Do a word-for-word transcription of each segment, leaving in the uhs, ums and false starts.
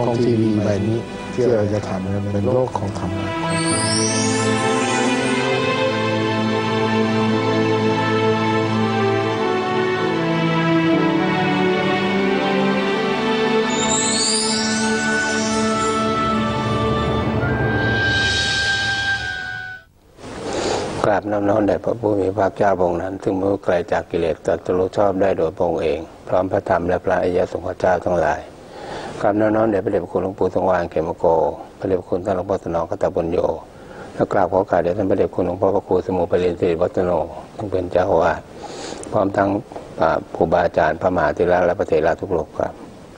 ของทีวีใบนี้ที่เราจะทำเป็นโลกของธรรมะกราบน้อมน้อมแด่พระผู้มีพระภาคเจ้าพระองค์นั้นซึ่งไม่ไกลจากกิเลสตรัสรู้ชอบได้โดยพระองค์เองพร้อมพระธรรมและพระอริยสงฆ์เจ้าทั้งหลายกราบน้อมน้อมแด่พระเดชพระคุณหลวงปู่สว่างเขมโกพระเดชพระคุณท่านหลวงพ่อสนองคตบุญโยและกราบขอโอกาสแด่ท่านพระเดชพระคุณหลวงพ่อพระครูสมุปรินทร์สิริวัฒโนซึ่งเป็นเจ้าอาวาสพร้อมทั้งครูบาอาจารย์พระมหาเถระและพระเถระทุกรูปครับ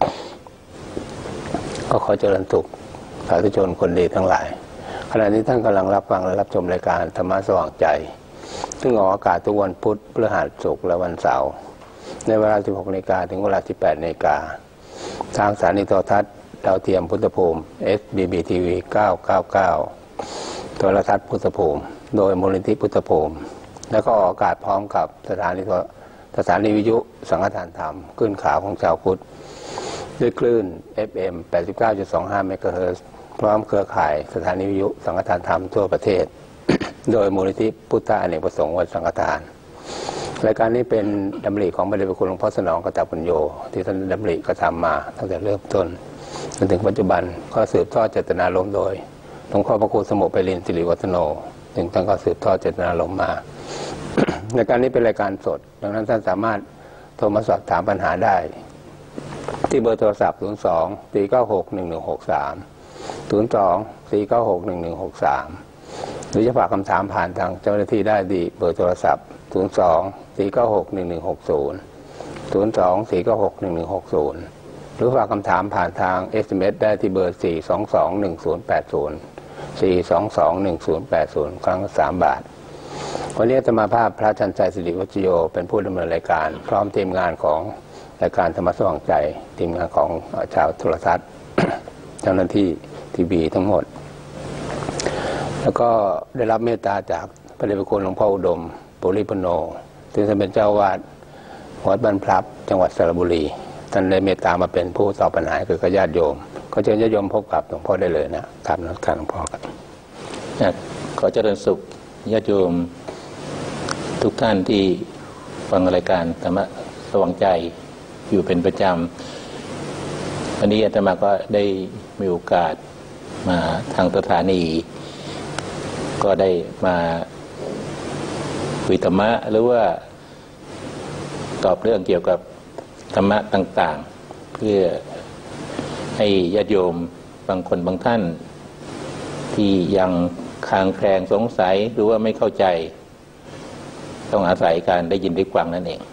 ก็ขอเจริญสุขสาธุชนคนดีทั้งหลายขณะนี้ท่านกำลังรับฟังและรับชมรายการธรรมะสว่างใจซึ่งออกอากาศทุกวันพุธพฤหัสศุกร์และวันเสาร์ในเวลา สิบหกนาฬิกา ถึงเวลา สิบแปดนาฬิกาทางสถานีโทรทัศน์ดาวเทียมพุทธภูมิ เอส บี บี ที วี เก้าเก้าเก้า โทรทัศน์พุทธภูมิโดยมูลนิธิพุทธภูมิแล้วก็ออกอากาศพร้อมกับสถานีสถานีวิทยุสังฆทานธรรมขึ้นข่าวของชาวพุทธด้วยคลื่น เอฟ เอ็ม แปดสิบเก้าจุดสองห้า เมกะเฮิรตซ์ พร้อมเครือข่ายสถานีวิทยุสังฆทานธรรมทั่วประเทศ โดยมูลนิธิพุทธอเนกประสงค์วัดสังฆทานรายการนี้เป็นดำริของพระเดชพระคุณหลวงพ่อสนองคตบุญโยที่ท่านดำริกระทำมาตั้งแต่เริ่มต้นจนถึงปัจจุบันก็สืบทอดเจตนารมณ์โดยหลวงพ่อพระครูสมุปรินทร์สิริวัฒโนถึงท่านก็สืบทอดเจตนารมณ์มา รายการนี้เป็นรายการสดดังนั้นท่านสามารถโทรมาสอบถามปัญหาได้ที่เบอร์โทรศัพท์ศูนย์ สอง สี่ เก้า หก หนึ่ง หนึ่ง หก สาม ศูนย์ สอง สี่ เก้า หก หนึ่ง หนึ่ง หก สามหรือจะฝากคำถามผ่านทางเจ้าหน้าที่ได้ที่เบอร์โทรศัพท์ศูนย์ สอง สี่ เก้า หก หนึ่ง หนึ่ง หก ศูนย์ ศูนย์ สอง สี่ เก้า หก หนึ่ง หนึ่ง หก ศูนย์หรือฝากคำถามผ่านทาง เอส เอ็ม เอส ได้ที่เบอร์ สี่ สอง สอง หนึ่ง ศูนย์ แปด ศูนย์ สี่ สอง สอง หนึ่ง ศูนย์ แปด ศูนย์ ครั้งละสามบาทวันนี้อาตมาภาพพระชันชัยสิริวัจโยเป็นผู้ดำเนินรายการพร้อมทีมงานของรายการธรรมะสว่างใจทีมงานของชาวโทรทัศน์ เจ้าหน้าที่ทีวีทั้งหมดแล้วก็ได้รับเมตตาจากพระเดชพระคุณหลวงพ่ออุดมปุริปโนซึ่งท่านเป็นเจ้าวาดวัดบ้านพลับจังหวัดสระบุรีท่านได้เมตตามาเป็นผู้ตอบปัญหาคือญาติโยมก็เชิญญาติโยมพบกับหลวงพ่อได้เลยนะครับนักการหลวงพ่อครับขอเจริญสุขญาติโยมทุกท่านที่ฟังรายการธรรมะสว่างใจอยู่เป็นประจำวันนี้อาตมาก็ได้มีโอกาสมาทางสถานีก็ได้มาคุยธรรมะหรือว่าตอบเรื่องเกี่ยวกับธรรมะต่างๆเพื่อให้ญาติโยมบางคนบางท่านที่ยังคลางแคลงสงสัยหรือว่าไม่เข้าใจต้องอาศัยการได้ยินได้ฟังนั่นเอง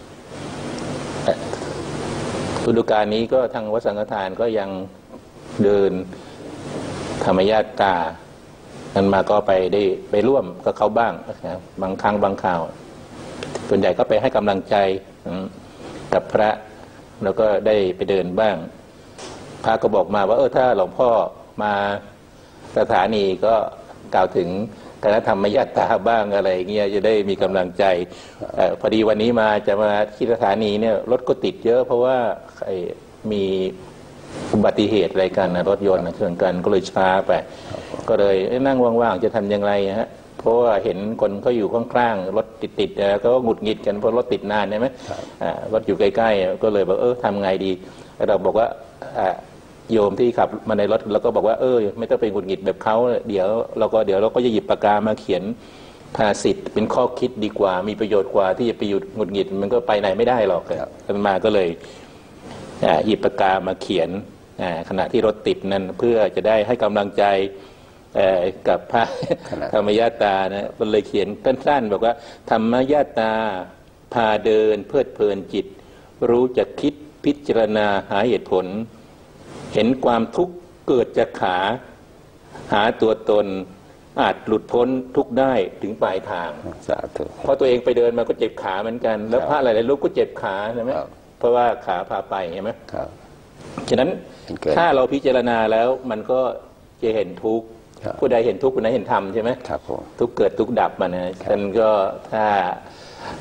ฤดูกาลนี้ก็ทางวัดสังฆทานก็ยังเดินธรรมญาตรานั้นมาก็ไปได้ไปร่วมกับเขาบ้างนะบางครั้งบางคราวส่วนใหญ่ก็ไปให้กำลังใจกับพระแล้วก็ได้ไปเดินบ้างพระก็บอกมาว่าเออถ้าหลวงพ่อมาสถานีก็กล่าวถึงการธรรมญาตราบ้างอะไรเงี้ยจะได้มีกำลังใจอพอดีวันนี้มาจะมาที่สถานีเนี่ยรถก็ติดเยอะเพราะว่ามีอุบัติเหตุอะไรกันนะรถยนต์ชนกันก็เลยช้าไปก็เลยนั่งว่างๆจะทำยังไงฮะเพราะว่าเห็นคนเขาอยู่ข้างๆรถติดๆก็หงุดหงิดกันเพราะรถติดนานใช่ไหมรถอยู่ใกล้ๆก็เลยบอกเออทำไงดีเราบอกว่าโยมที่ขับมาในรถแล้วก็บอกว่าเออไม่ต้องไปหงุดหงิดแบบเขาเดี๋ยวเราก็เดี๋ยวเราก็จะหยิบปากกามาเขียนภาษิตเป็นข้อคิดดีกว่ามีประโยชน์กว่าที่จะไปหยุดหงุดหงิดมันก็ไปไหนไม่ได้หรอกกันมาก็เลยหยิบปากกามาเขียนขณะที่รถติดนั่นเพื่อจะได้ให้กำลังใจกับพระธรรมญาตรานะก็เลยเขียนสั้นๆบอกว่าธรรมญาตราพาเดินเพลิดเพลินจิตรู้จักคิดพิจารณาหาเหตุผลเห็นความทุกข์เกิดจากขาหาตัวตนอาจหลุดพ้นทุกได้ถึงปลายทางสาธุเพราะตัวเองไปเดินมาก็เจ็บขาเหมือนกันแล้วพระหลายๆรูปก็เจ็บขาใช่ไหมเพราะว่าขาพาไปใช่ไหมฉะนั้นถ้าเราพิจารณาแล้วมันก็จะเห็นทุกข์ผู้ใดเห็นทุกข์ผู้นั้นเห็นธรรมใช่ไหมทุกข์เกิดทุกข์ดับมันนะฉะนั้นก็ถ้า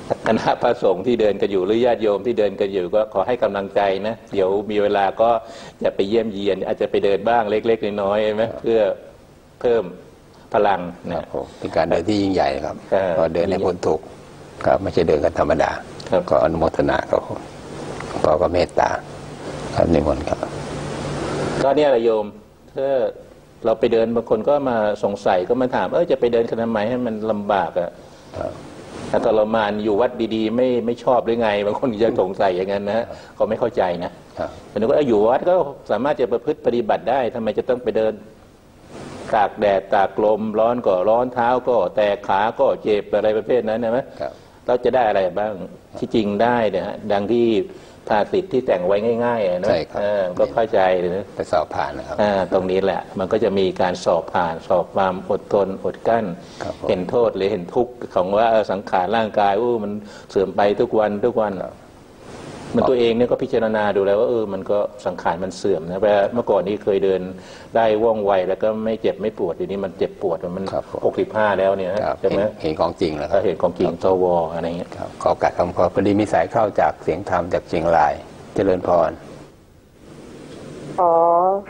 คณะพระสงฆ์ที่เดินกันอยู่หรือญาติโยมที่เดินกันอยู่ก็ขอให้กำลังใจนะเดี๋ยวมีเวลาก็จะไปเยี่ยมเยียนอาจจะไปเดินบ้างเล็กๆน้อยๆไหมเพื่อเพิ่มพลังนะเป็นการเดินที่ยิ่งใหญ่ครับก็เดินในพ้นทุกข์ครับไม่ใช่เดินกันธรรมดาก็อนุโมทนาครับพ่อก็เมตตาครับนิมนต์ครับก็เนี่ยแหละโยมถ้าเราไปเดินบางคนก็มาสงสัยก็มาถามเออจะไปเดินขนาดไหนให้มันลำบากอ่ะถ้าทรมานอยู่วัดดีๆไม่ไม่ชอบหรือไงบางคนจะสงสัยอย่างนั้นนะก็ไม่เข้าใจนะแต่นึกว่าอยู่วัดก็สามารถจะประพฤติปฏิบัติได้ทำไมจะต้องไปเดินตากแดดตากลมร้อนก็ร้อนเท้าก็แตกขาก็เจ็บอะไรประเภทนั้นใช่ไหมเราจะได้อะไรบ้างที่จริงได้เนี่ยดังที่ภาษิตที่แต่งไว้ง่ายๆนะก็เข้าใจเลยนะไปสอบผ่านนะครับตรงนี้แหละมันก็จะมีการสอบผ่านสอบความอดทนอดกั้นเห็นโทษหรือเห็นทุกข์ของว่าสังขารร่างกายอู้มันเสื่อมไปทุกวันทุกวันมันตัวเองเนี่ยก็พิจารณาดูแล้วว่าเออมันก็สังขารมันเสื่อมนะเพราะเมื่อก่อนนี้เคยเดินได้ว่องไวแล้วก็ไม่เจ็บไม่ปวดทีนี้มันเจ็บปวดมันหกสิบห้าแล้วเนี่ยใช่ไหมเห็นของจริงแล้วเห็นของจริงโตวออะไรเงี้ยขอการคำขอพอดีมีสายเข้าจากเสียงธรรมจากเชียงรายเจริญพรขอ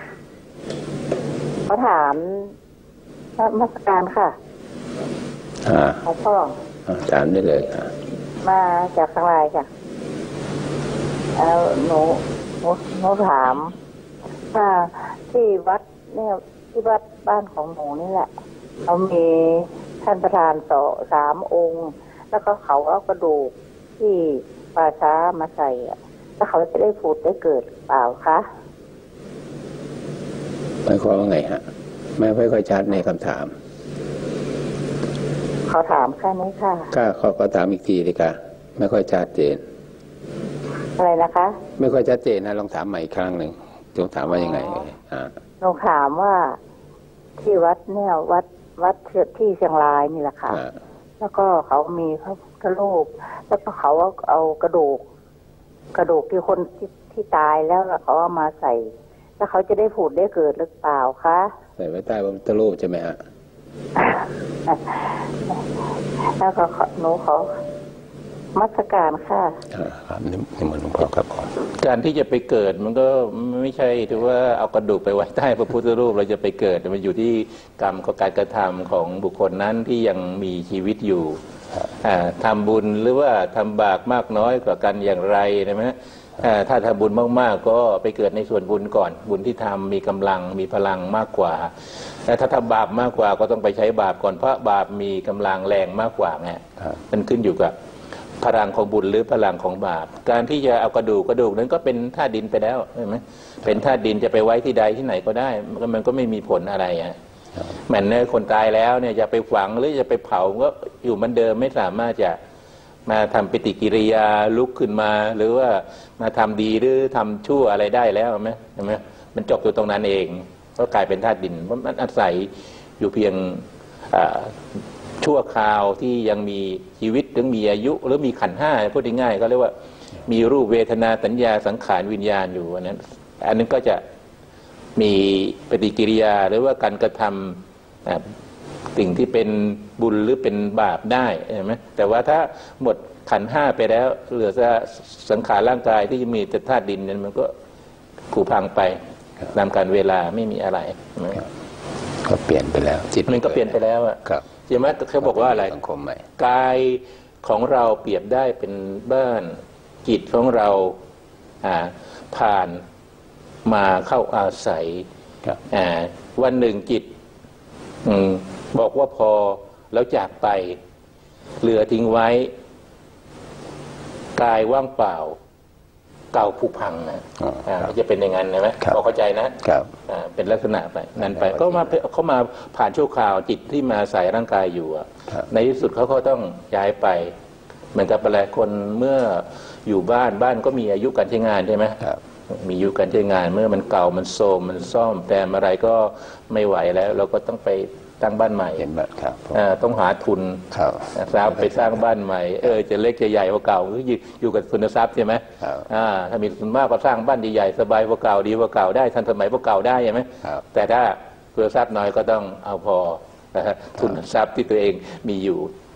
ขอถามนมัสการค่ะขอพ่อถามได้เลยมาจากเชียงรายค่ะแล้วหนูหนูหนูถามว่าที่วัดเนี่ยที่วัดบ้านของหนูนี่แหละเขามีท่านประธานต่อสามองค์แล้วก็เขาเอากระดูกที่ป่าช้ามาใส่แล้วเขาจะได้ผุดได้เกิดเปล่าคะหมายความว่าไงฮะไม่ค่อยชัดในคำถามเขาถามแค่นี้ค่ะก็เขาก็ถามอีกทีเลยค่ะไม่ค่อยชัดเจนอะไรนะคะไม่ค่อยชัดเจนนะลองถามใหม่อีกครั้งหนึ่งลองถามว่ายังไงอ่าลองถามว่าที่วัดเนี่ยวัดวัดที่เชียงรายนี่แหละค่ะแล้วก็เขามีพระพุทธรูปแล้วก็เขาเอากระดูกกระดูกที่คนที่ที่ตายแล้วเขาเอามาใส่แล้วเขาจะได้ผุดได้เกิดหรือเปล่าคะใส่ไว้ใต้พระพุทธรูปใช่ไหมฮะแล้วก็หนูเขามัสการค่ะครับนี่เหมือนหลวงพ่อครับการที่จะไปเกิดมันก็ไม่ใช่ถือว่าเอากระดูกไปไว้ใต้พระพุทธรูปเราจะไปเกิดมันอยู่ที่กรรมกับการกระทำของบุคคลนั้นที่ยังมีชีวิตอยู่ทำบุญหรือว่าทำบาปมากน้อยกว่ากันอย่างไรใช่ไหมถ้าทำบุญมากๆก็ไปเกิดในส่วนบุญก่อนบุญที่ทำมีกำลังมีพลังมากกว่าแต่ถ้าทำบาปมากกว่าก็ต้องไปใช้บาปก่อนเพราะบาปมีกำลังแรงมากกว่าไงมันขึ้นอยู่กับพลังของบุญหรือพลังของบาปการที่จะเอากระดูกกระดูกนั้นก็เป็นธาตุดินไปแล้วใช่ไหมเป็นธาตุดินจะไปไว้ที่ใดที่ไหนก็ได้มันก็ไม่มีผลอะไรอ่ะเหมือนเนี่ยคนตายแล้วเนี่ยจะไปฝังหรือจะไปเผาก็อยู่เหมือนเดิมไม่สามารถจะมาทำปฏิกิริยาลุกขึ้นมาหรือว่ามาทำดีหรือทำชั่วอะไรได้แล้วไหมใช่ไหมมันจบอยู่ตรงนั้นเองก็กลายเป็นธาตุดินเพราะมันอาศัยอยู่เพียงชั่วคราวที่ยังมีชีวิตถึงมีอายุหรือมีขันธ์ห้าพูดง่ายๆก็เรียกว่ามีรูปเวทนาสัญญาสังขารวิญญาณอยู่อันนั้นอันนั้นก็จะมีปฏิกิริยาหรือว่าการกระทำสิ่งที่เป็นบุญหรือเป็นบาปได้ใช่ไหมแต่ว่าถ้าหมดขันธ์ห้าไปแล้วเหลือแต่สังขารร่างกายที่มีแต่ธาตุดินนั้นมันก็ผุพังไปตามกาลเวลาไม่มีอะไรก็เปลี่ยนไปแล้วจิตมันก็เปลี่ยนไปแล้วอ่ะใช่ไหมเขาบอกว่าอะไรกายของเราเปรียบได้เป็นบ้านจิตของเราผ่านมาเข้าอาศัยวันหนึ่งจิตบอกว่าพอแล้วจากไปเหลือทิ้งไว้กายว่างเปล่าเก่าผุพังนะจะเป็นอย่างนั้นใช่ไหมพอเข้าใจนะเป็นลักษณะไปนั้นไปก็มาเขามาผ่านชั่วคราวจิตที่มาใส่ร่างกายอยู่ในที่สุดเขาก็ต้องย้ายไปเหมือนกับอะไรคนเมื่ออยู่บ้านบ้านก็มีอายุการใช้งานใช่ไหมมีอายุการใช้งานเมื่อมันเก่ามันโทรมมันซ่อมแซมอะไรก็ไม่ไหวแล้วเราก็ต้องไปตั้งบ้านใหม่เห็นไหมครับต้องหาทุนทรัพย์ไปสร้างบ้านใหม่เออจะเล็กจะใหญ่กว่าเก่าคืออยู่กับทุนทรัพย์ใช่ไหมถ้ามีทุนมากก็สร้างบ้านใหญ่ๆสบายกว่าเก่าดีกว่าเก่าได้ทันสมัยกว่าเก่าได้ใช่ไหมแต่ถ้าเพื่อทรัพย์น้อยก็ต้องเอาพอทุนทรัพย์ที่ตัวเองมีอยู่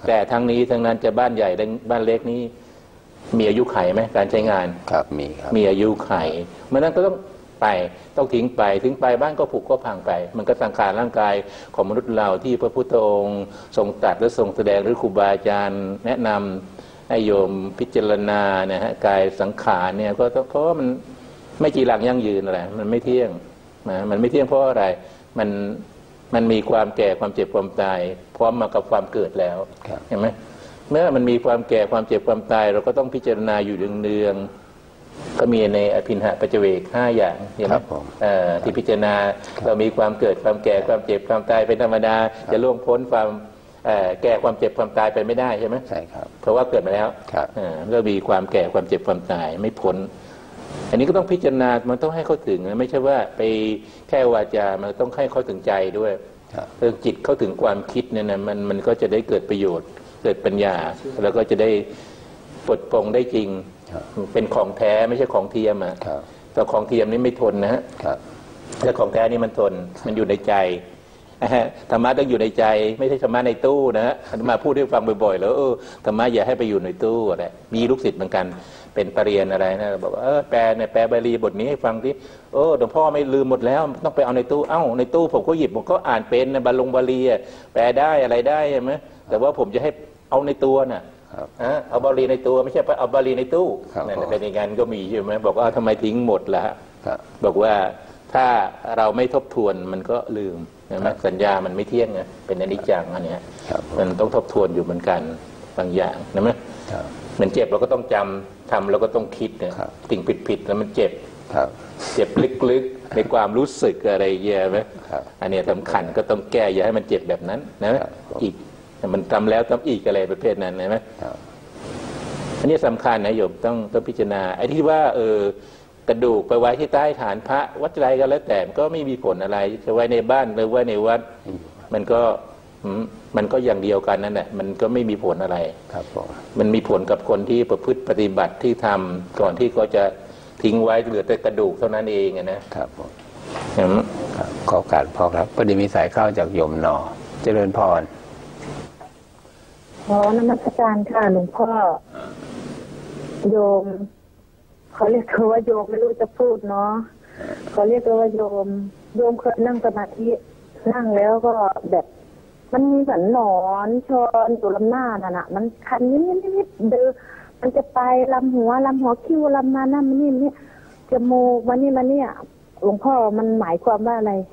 แต่ทั้งนี้ทั้งนั้นจะบ้านใหญ่บ้านเล็กนี้มีอายุไขไหมการใช้งานครับมีครับมีอายุไขเมื่อนั้นก็ต้องไปต้องทิ้งไปทิ้งไปบ้านก็ผุก็พังไปมันก็สังขารร่างกายของมนุษย์เราที่พระพุทธองค์ทรงตรัสและทรงแสดงหรือครูบาอาจารย์แนะนำให้โยมพิจารณาเนี่ยฮะกายสังขารเนี่ยก็เพราะว่ามันไม่จีรังยั่งยืนอะไรมันไม่เที่ยงนะมันไม่เที่ยงเพราะอะไรมันมันมีความแก่ความเจ็บความตายพร้อมมากับความเกิดแล้วเห็นไหมเมื่อมันมีความแก่ความเจ็บความตายเราก็ต้องพิจารณาอยู่เนืองๆก็มีในอภินหปัจเจเวกห้าอย่างเห็นไหมที่พิจารณาเรามีความเกิดความแก่ความเจ็บความตายเป็นธรรมดาจะล่วงพ้นความแก่ความเจ็บความตายไปไม่ได้ใช่ไหมใช่ครับเพราะว่าเกิดมาแล้วก็มีความแก่ความเจ็บความตายไม่พ้นอันนี้ก็ต้องพิจารณามันต้องให้เข้าถึงไม่ใช่ว่าไปแค่วาจามันต้องให้เข้าถึงใจด้วยเรื่องจิตเข้าถึงความคิดเนี่ยนะมันมันก็จะได้เกิดประโยชน์เกิดปัญญาแล้วก็จะได้ปลดปลงได้จริงเป็นของแท้ไม่ใช่ของเทียมอ่ะแต่ของเทียมนี่ไม่ทนนะฮะแต่ของแท้นี่มันทนมันอยู่ในใจธรรมะต้องอยู่ในใจไม่ใช่ธรรมะในตู้นะฮะมาพูดให้ฟังบ่อยๆแล้วเออธรรมะอย่าให้ไปอยู่ในตู้อะไรมีลูกศิษย์เหมือนกันเป็นปรริญญาอะไรนะบอกว่าเออแปลเนี่ยแปลบาลีบทนี้ให้ฟังที่เออหลวงพ่อไม่ลืมหมดแล้วต้องไปเอาในตู้เอ้าในตู้ผมก็หยิบผมก็อ่านเป็นในบาลงบาลีแปลได้อะไรได้ใช่ไหมแต่ว่าผมจะให้เอาในตัวน่ะเอาบาลีในตัวไม่ใช่ไปเอาบาลีในตู้นั่นเป็นอย่างนั้นก็มีใช่ไหมบอกว่าทำไมทิ้งหมดล่ะบอกว่าถ้าเราไม่ทบทวนมันก็ลืมใช่ไหมสัญญามันไม่เที่ยงไงเป็นอนิจจังอันนี้มันต้องทบทวนอยู่เหมือนกันบางอย่างนะมั้ยเหมือนเจ็บเราก็ต้องจำทำเราก็ต้องคิดเนี่ยสิ่งผิดๆแล้วมันเจ็บเจ็บลึกๆในความรู้สึกอะไรเงี้ยไหมอันนี้สำคัญก็ต้องแก้อย่าให้มันเจ็บแบบนั้นนะอีกมันทำแล้วทำอีกอะไรประเภทนั้นไหมอันนี้สำคัญนะโยมต้องต้องพิจารณาไอ้ที่ว่าเออกระดูกไปไว้ที่ใต้ฐานพระวัดไรก็แล้วแต่ก็ไม่มีผลอะไรจะไว้ในบ้านหรือไว้ในวัดมันก็มันก็อย่างเดียวกันนั่นแหละมันก็ไม่มีผลอะไรครับมันมีผลกับคนที่ประพฤติปฏิบัติที่ทำก่อนที่เขาจะทิ้งไว้เหลือแต่กระดูกเท่านั้นเองนะครับผมขอการพอครับพอดีมีสายเข้าจากโยมนอเจริญพรขอนมัสการค่ะหลวงพ่อโยมเขาเรียกเขาว่าโยมไม่รู้จะพูดเนาะเขาเรียกว่าโยมโยมเคยนั่งสมาธินั่งแล้วก็แบบมันมีเหมือนหนอนชอนอยู่ลำหน้าน่ะนะมันคันนิดนิดนิดเดือมันจะไปลำหัวลำหัวคิ้วลำมาหน้ามันนี่นี่จมูกมันนี่มันเนี่ยหลวงพ่อมันหมายความว่าอะไร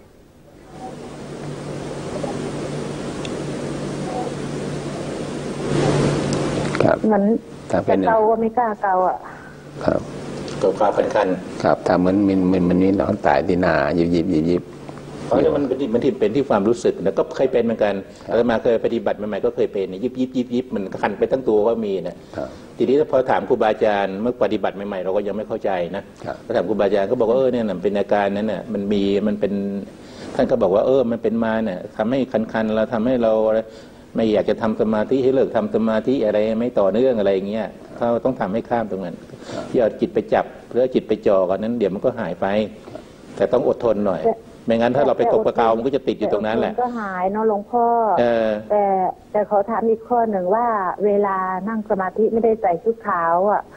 ครับเหมือนจะเกาก็ไม่กล้าเกาอ่ะครับเกาคันคันครับถ้าเหมือนมันมันมันนี่เราตายที่นายิบยิบยิบยิบเพราะมันเป็นที่มันที่เป็นที่ความรู้สึกนะก็เคยเป็นเหมือนกันอาตมาเคยปฏิบัติใหม่ๆก็เคยเป็นยิบยิบยิบยิบมันคันไปทั้งตัวก็มีนะทีนี้พอถามครูบาอาจารย์เมื่อปฏิบัติใหม่ๆเราก็ยังไม่เข้าใจนะพอถามครูบาอาจารย์ก็บอกว่าเออเนี่ยเป็นอาการนั้นน่ะมันมีมันเป็นท่านก็บอกว่าเออมันเป็นมาเนี่ยทำให้คันๆเราทำให้เราไม่อยากจะทำสมาธิให้เลิกทำสมาธิอะไรไม่ต่อเนื่องอะไรอย่างเงี้ยเขาต้องทำให้ข้ามตรงนั้นอย่าจิตไปจับหรือจิตไปจ่อกันนั้นเดี๋ยวมันก็หายไปแต่ต้องอดทนหน่อยไม่งั้นถ้าเราไปตกประกาวมันก็จะติดอยู่ตรงนั้นแหละก็หายเนาะหลวงพ่อแต่แต่เขาถามอีกข้อหนึ่งว่าเวลานั่งสมาธิไม่ได้ใส่ชุดขาวอ่ะ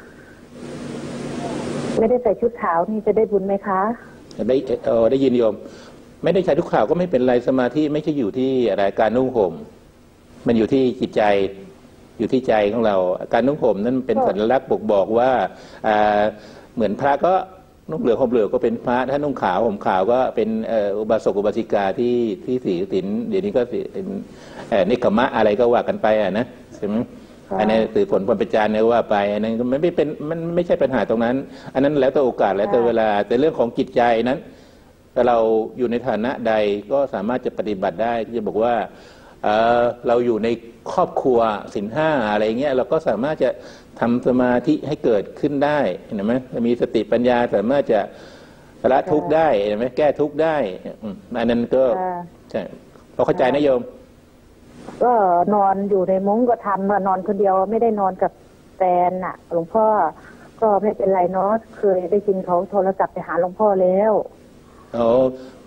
ไม่ได้ใส่ชุดขาวนี่จะได้บุญไหมคะได้เออได้ยินโยมไม่ได้ใส่ชุดขาวก็ไม่เป็นไรสมาธิไม่ใช่อยู่ที่อะไรการนุ่งห่มมันอยู่ที่จิตใจอยู่ที่ใจของเราการนุ่งห่มนั่นเป็นสัญลักษณ์บอกบอกว่าเหมือนพระก็นุ่งเหลืองห่มเหลืองก็เป็นพระถ้านุ่งขาวห่มขาวก็เป็นอุบาสกอุบาสิกาที่ที่ศีลศีลเดี๋ยวนี้ก็เป็นนิกมะอะไรก็ว่ากันไปอ่ะนะใช่ไหมอันนี้ถือผลผลประจานเนี่ยว่าไปอันนั้นมันไม่เป็นมันไม่ใช่ปัญหาตรงนั้นอันนั้นแล้วแต่โอกาสแล้วแต่เวลาแต่เรื่องของจิตใจนั้นถ้าเราอยู่ในฐานะใดก็สามารถจะปฏิบัติได้จะบอกว่าเออเราอยู่ในครอบครัวศีลห้าอะไรเงี้ยเราก็สามารถจะทำสมาธิให้เกิดขึ้นได้เห็นไหมมีสติปัญญาสามารถจะละทุกข์ได้เห็นไหมแก้ทุกข์ได้อันนั้นก็ใช่เราเข้าใจนะโยมก็นอนอยู่ในมุ้งก็ทำนอนคนเดียวไม่ได้นอนกับแฟนน่ะหลวงพ่อก็ไม่เป็นไรเนาะเคยได้ยินเขาโทรศัพท์ไปหาหลวงพ่อแล้วโอ้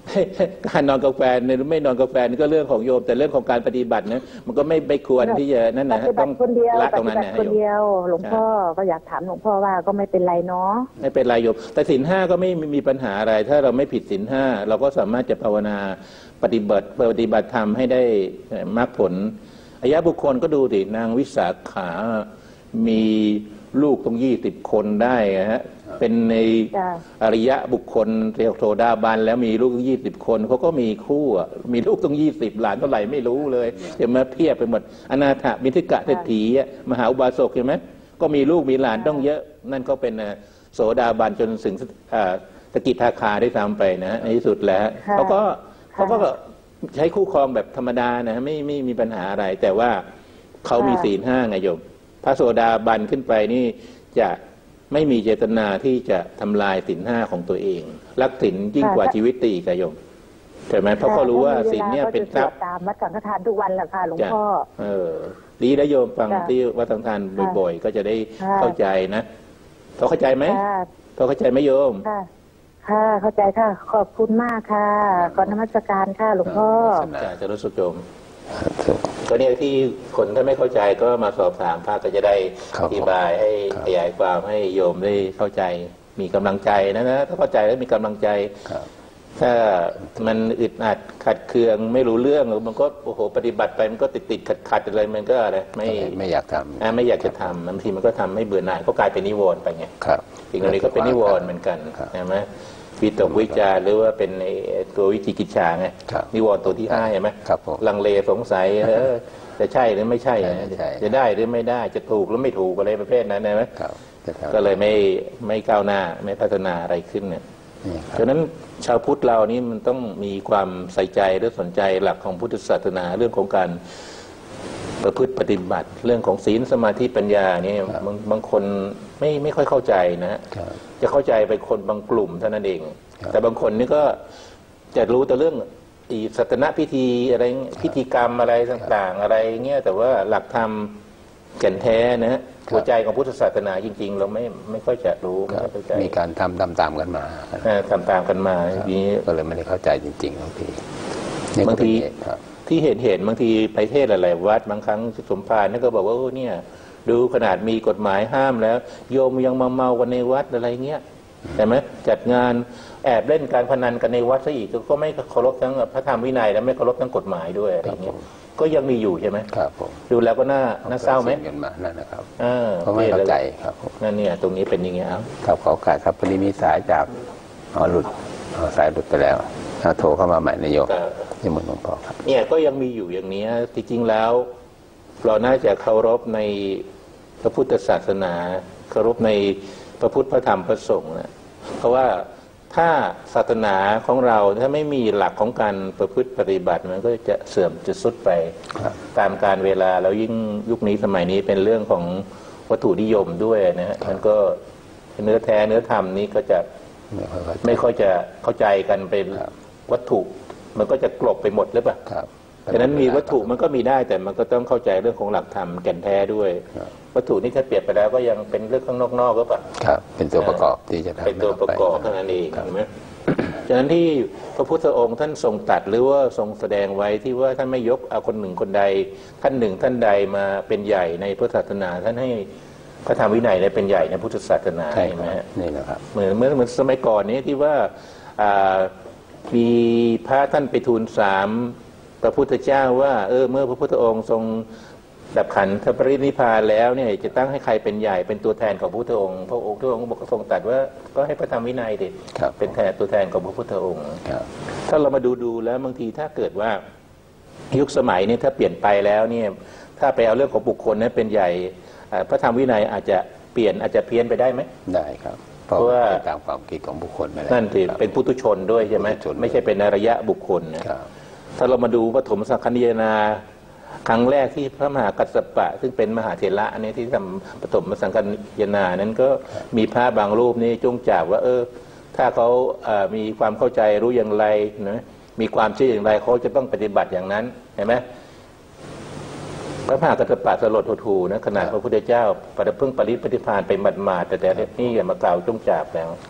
การนอนกับแฟนหรือไม่นอนกับแฟนก็เรื่องของโยมแต่เรื่องของการปฏิบัตินะมันก็ไม่ไม่ควรที่จะนั่นนะต้องละตรงนั้นนะโยมคนเดียวหลวงพ่อก็อยากถามหลวงพ่อว่าก็ไม่เป็นไรเนาะไม่เป็นไรโยมแต่ศีลห้าก็ไม่มีปัญหาอะไรถ้าเราไม่ผิดศีลห้าเราก็สามารถจะภาวนาปฏิบัติปฏิบัติธรรมให้ได้มรรคผลอายะบุคคลก็ดูดินางวิสาขามีลูกต้องยี่สิบคนได้ฮะเป็นในอริยะบุคคลเรียกโสดาบันแล้วมีลูกต้องยี่สิบคนเขาก็มีคู่มีลูกต้องยี่สิบหลานเท่าไหร่ไม่รู้เลยจะมาเพียบไปหมดอนาถบิณฑิกะเศรษฐีมหาอุบาสกเห็นไหมก็มีลูกมีหลานต้องเยอะนั่นก็เป็นโสดาบันจนถึงสกิทาคาได้ตามไปนะในที่สุดแล้วเขาก็เขาก็ใช้คู่ครองแบบธรรมดานะไม่ไม่มีปัญหาอะไร แต่ว่าเขามีศีลห้าไงโยมพระโสดาบันขึ้นไปนี่จะไม่มีเจตนาที่จะทำลายศีลห้าของตัวเองรักศีลยิ่งกว่าชีวิตตีกโยมใช่ไหมเพราะเขารู้ว่าศีลเนี่ยเป็นทรัพย์ตามวัดสังฆทานทุกวันแหละค่ะหลวงพ่อเออดีนะโยมฟังที่วัดสังฆทานบ่อยๆก็จะได้เข้าใจนะเขาเข้าใจไหมเขาเข้าใจไหมโยมค่ะเข้าใจค่ะขอบคุณมากค่ะขอนมัสการค่ะหลวงพ่อจะรู้สึกโยมก็เนี่ยที่คนถ้าไม่เข้าใจก็มาสอบถามพระก็จะได้อธิบายให้ขยายความให้โยมได้เข้าใจมีกำลังใจนะนะถ้าเข้าใจแล้วมีกำลังใจถ้ามันอึดอัดขัดเคืองไม่รู้เรื่องมันก็โอ้โหปฏิบัติไปมันก็ติดติดขัดขัดอะไรมันก็อะไรไม่ไม่อยากทำไม่อยากจะทำบางทีมันก็ทำให้เบื่อหน่ายก็กลายเป็นนิวรณ์ไปไงสิ่งเหล่านี้ก็เป็นนิวรณ์เหมือนกันใช่ไหมวิตกวิจารหรือว่าเป็นในตัววิจิกิจฉาไงนิวรณ์ตัวที่ห้าใช่ไหมลังเลสงสัยเออจะใช่หรือไม่ใช่จะได้หรือไม่ได้จะถูกหรือไม่ถูกอะไรประเภทนั้นใช่ไหมก็เลยไม่ไม่ก้าวหน้าไม่พัฒนาอะไรขึ้นเนี่ยฉะนั้นชาวพุทธเรานี่มันต้องมีความใส่ใจและสนใจหลักของพุทธศาสนาเรื่องของการประพฤติปฏิบัติเรื่องของศีลสมาธิปัญญาเนี่ยบางบางคนไม่ไม่ค่อยเข้าใจนะจะเข้าใจไปคนบางกลุ่มเท่านั้นเองแต่บางคนนี่ก็จะรู้แต่เรื่องอีสัตนพิธีอะไรพิธีกรรมอะไรต่างๆอะไรเงี้ยแต่ว่าหลักธรรมแก่นแท้นะหัวใจของพุทธศาสนาจริงๆเราไม่ไม่ค่อยจะรู้มีการทำตามๆกันมาทำตามกันมานี้ก็เลยไม่ได้เข้าใจจริงๆบางทีบางทีที่เห็นเห็นบางทีไปเทศหลายๆวัดบางครั้งสมภารนี่ก็บอกว่าเนี่ยดูขนาดมีกฎหมายห้ามแล้วโยมยังมาเมากันในวัดอะไรเงี้ยใช่ไหมจัดงานแอบเล่นการพนันกันในวัดซะอีกก็ไม่เคารพทั้งพระธรรมวินัยและไม่เคารพทั้งกฎหมายด้วยอะไรเงี้ยก็ยังมีอยู่ใช่ไหมครับผมดูแล้วก็น่าน่าเศร้าไหมกันมานั่นนะครับเพราะไม่เข้าใจครับนั่นเนี่ยตรงนี้เป็นยังไงครับขอโอกาสครับพอดีมีสายจากอ๋อหลุดสายหลุดไปแล้วโทรเข้ามาใหม่นายกที่มุนหลวงพ่อครับเนี่ยก็ยังมีอยู่อย่างนี้จริงๆแล้วเราน่าจะเคารพในพระพุทธศาสนาเคารพในพระพุทธพระธรรมพระสงฆ์นะเพราะว่าถ้าศาสนาของเราถ้าไม่มีหลักของการประพฤติปฏิบัติมันก็จะเสื่อมจะทรุดไปตามการเวลาแล้วยิ่งยุคนี้สมัยนี้เป็นเรื่องของวัตถุนิยมด้วยนะฮะมันก็เนื้อแท้เนื้อธรรมนี้ก็จะไม่ค่อยจะเข้าใจกันเป็นวัตถุมันก็จะกลบไปหมดหรือเปล่าฉะนั้นมีวัตถุมันก็มีได้แต่มันก็ต้องเข้าใจเรื่องของหลักธรรมแก่นแท้ด้วยวัตถุนี้ถ้าเปรียบไปแล้วก็ยังเป็นเรื่องข้างนอกๆก็ปะครับเป็นตัวประกอบที่จะทำเป็นตัวประกอบเท่านั้นเองใช่ไหมฉะนั้นที่พระพุทธองค์ท่านทรงตัดหรือว่าทรงแสดงไว้ที่ว่าท่านไม่ยกเอาคนหนึ่งคนใดท่านหนึ่งท่านใดมาเป็นใหญ่ในพุทธศาสนาท่านให้พระธรรมวินัยเป็นใหญ่ในพุทธศาสนาใช่ไหมนี่นะครับเหมือนเหมือนเหมือนสมัยก่อนนี้ที่ว่ามีพระท่านไปทูลสามพระพุทธเจ้าว่าเออเมื่อพระพุทธองค์ทรงดับขันธปรินิพพานแล้วเนี่ยจะตั้งให้ใครเป็นใหญ่เป็นตัวแทนของพระพุทธองค์พระองค์พระองค์บอกทรงตรัสว่าก็ให้พระธรรมวินัยดิเป็นแทนตัวแทนของพระพุทธองค์ถ้าเรามาดูดูแล้วบางทีถ้าเกิดว่ายุคสมัยนี้ถ้าเปลี่ยนไปแล้วเนี่ยถ้าไปเอาเรื่องของบุคคลนั้นเป็นใหญ่พระธรรมวินัยอาจจะเปลี่ยนอาจจะเพี้ยนไปได้ไหมได้ครับเพราะว่าตามความคิดของบุคคลนั่นสิเป็นปุถุชนด้วยใช่ไหมไม่ใช่เป็นอริยะบุคคลนะถ้าเรามาดูปฐมสังฆนิยนาครั้งแรกที่พระมหากัสสปะซึ่งเป็นมหาเถระอันนี้ที่ทำปฐมสังฆนิยนานั้นก็มีพระบางรูปนี่จงจากว่าเออถ้าเขามีความเข้าใจรู้อย่างไรนะมีความเชื่ออย่างไรเขาจะต้องปฏิบัติอย่างนั้นเห็นไหมพระมหากัสสปะสลดหดหู่นะขณะพระพุทธเจ้าประเพิ่งปรินิพพานไปหมาดๆแต่แต่นี่มากล่าวจงจากแล้ว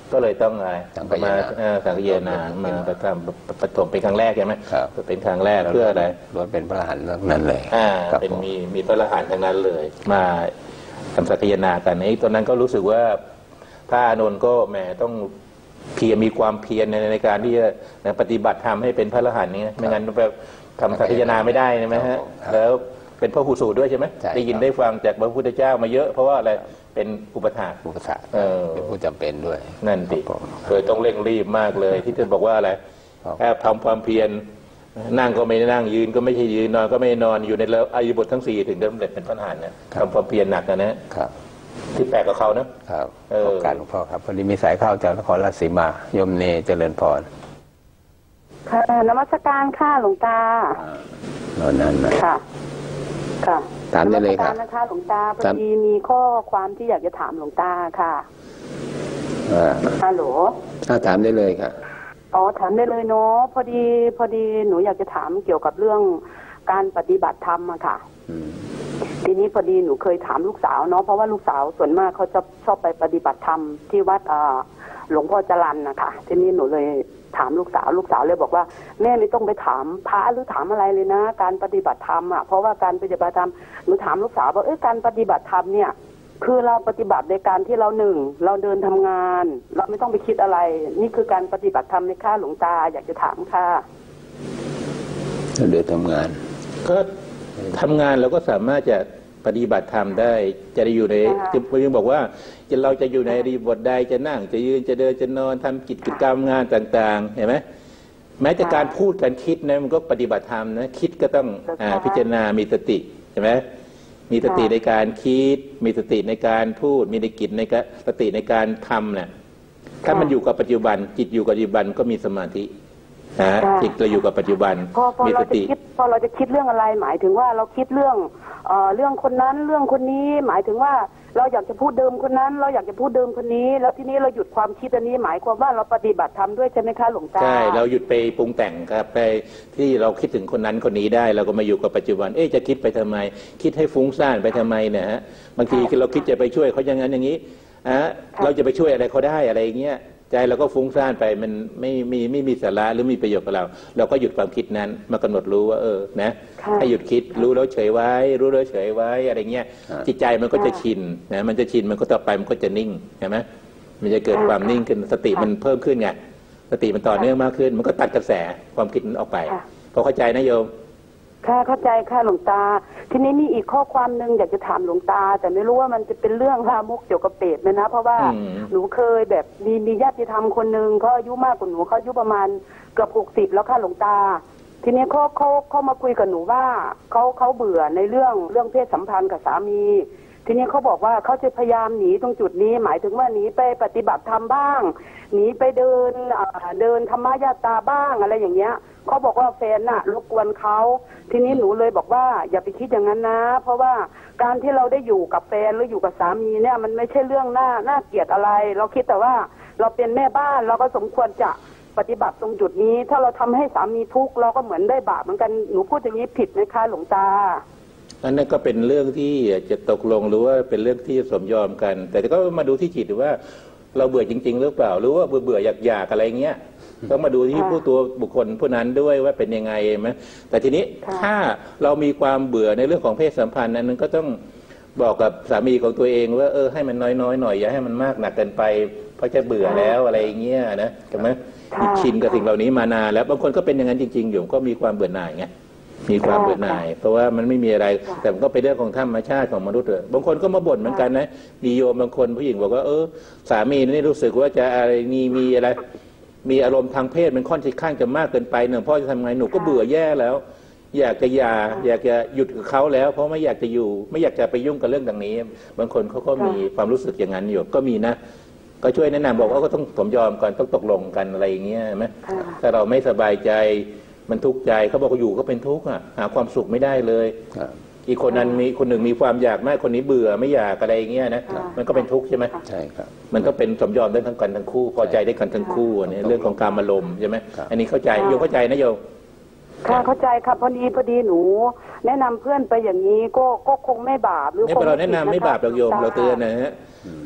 ก็เลยต้องอะไรสังฆยนามาเอ่อสังฆยนามาประทำประถมเป็นครั้งแรกใช่ไหมครับเป็นครั้งแรกเพื่ออะไรล้วนเป็นพระอรหันต์ทั้งนั้นเลยอ่าครับเป็นผมมีมีพระอรหันต์ทั้งนั้นเลย มาทำสังฆยนากันไอ้ตอนนั้นก็รู้สึกว่าพระอานนท์ก็แหมต้องเพียรมีความเพียรในในการที่จะปฏิบัติธรรมให้เป็นพระอรหันต์นี่ไม่งั้นแบบทำสังฆยนาไม่ได้ใช่ไหมฮะแล้วเป็นพระหูสูตรด้วยใช่ไหมได้ยินได้ฟังจากพระพุทธเจ้ามาเยอะเพราะว่าอะไรเป็นอุปถากอุปสรรคเออเป็นผู้จำเป็นด้วยนั่นดิครับผมเคยต้องเร่งรีบมากเลย ที่จะบอกว่าอะไรครับแค่ทำความเพียรนั่งก็ไม่นั่งยืนก็ไม่ใช่ยืนนอนก็ไม่นอนอยู่ในอายุบททั้งสี่ถึงจะสำเร็จเป็นพระอรหันต์เนี่ยทำความเพียรหนักนะนะครับ ที่แปลกกับเขานะครับ เออขอบการหลวงพ่อครับพอดีมีสายเข้าจากนครราชสีมาโยมเนเจริญพรค่ะนมัสการค่ะหลวงตานอนนั้นนะค่ะ ค่ะถามได้เลยครับนมัสการนะคะหลวงตาพอดีมีข้อความที่อยากจะถามหลวงตาค่ะอ่าฮัลโหลถ้าถามได้เลยครับอ๋อถามได้เลยเนาะพอดีพอดีหนูอยากจะถามเกี่ยวกับเรื่องการปฏิบัติธรรมอะค่ะอืมทีนี้พอดีหนูเคยถามลูกสาวเนาะเพราะว่าลูกสาวส่วนมากเขาจะชอบไปปฏิบัติธรรมที่วัดอ่าหลวงพ่อจรัญนะคะทีนี้หนูเลยถามลูกสาวลูกสาวเลยบอกว่าแม่ไม่ต้องไปถามพระหรือถามอะไรเลยนะ การปฏิบัติธรรมอ่ะเพราะว่าการปฏิบัติธรรมหนูถามลูกสาวว่าเอ้ยการปฏิบัติธรรมเนี่ยคือเราปฏิบัติในการที่เราหนึ่งเราเดินทำงาน เราไม่ต้องไปคิดอะไร นี่คือการปฏิบัติธรรมในค่าหลวงตาอยากจะถามค่ะถ้าเดือดทำงานก็ทำงานเราก็สามารถจะปฏิบัติธรรมได้จะได้อยู่ในค่ะจะยังบอกว่าจะเราจะอยู่ในรีบทใดจะนั่งจะยืนจะเดินจะนอนทำกิจกรรมงานต่างๆเห็นไหมแม้แต่การพูดการคิดนะมันก็ปฏิบัติธรรมนะคิดก็ต้องอ่าพิจารณามีสติใช่ไหมมีสติในการคิด มีสติในการพูดมีในกิจในการสติในการทำเนี่ยถ้ามันอยู่กับปัจจุบันจิตอยู่กับปัจจุบันก็มีสมาธินะจิตเราอยู่กับปัจจุบันพอพอมีสเราจะติคิดพอเราจะคิดเรื่องอะไรหมายถึงว่าเราคิดเรื่องเอ่อเรื่องคนนั้นเรื่องคนนี้ หมายถึงว่าเราอยากจะพูดเดิมคนนั้น เราอยากจะพูดเดิมคนนี้ แล้วทีนี้เราหยุดความคิดอันนี้ หมายความว่าเราปฏิบัติธรรมด้วยใช่ไหมคะหลวงตาใช่เราหยุดไปปรุงแต่งครับไปที่เราคิดถึงคนนั้นคนนี้ได้เราก็มาอยู่กับปัจจุบันเอ๊ะจะคิดไปทำไม คิดให้ฟุ้งซ่านไปทำไมเนี่ยฮะบางทีเราคิดจะไปช่วยเขาอย่างนั้นอย่างนี้อ่ะเราจะไปช่วยอะไรเขาได้อะไรอย่างเงี้ยใจเราก็ฟุ้งซ่านไปมันไม่มีไม่มีสาระหรือมีประโยชน์กับเรา เราก็หยุดความคิดนั้นมากำหนดรู้ว่าเออนะให้หยุดคิดรู้แล้วเฉยไว้ รู้แล้วเฉยไว้อะไรเงี้ยจิตใจมันก็จะชินนะมันจะชินมันก็ต่อไปมันก็จะนิ่งใช่ไหมมันจะเกิดความนิ่งขึ้นสติมันเพิ่มขึ้นไงสติมันต่อเนื่องมากขึ้น มันก็ตัดกระแสความคิดนั้นออกไปพอเข้าใจนะโยมค่ะเข้าใจค่ะหลวงตา ทีนี้มีอีกข้อความหนึ่งอยากจะถามหลวงตา แต่ไม่รู้ว่ามันจะเป็นเรื่องลามกเกี่ยวกับเปรตไหมนะ เพราะว่าอืมหนูเคยแบบมีมีญาติธรรมคนหนึ่งเขาอายุมากกว่าหนูเขาอายุประมาณเกือบหกสิบแล้วค่ะหลวงตา ทีนี้เขาเขาเขามาคุยกับหนูว่าเขาเขาเบื่อในเรื่องเรื่องเพศสัมพันธ์กับสามี ทีนี้เขาบอกว่าเขาจะพยายามหนีตรงจุดนี้ หมายถึงว่าหนีไปปฏิบัติธรรมบ้างหนีไปเดินอ่าเดินธรรมญาตราบ้างอะไรอย่างเงี้ยเขาบอกว่าแฟนน่ะรบกวนเขาทีนี้หนูเลยบอกว่าอย่าไปคิดอย่างนั้นนะ เพราะว่าการที่เราได้อยู่กับแฟนหรืออยู่กับสามีเนี่ยมันไม่ใช่เรื่องน่าน่าเกลียดอะไร เราคิดแต่ว่าเราเป็นแม่บ้านเราก็สมควรจะปฏิบัติตรงจุดนี้ ถ้าเราทำให้สามีทุกข์เราก็เหมือนได้บาปเหมือนกันหนูพูดอย่างนี้ผิดไหมคะหลวงตาอันนั้นก็เป็นเรื่องที่จะตกลงหรือว่าเป็นเรื่องที่สมยอมกัน แต่ก็มาดูที่จิตว่าเราเบื่อจริงๆหรือเปล่าหรือว่าเบื่ออยากๆอะไรเงี้ยต้องมาดูที่ผู้ตัวบุคคลผู้นั้นด้วยว่าเป็นยังไงไหมแต่ทีนี้ถ้าเรามีความเบื่อในเรื่องของเพศสัมพันธ์นั้นก็ต้องบอกกับสามีของตัวเองว่าเออให้มันน้อยๆหน่อยอย่าให้มันมากหนักเกินไปเพราะจะเบื่อแล้วอะไรเงี้ยนะใช่ไหมชินกับสิ่งเหล่านี้มานานแล้วบางคนก็เป็นอย่างนั้นจริงๆอยู่ก็มีความเบื่อหน่ายไงมีความเบื่อหน่ายเพราะว่ามันไม่มีอะไรแต่มันก็เป็นเรื่องของธรรมชาติของมนุษย์เลยบางคนก็มาบ่นเหมือนกันนะมีโยมบางคนผู้หญิงบอกว่าเออสามีนี่รู้สึกว่าจะอะไรมีมีอะไรมีอารมณ์ทางเพศมันค่อนข้างจะมากเกินไปหนึ่งพ่อจะทำไงหนูก็เบื่อแย่แล้วอยากจะหย่าอยากจะหยุดกับเขาแล้วเพราะไม่อยากจะอยู่ไม่อยากจะไปยุ่งกับเรื่องดังนี้บางคนเขาก็มีความรู้สึกอย่างนั้นอยู่ก็มีนะก็ช่วยแนะนำบอกว่าก็ต้องสมยอมกันต้องตกลงกันอะไรอย่างเงี้ยไหมถ้าเราไม่สบายใจมันทุกข์ใจเขาบอกว่าอยู่ก็เป็นทุกข์อ่ะหาความสุขไม่ได้เลยอีกคนนั้นมีคนหนึ่งมีความอยากมากคนนี้เบื่อไม่อยากอะไรอย่างเงี้ยนะมันก็เป็นทุกข์ใช่ไหมใช่ครับมันก็เป็นสมยอมได้ทั้งกันทั้งคู่พอใจได้กันทั้งคู่อันนี้เรื่องของการอารมณ์ใช่ไหมอันนี้เข้าใจโยมเข้าใจนะโยมค่ะเข้าใจครับพอดีพอดีหนูแนะนำเพื่อนไปอย่างนี้ก็ก็คงไม่บาปหรือไม่เราแนะนำไม่บาปเราโยมเราเตือนนะฮะ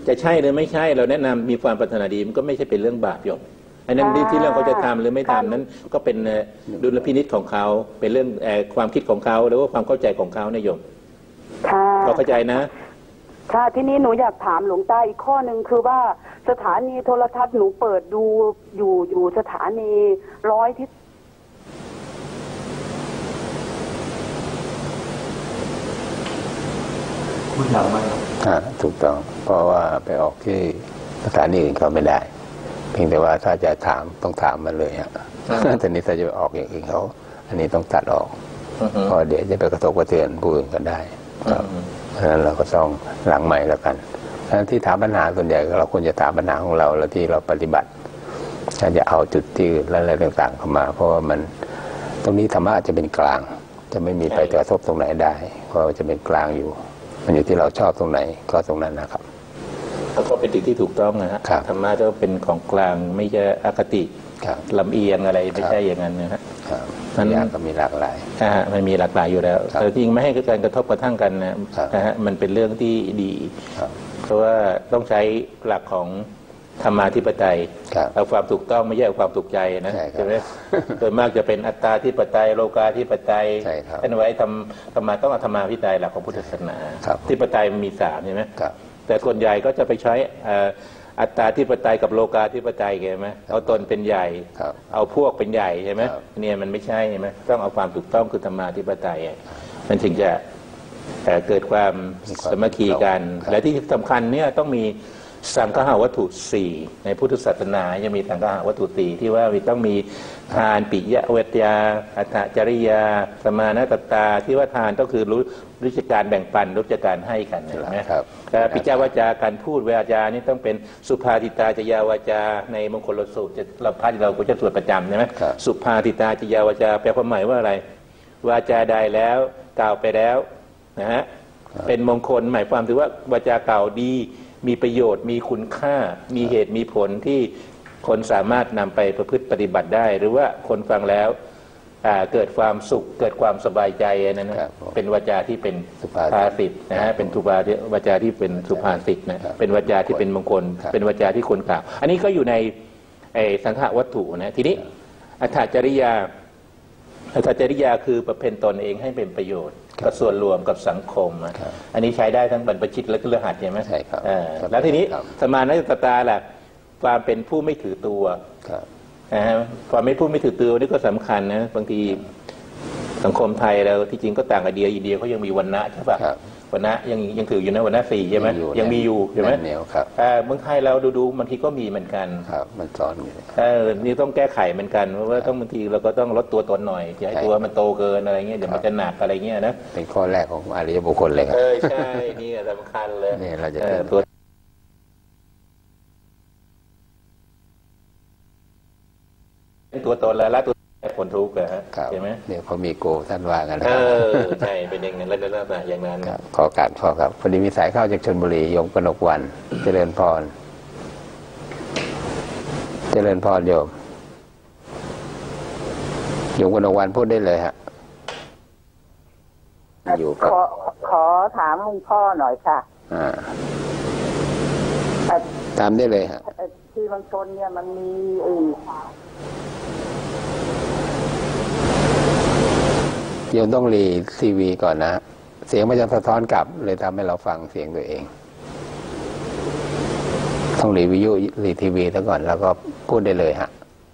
จะใช่หรือไม่ใช่เราแนะนำมีความปรารถนาดีมันก็ไม่ใช่เป็นเรื่องบาปโยมอันนั้นที่เรื่องเขาจะทำหรือไม่ทำนั้นก็เป็นดุลพินิจของเขาเป็นเรื่องความคิดของเขาหรือว่าความเข้าใจของเขาเนี่ยโยมเราเข้าใจนะค่ะทีนี้หนูอยากถามหลวงตาอีกข้อหนึ่งคือว่าสถานีโทรทัศน์หนูเปิดดูอยู่อยู่สถานีร้อยที่พูดดังไหมอ่าถูกต้องเพราะว่าไปออกที่สถานีอื่นเขาไม่ได้เพียงแต่ว่าถ้าจะถามต้องถามมันเลยฮะแต่นี้ถ้าจะออกอย่างอื่นเขาอันนี้ต้องตัดออกเพราะเดี๋ยวจะไปกระทบกระเทือนผู้อื่นกันได้ครับเพราะฉะนั้นเราก็ต้องหลังใหม่แล้วกันฉะนั้นที่ถามปัญหาส่วนใหญ่เราควรจะถามปัญหาของเราแล้วที่เราปฏิบัติถ้าจะเอาจุดที่อะไรต่างๆเข้ามาเพราะว่ามันตรงนี้ธรรมะจะเป็นกลางจะไม่มีไปกระทบตรงไหนได้เพราะจะเป็นกลางอยู่มันอยู่ที่เราชอบตรงไหนก็ตรงนั้นนะครับแล้วก็เป็นสิ่งที่ถูกต้องนะฮะธรรมะจะเป็นของกลางไม่ใช่อคติลำเอียงอะไรไม่ใช่อย่างนั้นนะฮะมันอย่างก็มีหลากหลายอ่ามันมีหลากหลายอยู่แล้วแต่จริงไม่ให้การกระทบกระทั่งกันนะนะฮะมันเป็นเรื่องที่ดีเพราะว่าต้องใช้หลักของธรรมาธิปไตยเอาความถูกต้องไม่ใช่เอาความถูกใจนะใช่ไหมโดยมากจะเป็นอัตตาธิปไตยโลกาธิปไตยท่านไว้ทำธรรมะต้องเอาธรรมาธิปไตยหลักของพุทธศาสนาธิปไตยมันมีสามใช่ไหมแต่ส่วนใหญ่ก็จะไปใช้อัตตาธิปไตยกับโลกาธิปไตยใช่ไหมเอาตนเป็นใหญ่เอาพวกเป็นใหญ่ใช่ไหมเนี่ยมันไม่ใช่ใช่ไหมต้องเอาความถูกต้องคือธรรมาธิปไตยมันถึงจะเกิดความสามัคคีกันและที่สำคัญเนี่ยต้องมีสังฆะวัตถุสี่ในพุทธศาสนายังมีสังฆะวัตถุสี่ที่ว่าต้องมีทานปิยเวทยาอัตถจริยาสมานะตตาที่ว่าทานก็คือรู้รู้จักการแบ่งปันรู้จักการให้กันใช่ไหมครับปิจาวาจาการพูดวาจานี่ต้องเป็นสุภาทิตาจยาวาจาในมงคลสูตรเราพระเราก็จะสวดประจำใช่ไหมสุภาทิตาจยาวาจาแปลความหมายว่าอะไรวาจาใดแล้วกล่าวไปแล้วนะฮะเป็นมงคลหมายความถึงว่าวาจากล่าวดีมีประโยชน์มีคุณค่ามีเหตุมีผลที่คนสามารถนำไปประพฤติปฏิบัติได้หรือว่าคนฟังแล้วเกิดความสุขเกิดความสบายใจนั้นนะเป็นวาจาที่เป็นสุภาษิตนะฮะเป็นสุภาวาจาที่เป็นสุภาษิตนะเป็นวาจาที่เป็นมงคลเป็นวาจาที่ควรกล่าวอันนี้ก็อยู่ในสังฆวัตถุนะทีนี้อัตถจริยาอัตถจริยาคือประเพณตนเองให้เป็นประโยชน์กับส่วนรวมกับสังคมอันนี้ใช้ได้ทั้งบรรพชิตและเครือขัดใช่ไหมใช่ครับแล้วทีนี้สมานะตตาแหละความเป็นผู้ไม่ถือตัวความไม่ผู้ไม่ถือตัวนี่ก็สำคัญนะบางทีสังคมไทยเราที่จริงก็ต่างกับอินเดียอินเดียเขายังมีวรรณะใช่ป่ะวรรณะยังยังถืออยู่นะวรรณะสี่ใช่ไหมยังมีอยู่ใช่ไหมเมืองไทยเราดูดูบางทีก็มีเหมือนกันครับมันซ้อนอยู่นี่ต้องแก้ไขเหมือนกันเพราะว่าต้องบางทีเราก็ต้องลดตัวตนหน่อยอย่าให้ตัวมันโตเกินอะไรเงี้ยเดี๋ยวมันจะหนักอะไรเงี้ยนะเป็นข้อแรกของอริยบุคคลเลยครับเออใช่นี่สำคัญเลยนี่เราจะตัวตัวตนแล้วละตัวคนทุกข์เลยฮะใช่ไหมเนี่ยเขามีโกท่านว่ากันเออใช่เป็นอย่างนั้นแล้วนั่นอย่างนั้นขอการขอครับพอดีมีสายเข้าจากชลบุรียมกนกวันเจริญพรเจริญพรโยมยมกนกวันพูดได้เลยฮะอยู่ขอขอถามหลวงพ่อหน่อยค่ะอ่าถามได้เลยฮะที่บางชนเนี่ยมันมีเออโยมต้องรีทีวีก่อนนะเสียงมันจะสะท้อนกลับเลยทำให้เราฟังเสียงตัวเองต้องรีวิวรีทีวีซะก่อนแล้วก็พูดได้เลยฮะ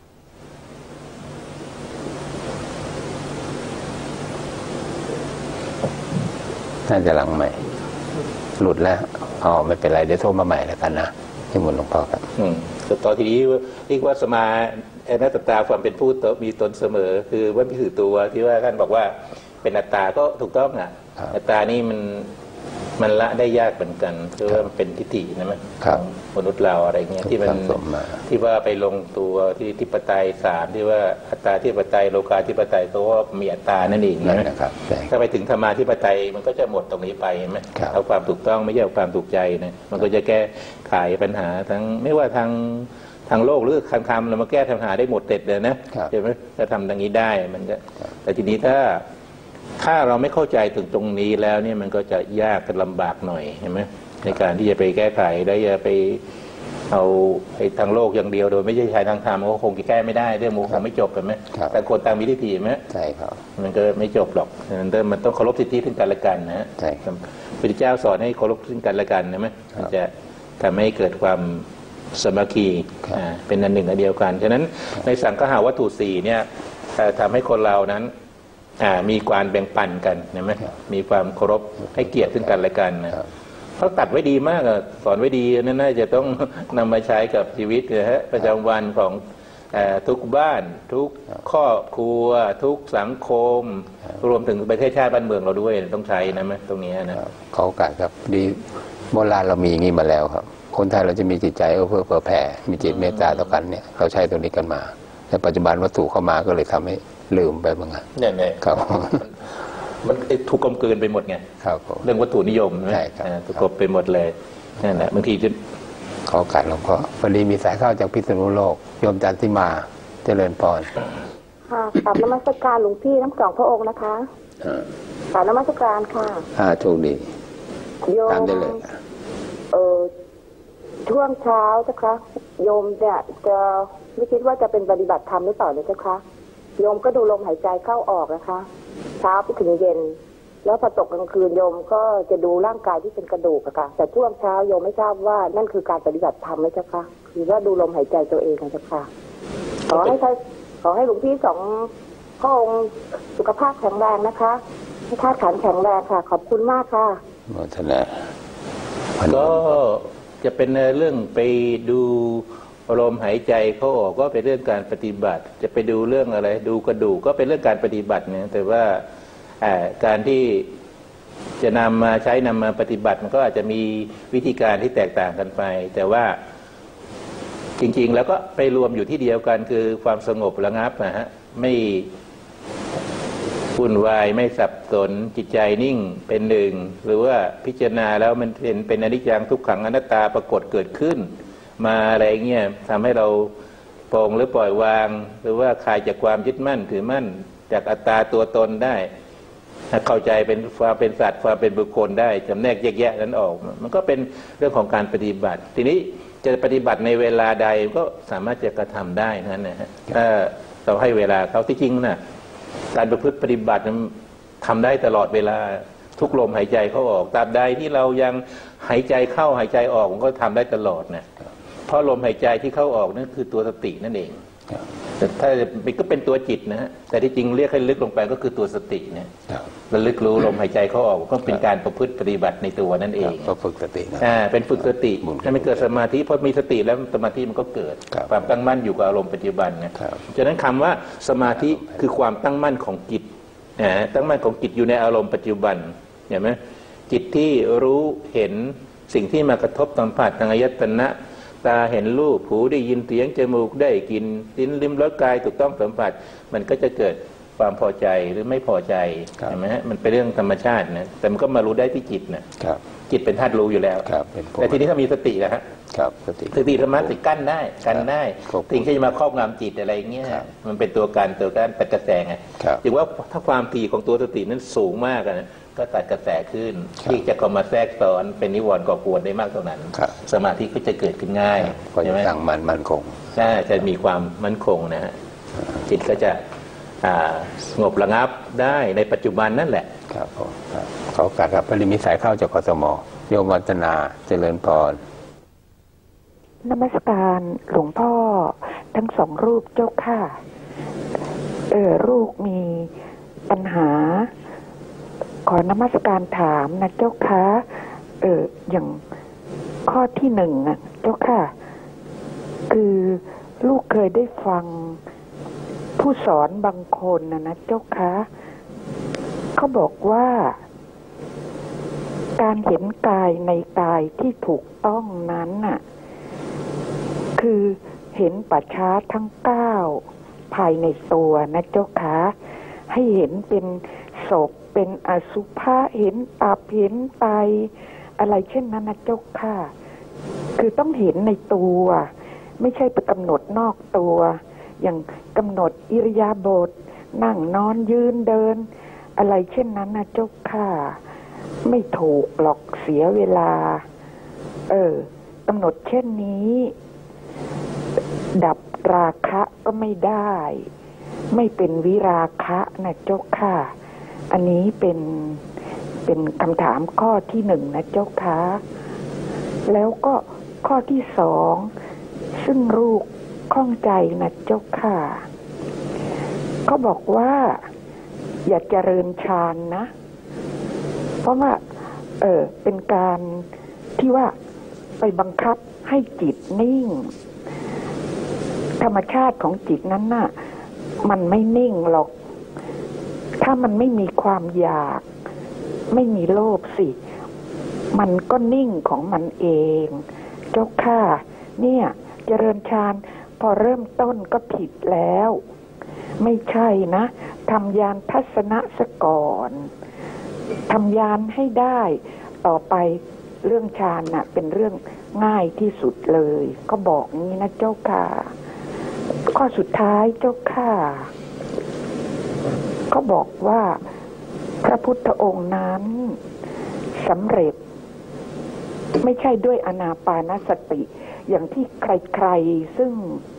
น่าจะหลังใหม่หลุดแล้วอ๋อไม่เป็นไรเดี๋ยวโทรมาใหม่แล้วกันนะที่มุนหลวงพ่อครับอืมแต่ตอนทีนี้เรียกว่าสมาอนัตตาความเป็นผู้มีตนเสมอคือว่าไม่ถือตัวที่ว่าท่านบอกว่าเป็นอัตตาก็ถูกต้องอ่ะอัตตานี่มันมันละได้ยากเหมือนกันคือว่ามันเป็นทิฏฐินะมั้ยมนุษย์เราอะไรเงี้ยที่มันที่ว่าไปลงตัวที่ทิปไตยสามที่ว่าอัตตาทิปไตยโลกาทิปไตยตัวว่ามีอัตตานั่นเองนะครับถ้าไปถึงธรรมาธิปไตยมันก็จะหมดตรงนี้ไปใช่ไหมเอาความถูกต้องไม่ใช่เอาความถูกใจนะมันก็จะแก้ไขปัญหาทั้งไม่ว่าทางทางโลกหรือทางธรรมเรามาแก้ปัญหาได้หมดเสร็จเลยนะใช่ไหมถ้าทำอย่างนี้ได้มันจะแต่ทีนี้ถ้าถ้าเราไม่เข้าใจถึงตรงนี้แล้วเนี่ยมันก็จะยากกันลำบากหน่อยเห็นไหมในการที่จะไปแก้ไขได้จะไปเอาไอ้ทางโลกอย่างเดียวโดยไม่ใช่ใช้ทางธรรมก็คงจะแก้ไม่ได้เรื่องมันคงไม่จบกันไหมแต่คนตามวิธีไหมใช่ครับมันก็ไม่จบหรอกมันต้องเคารพสิทธิซึ่งกันและกันนะใช่ครับพระพุทธเจ้าสอนให้เคารพซึ่งกันและกันนะไหมมันจะทำให้เกิดความสมัคคีเป็นอันหนึ่งอันเดียวกันฉะนั้นในสังฆาวัตถุสี่เนี่ยทำให้คนเรานั้นมีความแบ่งปันกันนะไหมมีความเคารพให้เกียรติซึ่งกันและกันนะเขาตัดไว้ดีมากสอนไว้ดีนั่นน่าจะต้องนำมาใช้กับชีวิตนะฮะประจำวันของทุกบ้านทุกครอบครัวทุกสังคมรวมถึงประเทศชาติบ้านเมืองเราด้วยต้องใช้นะไหมตรงนี้นะเขาการครับดีโบราณเรามีอย่างนี้มาแล้วครับคนไทยเราจะมีจิตใจเอื้อเฟื้อเผื่อแผ่มีจิตเมตตาต่อกันเนี่ยเราใช้ตรงนี้กันมาแต่ปัจจุบันวัตถุเข้ามาก็เลยทำให้ลืมไปบ้างเนี่ยครับมันถูกกลมกลืนไปหมดไงเรื่องวัตถุนิยมใช่ครับถูกกลบไปหมดเลยนั่นแหละบางทีจะขอการหลวงพ่อพอดีมีสายเข้าจากพิษณุโลกโยมจันทิมาเจริญพรค่ะกราบนมัสการหลวงพี่ทั้งสองพระองค์นะคะกราบนมัสการค่ะอ่าโชคดีโยมได้เลยเออช่วงเช้าเจ้าคะโยมเนี่ยจะไม่คิดว่าจะเป็นปฏิบัติธรรมหรือเปล่าเนี่ยเจ้าคะโยมก็ดูลมหายใจเข้าออกนะคะเช้าไปถึงเย็นแล้วพอตกกลางคืนโยมก็จะดูร่างกายที่เป็นกระดูกอะค่ะแต่ช่วงเช้าโยมไม่ทราบว่านั่นคือการปฏิบัติธรรมไหมเจ้าคะคือว่าดูลมหายใจตัวเองนะเจ้าค่ะขอให้ขอให้หลวงพี่สองพระองค์สุขภาพแข็งแรงนะคะให้ธาตุขันธ์แข็งแรงค่ะขอบคุณมากค่ะโมทนาก็จะเป็นเรื่องไปดูลมหายใจเขาออกก็เป็นเรื่องการปฏิบัติจะไปดูเรื่องอะไรดูกระดูกก็เป็นเรื่องการปฏิบัติเนี่ยแต่ว่าการที่จะนำมาใช้นำมาปฏิบัติมันก็อาจจะมีวิธีการที่แตกต่างกันไปแต่ว่าจริงๆแล้วก็ไปรวมอยู่ที่เดียวกันคือความสงบระงับนะฮะไม่วุ่นวายไม่สับสนจิตใจนิ่งเป็นหนึ่งหรือว่าพิจารณาแล้วมันเป็นเป็นอนิจจังทุกขังอนัตตาปรากฏเกิดขึ้นมาอะไรเงี้ยทำให้เราปลงหรือปล่อยวางหรือว่าคลายจากความยึดมั่นถือมั่นจากอัตตาตัวตนได้เข้าใจเป็นความเป็นสัตว์ความเป็นบุคคลได้จำแนกแยกแยะนั้นออกมันก็เป็นเรื่องของการปฏิบัติทีนี้จะปฏิบัติในเวลาใดก็สามารถจะกระทำได้นั่นนะฮะถ้าเราให้เวลาเขาที่จริงนะการประพฤติปฏิบัติทำได้ตลอดเวลาทุกลมหายใจเข้าออกตราบใดที่เรายังหายใจเข้าหายใจออกมันก็ทำได้ตลอดนะเพราะลมหายใจที่เข้าออกนั่นคือตัวสตินั่นเองแต่ถ้ามันก็เป็นตัวจิตนะฮะแต่ที่จริงเรียกให้ลึกลงไปก็คือตัวสติเนี่ยระลึกรู้ลมหายใจเข้าออกก็เป็นการประพฤติปฏิบัติในตัวนั่นเองก็ฝึกสตินะอ่าเป็นฝึกสติถ้าไม่เกิดสมาธิพอมีสติแล้วสมาธิมันก็เกิดความตั้งมั่นอยู่กับอารมณ์ปัจจุบันนะฉะนั้นคำว่าสมาธิคือความตั้งมั่นของจิตนะตั้งมั่นของจิตอยู่ในอารมณ์ปัจจุบันเห็นไหมจิตที่รู้เห็นสิ่งที่มากระทบสัมผัสทางอายตนะตาเห็นรูปหูได้ยินเสียงจมูกได้กลิ่นลิ้นลิ้มรสกายถูกต้องสัมผัสมันก็จะเกิดความพอใจหรือไม่พอใจใช่ไหมฮะมันเป็นเรื่องธรรมชาตินะแต่มันก็มารู้ได้ที่จิตนะจิตเป็นธาตุรู้อยู่แล้วแต่ทีนี้ถ้ามีสตินะฮะสติสติธรรมะติกั้นได้กันได้สิ่งที่จะมาครอบงำจิตอะไรเงี้ยมันเป็นตัวการตัวการตัดกระแสไงถึงว่าถ้าความถี่ของตัวสตินั้นสูงมากนะก็ตัดกระแสขึ้นที่จะเข้ามาแทรกซ้อนเป็นนิวรณ์ก่อกวนได้มากเท่านั้นสมาธิก็จะเกิดขึ้นง่ายใช่ไหมตั้งมั่นมั่นคงใช่จะมีความมั่นคงนะฮะจิตก็จะสงบระงับได้ในปัจจุบันนั่นแหละครับเขาการครับพอดีมีสายเข้าจากกสมโยมวัฒนาเจริญพรนมัสการหลวงพ่อทั้งสองรูปเจ้าค่ะเออลูกมีปัญหาขอนมัสการถามนะเจ้าค่ะเอออย่างข้อที่หนึ่งอ่ะเจ้าค่ะคือลูกเคยได้ฟังผู้สอนบางคนนะนะเจ้าค่ะเขาบอกว่าการเห็นกายในกายที่ถูกต้องนั้นน่ะคือเห็นปัจฉาทั้งเก้าภายในตัวนะเจ้าค่ะให้เห็นเป็นศพเป็นอสุภะเห็นตับเห็นไตอะไรเช่นนั้นนะเจ้าค่ะคือต้องเห็นในตัวไม่ใช่ไปกำหนดนอกตัวอย่างกำหนดอิริยาบถนั่งนอนยืนเดินอะไรเช่นนั้นนะเจ้าค่ะไม่ถูกหรอกเสียเวลาเออกำหนดเช่นนี้ดับราคะก็ไม่ได้ไม่เป็นวิราคะนะเจ้าค่ะอันนี้เป็นเป็นคำถามข้อที่หนึ่งนะเจ้าค่ะแล้วก็ข้อที่สองซึ่งลูกข้องใจนะเจ้าค่ะเขาบอกว่าอย่าเจริญฌานนะเพราะว่าเออเป็นการที่ว่าไปบังคับให้จิตนิ่งธรรมชาติของจิตนั้นน่ะมันไม่นิ่งหรอกถ้ามันไม่มีความอยากไม่มีโลภสิมันก็นิ่งของมันเองเจ้าค่ะเนี่ยเจริญฌานพอเริ่มต้นก็ผิดแล้วไม่ใช่นะทำญาณทัศนะซะก่อนทำญาณให้ได้ต่อไปเรื่องฌานน่ะเป็นเรื่องง่ายที่สุดเลยก็บอกงี้นะเจ้าค่ะข้อสุดท้ายเจ้าค่ะก็บอกว่าพระพุทธองค์นั้นสำเร็จไม่ใช่ด้วยอานาปานสติอย่างที่ใครๆซึ่ง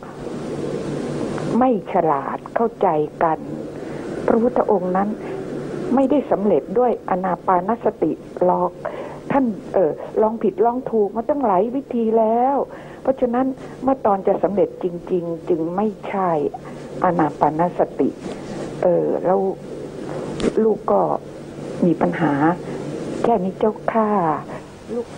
ไม่ฉลาดเข้าใจกันพระพุทธองค์นั้นไม่ได้สำเร็จด้วยอานาปานสติหรอกท่านเออลองผิดลองถูกมาตั้งหลายวิธีแล้วเพราะฉะนั้นเมื่อตอนจะสำเร็จจริงๆจึงไม่ใช่อานาปานสติเออแล้วลูกก็มีปัญหาแค่นี้เจ้าค่ะลูก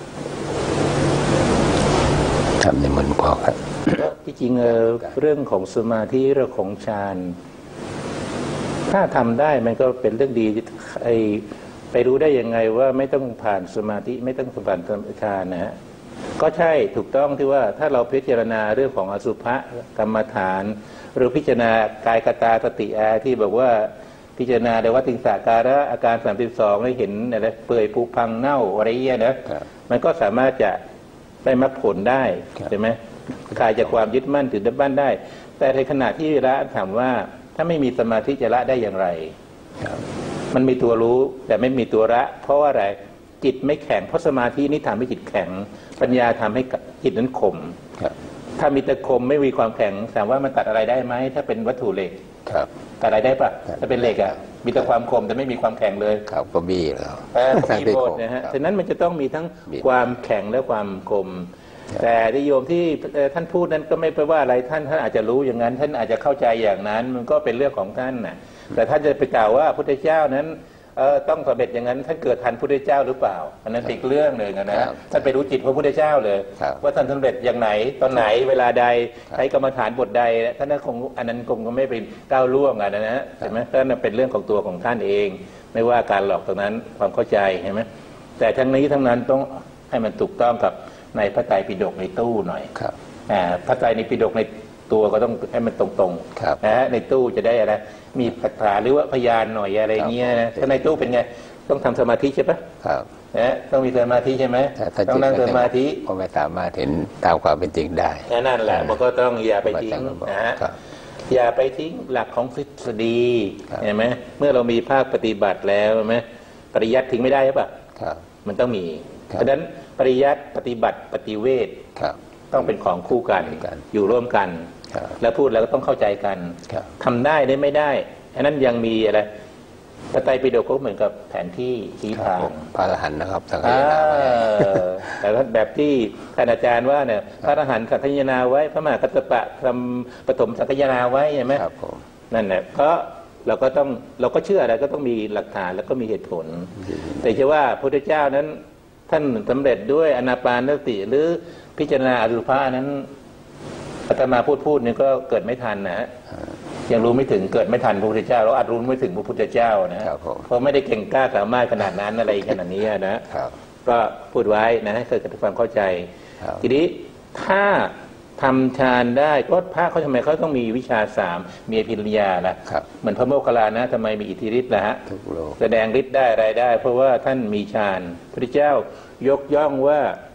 ทำในมันพอครับที่จริงเออเรื่องของสมาธิเรื่องของฌานถ้าทำได้มันก็เป็นเรื่องดีไอไปรู้ได้ยังไงว่าไม่ต้องผ่านสมาธิไม่ต้องผ่านฌานนะฮะก็ใช่ถูกต้องที่ว่าถ้าเราพิจารณาเรื่องของอสุภกรรมฐานหรือพิจารณากายกตาสติอาที่บอกว่าพิจารณาในวัฏฏิสาการะอาการสามสิบสองได้เห็นอะไรเปื่อยผุพังเน่าอะไรเงี้ยนะมันก็สามารถจะได้มรรคผลได้ใช่ไหมคลายจากความยึดมั่นถือยึดมั่นได้แต่ในขณะที่ละถามว่าถ้าไม่มีสมาธิจะละได้อย่างไรมันมีตัวรู้แต่ไม่มีตัวละเพราะว่าอะไรจิตไม่แข็งเพราะสมาธินี่ทำให้จิตแข็งปัญญาทำให้จิตนั้นข่มถ้ามีแต่ข่มไม่มีความแข็งถามว่ามันตัดอะไรได้ไหมถ้าเป็นวัตถุเหล็กตัดอะไรได้ปะถ้าเป็นเหล็กอ่ะมีแต่ความข่มแต่ไม่มีความแข็งเลยครับก็บี้แล้วมีหมดนะฮะฉะนั้นมันจะต้องมีทั้งความแข็งและความคมแต่ที่โยมที่ท่านพูดนั้นก็ไม่แปลว่าอะไรท่านท่านอาจจะรู้อย่างนั้นท่านอาจจะเข้าใจอย่างนั้นมันก็เป็นเรื่องของท่านน่ะแต่ท่านจะไปกล่าวว่าพุทธเจ้านั้นเออต้องสำเร็จอย่างนั้นท่านเกิดทันพุทธเจ้าหรือเปล่าอันนั้นอีกเรื่องหนึ่งนะท่านไปรู้จิตพระพุทธเจ้าเลยว่าท่านสำเร็จอย่างไหนตอนไหนเวลาใดใช้กรรมฐานบทใดท่านนั้นคงอันนั้นคงไม่เป็นก้าวล่วงอ่ะนะใช่ไหมท่านเป็นเรื่องของตัวของท่านเองไม่ว่าการหลอกตรงนั้นความเข้าใจใช่ไหมแต่ทั้งนี้ทั้งนั้นต้องให้มันถูกต้องกับในพระไตรปิฎกในตู้หน่อยพระไตรในปิฎกในตัวก็ต้องให้มันตรงๆนะฮะในตู้จะได้อะไรมีคาถาหรือว่าพยานหน่อยอะไรเงี้ยนะถ้าในตู้เป็นไงต้องทำสมาธิใช่ปะครับนะต้องมีสมาธิใช่ไหมต้องนั่งสมาธิก็ไม่สามารถเห็นตามความเป็นจริงได้นั่นแหละมันก็ต้องอย่าไปทิ้งนะฮะอย่าไปทิ้งหลักของทฤษฎีเห็นไหมเมื่อเรามีภาคปฏิบัติแล้วใช่ไหมปริยัติทิ้งไม่ได้ใช่ปะมันต้องมีเพราะฉะนั้นปริยัติปฏิบัติปฏิเวทต้องเป็นของคู่กันอยู่ร่วมกันแล้วพูดแล้วก็ต้องเข้าใจกันทำได้ได้ไม่ได้อันนั้นยังมีอะไรพระไตรปิฎกก็เหมือนกับแผนที่ชี้ทางพระอรหันต์นะครับสังฆนาไว้แต่แบบที่ท่านอาจารย์ว่าเนี่ยพระอรหันต์สังฆนาไว้พระมหากัสสปะทำปฐมสังฆนาไว้ใช่ไหมนั่นแหละเพราะเราก็ต้องเราก็เชื่ออะไรก็ต้องมีหลักฐานแล้วก็มีเหตุผลแต่เชื่อว่าพระพุทธเจ้านั้นท่านสำเร็จด้วยอานาปานสติหรือพิจารณาอสุภะนั้นอาตมาพูดพูดนี่ก็เกิดไม่ทันนะยังรู้ไม่ถึงเกิดไม่ทันพระพุทธเจ้าเราอาจรู้ไม่ถึงพระพุทธเจ้านะเพราะไม่ได้เก่งกล้าสามารถขนาดนั้นอะไรขนาดนี้นะก็พูดไว้นะให้เกิดความเข้าใจทีนี้ถ้าทำฌานได้ก็พระเขาทำไมเขาต้องมีวิชาสามมีอภิญญาล่ะเหมือนพระโมคคัลลานะทำไมมีอิทธิฤทธิ์ล่ะฮะแสดงฤทธิ์ได้อะไรได้เพราะว่าท่านมีฌานพระพุทธเจ้ายกย่องว่า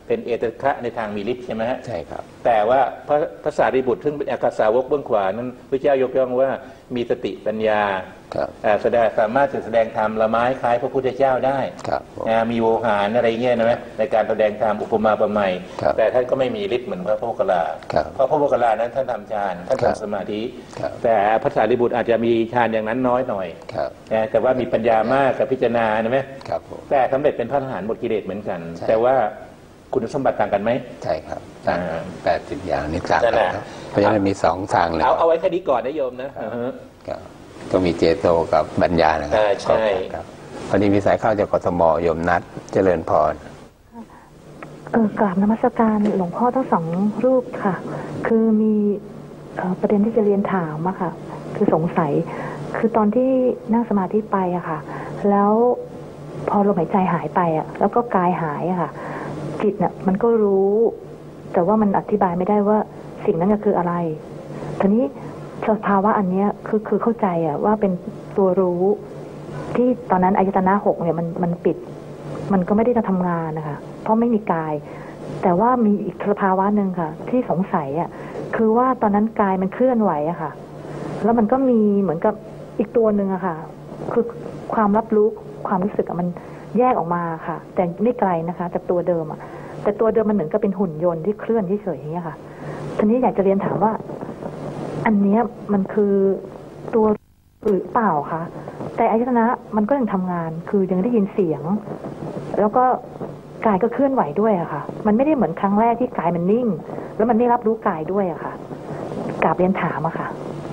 เป็นเอตคะในทางมีฤทธิ์ใช่ไหมฮะใช่ครับแต่ว่าพระพระสารีบุตรซึ่งเป็นอากาสาวกเบื้องขวานั้นพระเจ้ายกย่องว่ามีสติปัญญาแสดงสามารถจะแสดงธรรมละไม้คล้ายพระพุทธเจ้าได้มีโวหารอะไรเงี้ยนะในการแสดงธรรมอุปมาอุปไมยแต่ท่านก็ไม่มีฤทธิ์เหมือนพระโมคคัลลาเพราะพระโมคคัลลานั้นท่านทำฌานท่านทำสมาธิแต่พระสารีบุตรอาจจะมีฌานอย่างนั้นน้อยหน่อยแต่ว่ามีปัญญามากกับพิจารณาใช่ไหมแต่สำเร็จเป็นพระอรหันต์หมดกิเลสเหมือนกันแต่ว่าคุณสมบัติต่างกันไหมใช่ครับต่างแปดสิบอย่างนี้ต่างกันเพราะฉะนั้นมีสองทางเลยเอาเอาไว้แค่นี้ก่อนนะโยมนะก็มีเจโตกับบัญญานะครับใช่ครับพอดีมีสายเข้าจากกทมโยมนัดเจริญพรเออกราบนมัสการหลวงพ่อทั้งสองรูปค่ะคือมีประเด็นที่จะเรียนถามอะค่ะคือสงสัยคือตอนที่นั่งสมาธิไปอะค่ะแล้วพอลมหายใจหายไปอะแล้วก็กายหายอะค่ะจิตเนี่ยมันก็รู้แต่ว่ามันอธิบายไม่ได้ว่าสิ่งนั้นก็คืออะไรทีนี้สภาวะอันนี้คือคือเข้าใจอะว่าเป็นตัวรู้ที่ตอนนั้นอายตนะหกเนี่ยมันมันปิดมันก็ไม่ได้จะทำงานนะคะเพราะไม่มีกายแต่ว่ามีอีกสภาวะหนึ่งค่ะที่สงสัยอะคือว่าตอนนั้นกายมันเคลื่อนไหวอะค่ะแล้วมันก็มีเหมือนกับอีกตัวหนึ่งอะค่ะคือความรับรู้ความรู้สึกมันแยกออกมาค่ะแต่ไม่ไกลนะคะจากตัวเดิมอะแต่ตัวเดิมมันเหมือนกับเป็นหุ่นยนต์ที่เคลื่อนเฉยๆอย่างเงี้ยค่ะทีนี้อยากจะเรียนถามว่าอันนี้มันคือตัวหรือเปล่าคะแต่อายตนะมันก็ยังทำงานคือยังได้ยินเสียงแล้วก็กายก็เคลื่อนไหวด้วยอะค่ะมันไม่ได้เหมือนครั้งแรกที่กายมันนิ่งแล้วมันไม่รับรู้กายด้วยอะค่ะกราบเรียนถามอะค่ะ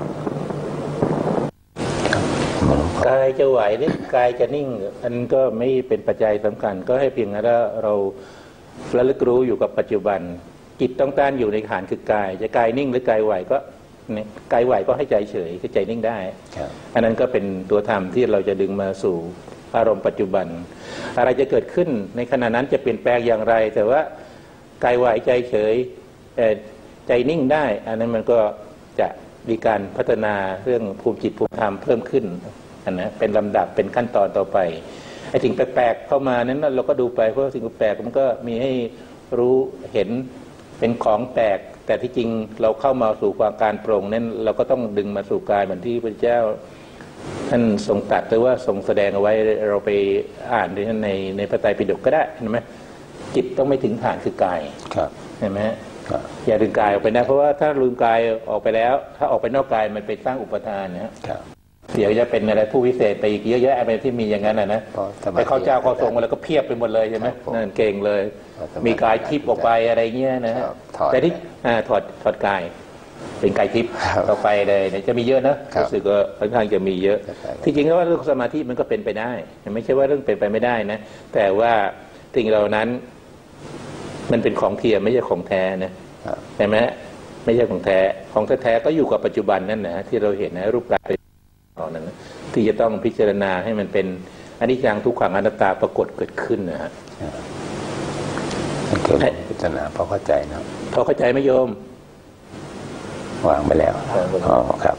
กายจะไหวหรือกายจะนิ่งอันก็ไม่เป็นปัจจัยสำคัญก็ให้เพียงว่าเราระลึกรู้อยู่กับปัจจุบันจิตต้องต้านอยู่ในฐานคือกายจะกายนิ่งหรือกายไหวก็กายไหวก็ให้ใจเฉยคือใจนิ่งได้อันนั้นก็เป็นตัวธรรมที่เราจะดึงมาสู่อารมณ์ปัจจุบันอะไรจะเกิดขึ้นในขณะนั้นจะเปลี่ยนแปลงอย่างไรแต่ว่ากายไหวใจเฉยใจนิ่งได้อันนั้นมันก็จะมีการพัฒนาเรื่องภูมิจิตภูมิธรรมเพิ่มขึ้นอันนะเป็นลำดับเป็นขั้นตอนต่อไปไอ้สิ่งแปลกๆเข้ามานั้นเราก็ดูไปเพราะสิ่งแปลกมันก็มีให้รู้เห็นเป็นของแปลกแต่ที่จริงเราเข้ามาสู่ความการโปร่งนั้นเราก็ต้องดึงมาสู่กายเหมือนที่พระเจ้าท่านทรงตรัสหรือว่าทรงแสดงเอาไว้เราไปอ่านในในพระไตรปิฎกก็ได้เห็นไหมจิตต้องไม่ถึงฐานคือกายเห็นไหมอย่าดึงกายออกไปนะเพราะว่าถ้าลืมกายออกไปแล้วถ้าออกไปนอกกายมันไปสร้างอุปทานนะเดี๋ยวจะเป็นอะไรผู้วิเศษไปอีกเยอะแยะอะไรที่มีอย่างนั้นนะนะไปเข้าเจ้าเข้าทรงมาแล้วก็เพียบไปหมดเลยใช่ไหมนั่นเก่งเลยมีกายทิพย์ออกไปอะไรเงี้ยนะแต่ที่ถอดถอดกายเป็นกายทิพย์ต่อไปเลยจะมีเยอะนะรู้สึกว่าค่อนข้างจะมีเยอะที่จริงแล้วเรื่องสมาธิมันก็เป็นไปได้ไม่ใช่ว่าเรื่องเป็นไปไม่ได้นะแต่ว่าสิ่งเหล่านั้นมันเป็นของเทียมไม่ใช่ของแท้นะใช่ไหมไม่ใช่ของแท้ของแท้ๆก็อยู่กับปัจจุบันนั่นนะที่เราเห็นนะรูปกายนั้นที่จะต้องพิจารณาให้มันเป็นอนิจจังทุกขังอนัตตาปรากฏเกิดขึ้นนะฮะเกิดพิจารณาพอเข้าใจนะพอเข้าใจไหมโยมวางไปแล้วอ๋อครับ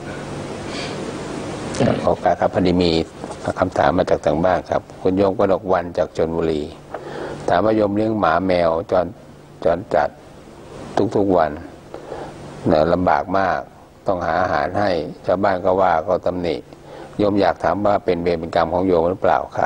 โอกาสครับพอดีมีคำถามมาจากทางบ้านครับคุณโยมกนกวันจากชลบุรีถามว่าโยมเลี้ยงหมาแมวจรจรจัดทุกๆวันเนี่ยลำบากมากต้องหาอาหารให้ชาวบ้านก็ว่าก็ตำหนิโยมอยากถามว่าเป็นเวรเป็นกรรมของโยมหรือเปล่าค่ะ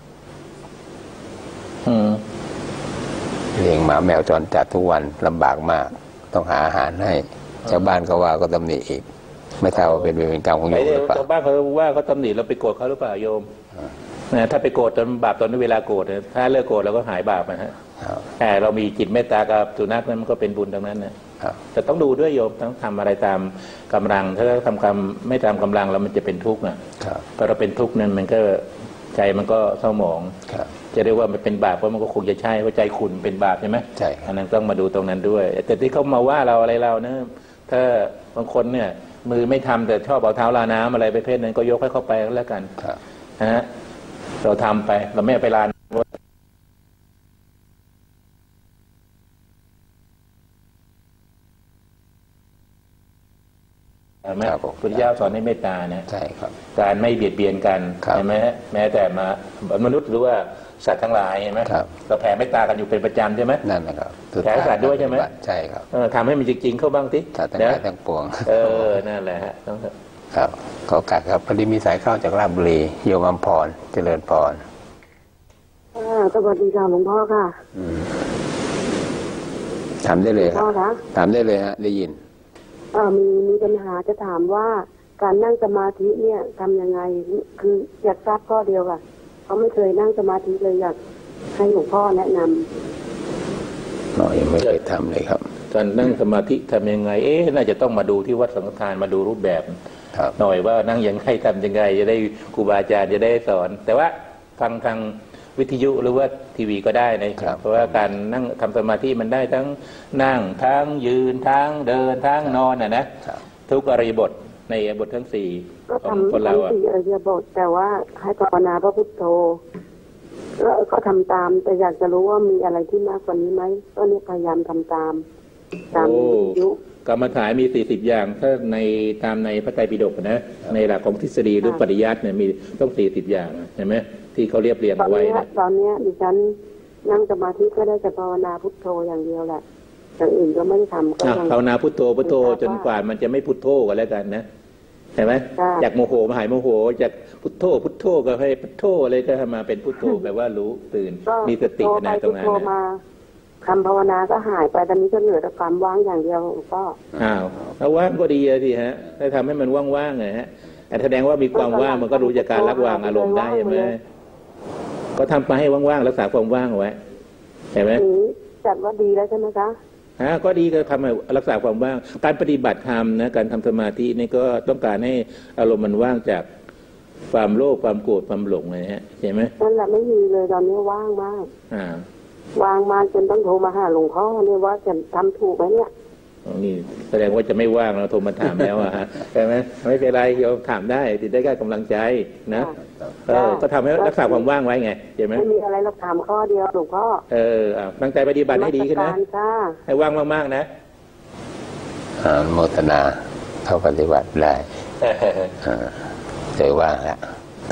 เลี้ยงหมาแมวจรจัดทุกวันลำบากมากต้องหาอาหารให้ชาวบ้านก็ว่าก็ตำหนิอีกไม่ทราบว่าเป็นเวรเป็นกรรมของโยมหรือเปล่าชาวบ้านเขาว่าเขาตำหนิเราไปโกรธเขาหรือเปล่าโยมนะถ้าไปโกรธตอนบาปตอนเวลาโกรธถ้าเลิกโกรธเราก็หายบาปนะฮะแต่เรามีจิตเมตตากับสุนัขนั้นมันก็เป็นบุญตรงนั้นนะแต่ต้องดูด้วยโยมต้องทำอะไรตามกำลังถ้าทำกรรมไม่ตามกำลังแล้วมันจะเป็นทุกข์นะพอเราเป็นทุกข์นั้นมันก็ใจมันก็เศร้าหมองจะเรียกว่ามันเป็นบาปเพราะมันก็คงจะใช่เพราะใจขุ่นเป็นบาปใช่ไหมใช่อันนั้นต้องมาดูตรงนั้นด้วยแต่ที่เขามาว่าเราอะไรเรานะถ้าบางคนเนี่ยมือไม่ทำแต่ชอบเอาเท้าลาน้ำอะไรประเภทนั้นก็ยกให้เข้าไปแล้วกันนะฮะเราทำไปเราไม่ไปลาแม่พุทธเจ้าสอนให้เมตตาเนี่ยใช่ครับการไม่เบียดเบียนกันใช่ไหมแม้แต่มามนุษย์หรือว่าสัตว์ทั้งหลายเห็นไหมเราแผ่เมตตากันอยู่เป็นประจำใช่ไหมนั่นนะครับแผ่สัตว์ด้วยใช่ไหมใช่ครับเออทำให้มันจริงๆเข้าบ้างสิสัตว์ทั้งหลายทั้งปวงเออนั่นแหละฮะต้องครับขอการครับพอดีมีสายเข้าจากราชบุรีโยมอัมพรเจริญพรสวัสดีค่ะหลวงพ่อค่ะถามได้เลยครับถามได้เลยฮะได้ยินเออมีมีปัญหาจะถามว่าการนั่งสมาธิเนี่ยทำยังไงคืออยากทราบข้อเดียวค่ะเขาไม่เคยนั่งสมาธิเลยอยากให้หลวงพ่อแนะนำหน่อยไม่เคยทำเลยครับการนั่งสมาธิทำยังไงเอ๊ะน่าจะต้องมาดูที่วัดสังฆทานมาดูรูปแบบหน่อยว่านั่งยังไงทำยังไงจะได้ครูบาอาจารย์จะได้สอนแต่ว่าฟังทางวิทยุหรือว่าทีวีก็ได้นะครับเพราะว่าการนั่งทำสมาธิมันได้ทั้งนั่งทั้งยืนทั้งเดินทั้งนอนอ่ะนะทุกอริยบทในบททั้งสี่ของคนเราอ่ะสี่อริยบทแต่ว่าให้ภาวนาพระพุทโธแล้วก็ทำตามแต่อยากจะรู้ว่ามีอะไรที่มากกว่านี้ไหมก็เนี่ยพยายามทำตามตามวิทยุกรรมฐานมีสี่สิบอย่างถ้าในตามในพระไตรปิฎกนะในหลักของทฤษฎีหรือปริยัติเนี่ยมีต้องสี่สิบอย่างเห็นไหมที่เขาเรียบเรียงเอาไว้นะตอนนี้ดิฉันนั่งสมาธิก็ได้แต่ภาวนาพุทโธอย่างเดียวแหละอย่างอื่นก็ไม่ได้ทำก็ภาวนาพุทโธพุทโธจนกว่ามันจะไม่พุทโธกันแล้วกันนะเห็นไหมจากโมโหมาหายโมโหจากพุทโธพุทโธก็ให้พุทโธอะไรก็มาเป็นพุทโธแปลว่ารู้ตื่นมีสติในตรงนั้นนะคำภาวนาก็หายไปตอนนี้ก็เหลือแต่ความว่างอย่างเดียวก็อ้าวถ้าว่างก็ดีเลยทีฮะถ้าทำให้มันว่างๆไงฮะแต่แสดงว่ามีความว่างมันก็รู้จักการละวางอารมณ์ได้ใช่ไหมก็ทำไปให้ว่างๆรักษาความว่างไว้เห็นไหมจัดว่าดีแล้วใช่ไหมคะฮะก็ดีก็ทำให้รักษาความว่างการปฏิบัติธรรมนะการทำสมาธินี่ก็ต้องการให้อารมณ์มันว่างจากความโลภความโกรธความหลงเลยฮะเห็นไหมนั่นแหละไม่มีเลยตอนนี้ว่างมากอ่าวางมาจนต้องโทรมาหาหลวงพ่อเนี่ยว่าจะทำถูกไหมเนี่ยนี่แสดงว่าจะไม่ว่างเราโทรมาถามแล้วอะฮะใช่ไหมไม่เป็นไรเราถามได้ติดได้แค่กำลังใจนะเออก็ทำให้รักษาความว่างไว้ไงใช่ไหมไม่มีอะไรเราถามข้อเดียวหลวงพ่อเออตั้งใจปฏิบัติให้ดีขึ้นนะให้ว่างมากๆนะโมทนาเข้าปฏิบัติได้ใจว่างแล้ว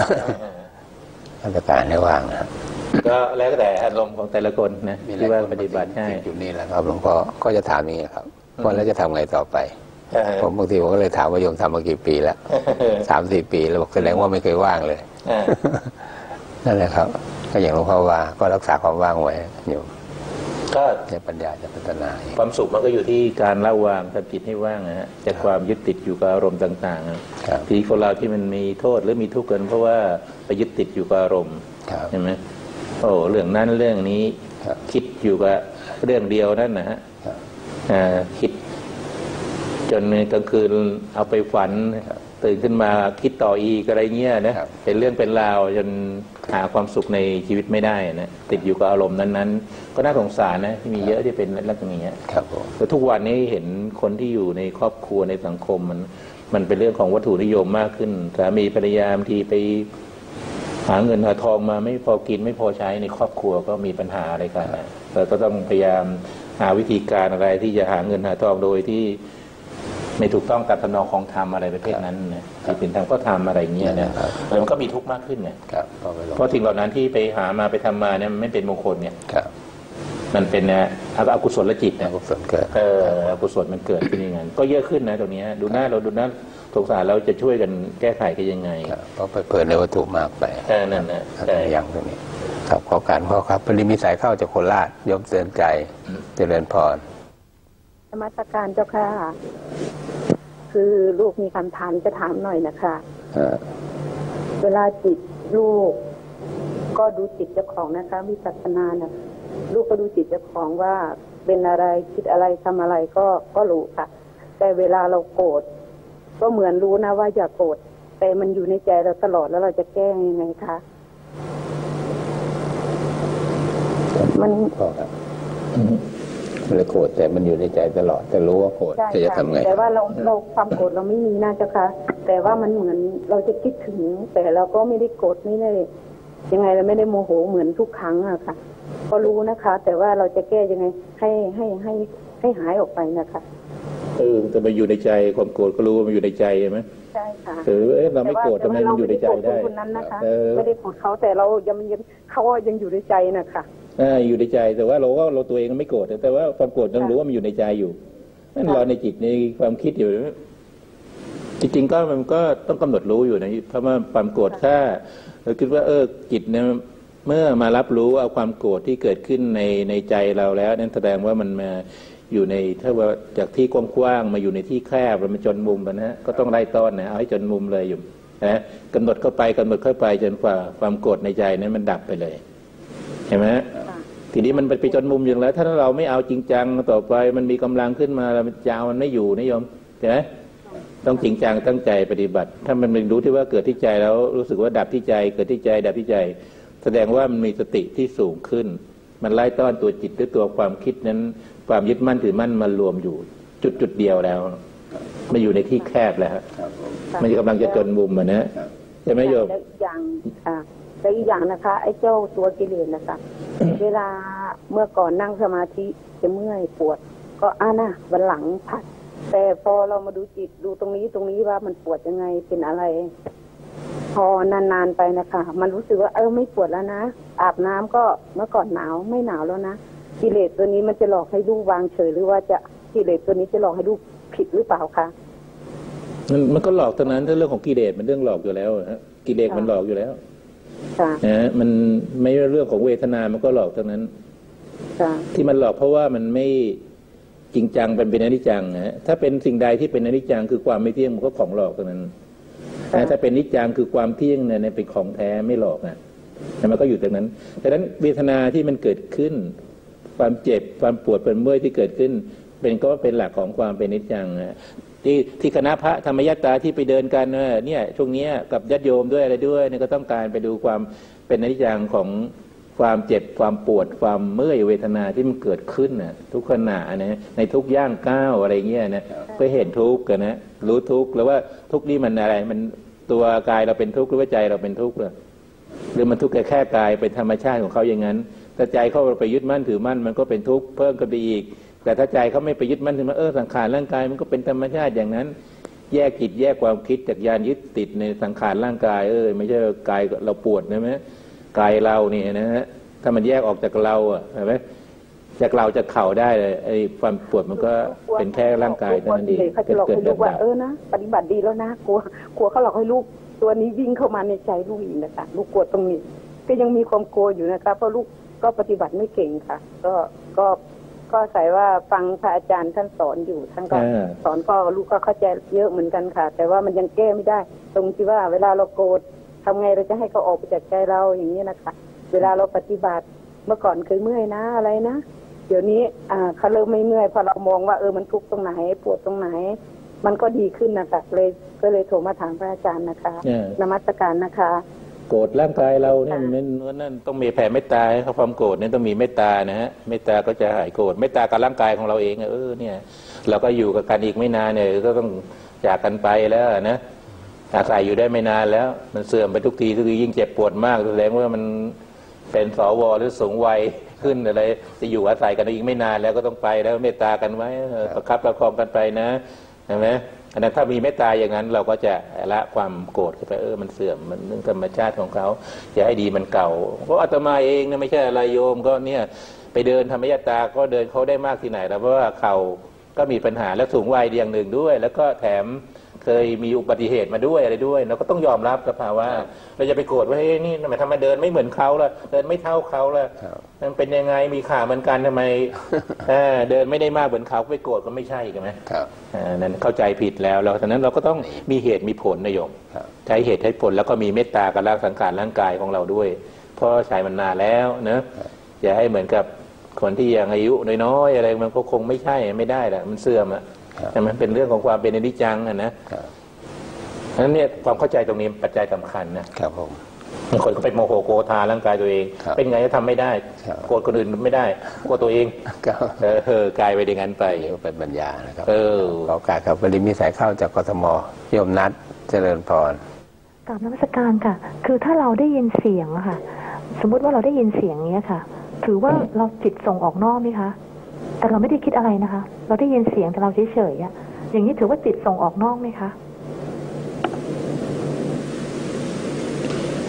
ราชการให้ว่างนะก็แล้วแต่อารมณ์ของแต่ละคนนะที่ว่าปฏิบัติใช่อยู่นี่แหละครับหลวงพ่อก็จะถามอย่างนี้ครับว่าแล้วจะทำไงต่อไปผมบางทีผมก็เลยถามว่าโยมทำมากี่ปีแล้วสามสี่ปีแล้วบอกแสดงว่าไม่เคยว่างเลยนั่นแหละครับก็อย่างหลวงพ่อว่าก็รักษาความว่างไว้โยมก็ในปัญญาจะพัฒนาความสุขมันก็อยู่ที่การละวางทำจิตให้ว่างนะฮะจากความยึดติดอยู่กับอารมณ์ต่างๆที่คนเราที่มันมีโทษหรือมีทุกข์กันเพราะว่าไปยึดติดอยู่กับอารมณ์ใช่ไหมโอ้เรื่องนั้นเรื่องนี้คิดอยู่กับเรื่องเดียวนั่นนะฮะคิดจนกลางคืนเอาไปฝันตื่นขึ้นมาคิดต่ออีกอะไรเงี้ยนะเป็นเรื่องเป็นราวจนหาความสุขในชีวิตไม่ได้นะติดอยู่กับอารมณ์นั้นๆก็น่าสงสารนะที่มีเยอะที่เป็นลักษณะนี้แต่ทุกวันนี้เห็นคนที่อยู่ในครอบครัวในสังคมมันมันเป็นเรื่องของวัตถุนิยมมากขึ้นสามีภรรยาบางทีไปหาเงินหาทองมาไม่พอกินไม่พอใช้ในครอบครัวก็มีปัญหาอะไรกันนะเราก็ต้องพยายามหาวิธีการอะไรที่จะหาเงินหาทองโดยที่ไม่ถูกต้องกับทำนองของธรรมอะไรประเภทนั้นนะที่เป็นธรรมก็ทำอะไรเงี้ยนะแต่มันก็มีทุกข์มากขึ้นเนี่ยเพราะสิ่งเหล่านั้นที่ไปหามาไปทำมาเนี่ยมันไม่เป็นมงคลเนี่ยมันเป็นนะอกุศลจิตนะอกุศลเกิดเอออกุศลมันเกิดขึ้นยังไงก็เยอะขึ้นนะตรงนี้ดูหน้าเราดูหน้าสงสารเราจะช่วยกันแก้ไขกันยังไงเพราะไปเปิดในวัตถุมากไปแค่นั้นนะแต่อย่างตรงนี้ครับขอการพ่อครับพอดีมีสายเข้าจากโคราชยมเตือนใจเจริญพรธรรมสการเจ้าค่ะคือลูกมีคำถามจะถามหน่อยนะคะเวลาจิตลูกก็ดูจิตเจ้าของนะคะวิปัสสนานะลูกก็ดูจิตเจ้าของว่าเป็นอะไรคิดอะไรทำอะไรก็ก็รู้ค่ะแต่เวลาเราโกรธก็เหมือนรู้นะว่าอย่าโกรธแต่มันอยู่ในใจเราตลอดแล้วเราจะแก้ยังไงคะมันมันเลยโกรธแต่มันอยู่ในใจตลอดแต่รู้ว่าโกรธจะจะทำไงแต่ว่าเราเราความโกรธเราไม่มีนะเจ้าค่ะแต่ว่ามันเหมือนเราจะคิดถึงแต่เราก็ไม่ได้โกรธไม่ได้ยังไงเราไม่ได้โมโหเหมือนทุกครั้งอะค่ะก็รู้นะคะแต่ว่าเราจะแก้ยังไงให้ให้ให้ให้หายออกไปนะคะเออแต่มันอยู่ในใจความโกรธก็รู้ว่ามันอยู่ในใจใช่ไหมใช่ค่ะหรือเราไม่โกรธทำไมมันอยู่ในใจได้คนนั้นนะคะไม่ได้โกรธเขาแต่เรายังยังเขายังอยู่ในใจนะคะอ่าอยู่ในใจแต่ว่าเราก็เราตัวเองไม่โกรธแต่ว่าความโกรธต้องรู้ว่ามันอยู่ในใจอยู่นั่นรอในจิตในความคิดอยู่จริงๆก็มันก็ต้องกำหนดรู้อยู่นะเพราะว่าความโกรธถ้าเราคิดว่าเออจิตเนี่ยเมื่อมารับรู้เอาความโกรธที่เกิดขึ้นในในใจเราแล้วนั่นแสดงว่ามันมาอยู่ในถ้าว่าจากที่กว้างๆมาอยู่ในที่แคบแล้วมันจนมุมนะก็ต้องไล่ต้อนนะเอาให้จนมุมเลยอยู่นะกำหนดเข้าไปกำหนดเข้าไปจนกว่าความโกรธในใจนั้นมันดับไปเลยเห็นไหมทีนี้มันไปจนมุมอย่างแล้วถ้าเราไม่เอาจริงจังต่อไปมันมีกำลังขึ้นมาแล้วมันจะเอามันไม่อยู่นะโยมใช่ไหมต้องจริงจังตั้งใจปฏิบัติถ้ามันรู้ที่ว่าเกิดที่ใจแล้วรู้สึกว่าดับที่ใจเกิดที่ใจดับที่ใจแสดงว่ามันมีสติที่สูงขึ้นมันไล่ต้อนตัวจิตหรือตัวความคิดนั้นความยึดมั่นถือมั่นมารวมอยู่จุดจุดเดียวแล้วมาอยู่ในที่แคบแล้วมันกำลังจะจนมุมอ่ะนะใช่ไหมโยมแล้วอีกอย่างค่ะแล้วอีกอย่างนะคะไอ้เจ้าตัวกิเลสนะคะเวลาเมื่อก่อนนั่งสมาธิจะเมื่อยปวดก็อ่านะวันหลังผัดแต่พอเรามาดูจิตดูตรงนี้ตรงนี้ว่ามันปวดยังไงเป็นอะไรพอนานๆไปนะคะมันรู้สึกว่าเออไม่ปวดแล้วนะอาบน้ำก็เมื่อก่อนหนาวไม่หนาวแล้วนะกิเลสตัวนี้มันจะหลอกให้ลูกวางเฉยหรือว่าจะกิเลสตัวนี้จะหลอกให้ลูกผิดหรือเปล่าคะมันมันก็หลอกเท่านั้นถ้าเรื่องของกิเลสมันเรื่องหลอกอยู่แล้วฮะกิเลสมันหลอกอยู่แล้วนะมันไม่เรื่องของเวทนามันก็หลอกเท่านั้นที่มันหลอกเพราะว่ามันไม่จริงจังเป็นเป็นอนิจจังนะถ้าเป็นสิ่งใดที่เป็นอนิจจังคือความไม่เที่ยงมันก็ของหลอกเท่านั้นถ้าเป็นนิจจังคือความเที่ยงเนี่ยเป็นของแท้ไม่หลอกนะแต่มันก็อยู่ตรงนั้นดังนั้นเวทนาที่มันเกิดขึ้นความเจ็บความปวดเป็นเมื่อยที่เกิดขึ้นเป็นก็เป็นหลักของความเป็นนิจจังนะที่ที่คณะพระธรรมยตาที่ไปเดินกันเนี่ยช่วงนี้กับญาติโยมด้วยอะไรด้วยเนี่ยก็ต้องการไปดูความเป็นอนิจจังของความเจ็บความปวดความเมื่อยเวทนาที่มันเกิดขึ้นนะทุกขณะนะในทุกย่างก้าวอะไรเงี้ยนะก็เห็นทุกข์กันนะรู้ทุกข์แล้วว่าทุกข์นี่มันอะไรมันตัวกายเราเป็นทุกข์หรือว่าใจเราเป็นทุกข์หรือหรือมันทุกข์แค่แค่กายเป็นธรรมชาติของเขาอย่างนั้นแต่ใจเขาไปยึดมั่นถือมั่นมันก็เป็นทุกข์เพิ่มขึ้นไปอีกแต่ถ้าใจเขาไม่ไปยึดมั่นถือมั่นเออสังขารร่างกายมันก็เป็นธรรมชาติอย่างนั้นแยกจิตแยกความคิดจากยานยึดติดในสังขารร่างกายเออไม่ใช่กายเราปวดใช่ไหมกายเราเนี่ยนะฮะถ้ามันแยกออกจากเราอ่ะเห็นไหมจากเราจะเข่าได้เลยไอ้ความปวดมันก็เป็นแค่ร่างกายเท่านั้นเองเขาจะหลอกให้ลูกว่าเออนะปฏิบัติดีแล้วนะกลัวกลัวเขาหลอกให้ลูกตัวนี้วิ่งเข้ามาในใจลูกอีกนะคะลูกกลัวตรงนี้ก็ยังมีความกลัวอยู่นะคะเพราะลูกก็ปฏิบัติไม่เก่งค่ะก็ก็ก็ใส่ว่าฟังพระอาจารย์ท่านสอนอยู่ท่านก็สอนก็ลูกก็เข้าใจเยอะเหมือนกันค่ะแต่ว่ามันยังแก้ไม่ได้ตรงที่ว่าเวลาเราโกรธทำไงเราจะให้เขาออกไปจากใจเราอย่างนี้นะคะเวลาเราปฏิบัติเมื่อก่อนเคยเมื่อยนะอะไรนะเดี๋ยวนี้อ่าเขาเริ่มไม่เมื่อยพอเรามองว่าเออมันทุกข์ตรงไหนปวดตรงไหนมันก็ดีขึ้นนะคะเลยก็เลยโทรมาถามพระอาจารย์นะคะนมัสการนะคะโกรธร่างกายเราเนี่ยมันนั่นต้องมีแผ่เมตตาเขาความโกรธเนี่ยต้องมีเมตตานะฮะเมตตาก็จะหายโกรธเมตตากับร่างกายของเราเองเออเนี่ยเราก็อยู่กับกันอีกไม่นานเนี่ยก็ต้องจากกันไปแล้วนะอาศัยอยู่ได้ไม่นานแล้วมันเสื่อมไปทุกทีทุกทียิ่งเจ็บปวดมากแสดงว่ามันเป็นสวหรือสูงวัยขึ้นอะไรจะอยู่อาศัยกันอีกไม่นานแล้วก็ต้องไปแล้วเมตตากันไว้ประคับประคองกันไปนะเห็นไหมอันนั้นถ้ามีเมตตาอย่างนั้นเราก็จะละความโกรธไปเออมันเสื่อมมันเรื่องธรรมชาติของเขาอย่าให้ดีมันเก่าเพราะอาตมาเองนะไม่ใช่อะไรโยมก็เนี่ยไปเดินธรรมยตาก็เดินเขาได้มากที่ไหนแล้วเพราะว่าเข่าก็มีปัญหาแล้วสูงวัยอย่างหนึ่งด้วยแล้วก็แถมเคยมีอุบัติเหตุมาด้วยอะไรด้วยเราก็ต้องยอมรับสภาวะเราจะไปโกรธว่าเฮ้ยนี่ทำไมทำไมเดินไม่เหมือนเขาล่ะเดินไม่เท่าเขาล่ะมันเป็นยังไงมีขาเหมือนกันทำไมเดินไม่ได้มากเหมือนเขาไปโกรธก็ไม่ใช่ใช่ไหมนั้นเข้าใจผิดแล้วเราฉะนั้นเราก็ต้องมีเหตุมีผลนะโยมใช้เหตุใช้ผลแล้วก็มีเมตตากับร่างสังขารร่างกายของเราด้วยเพราะใช้มันนานแล้วนะอย่าให้เหมือนกับคนที่ยังอายุน้อยๆอะไรมันก็คงไม่ใช่ไม่ได้แหละมันเสื่อมอะแต่มันเป็นเรื่องของความเป็นอนิจจังอ่ะนะเพราะฉะนั้นเนี่ยความเข้าใจตรงนี้ปัจจัยสำคัญนะครับผมบางคนก็ไปโมโหโกธาร่างกายตัวเองเป็นไงก็ทำไม่ได้โกรธคนอื่นไม่ได้โกรธตัวเองเออกลายไปอย่างนั้นไปเป็นปัญญานะครับเออขอการครับวันนี้มีสายเข้าจากกทมโยมนัทเจริญพรกราบนมัสการค่ะคือถ้าเราได้ยินเสียงอะค่ะสมมุติว่าเราได้ยินเสียงนี้ค่ะถือว่าเราจิตส่งออกนอกไหมคะแต่เราไม่ได้คิดอะไรนะคะเราได้ยินเสียงแต่เราเฉยๆอะอย่างนี้ถือว่าจิตส่งออกนอกไหมคะ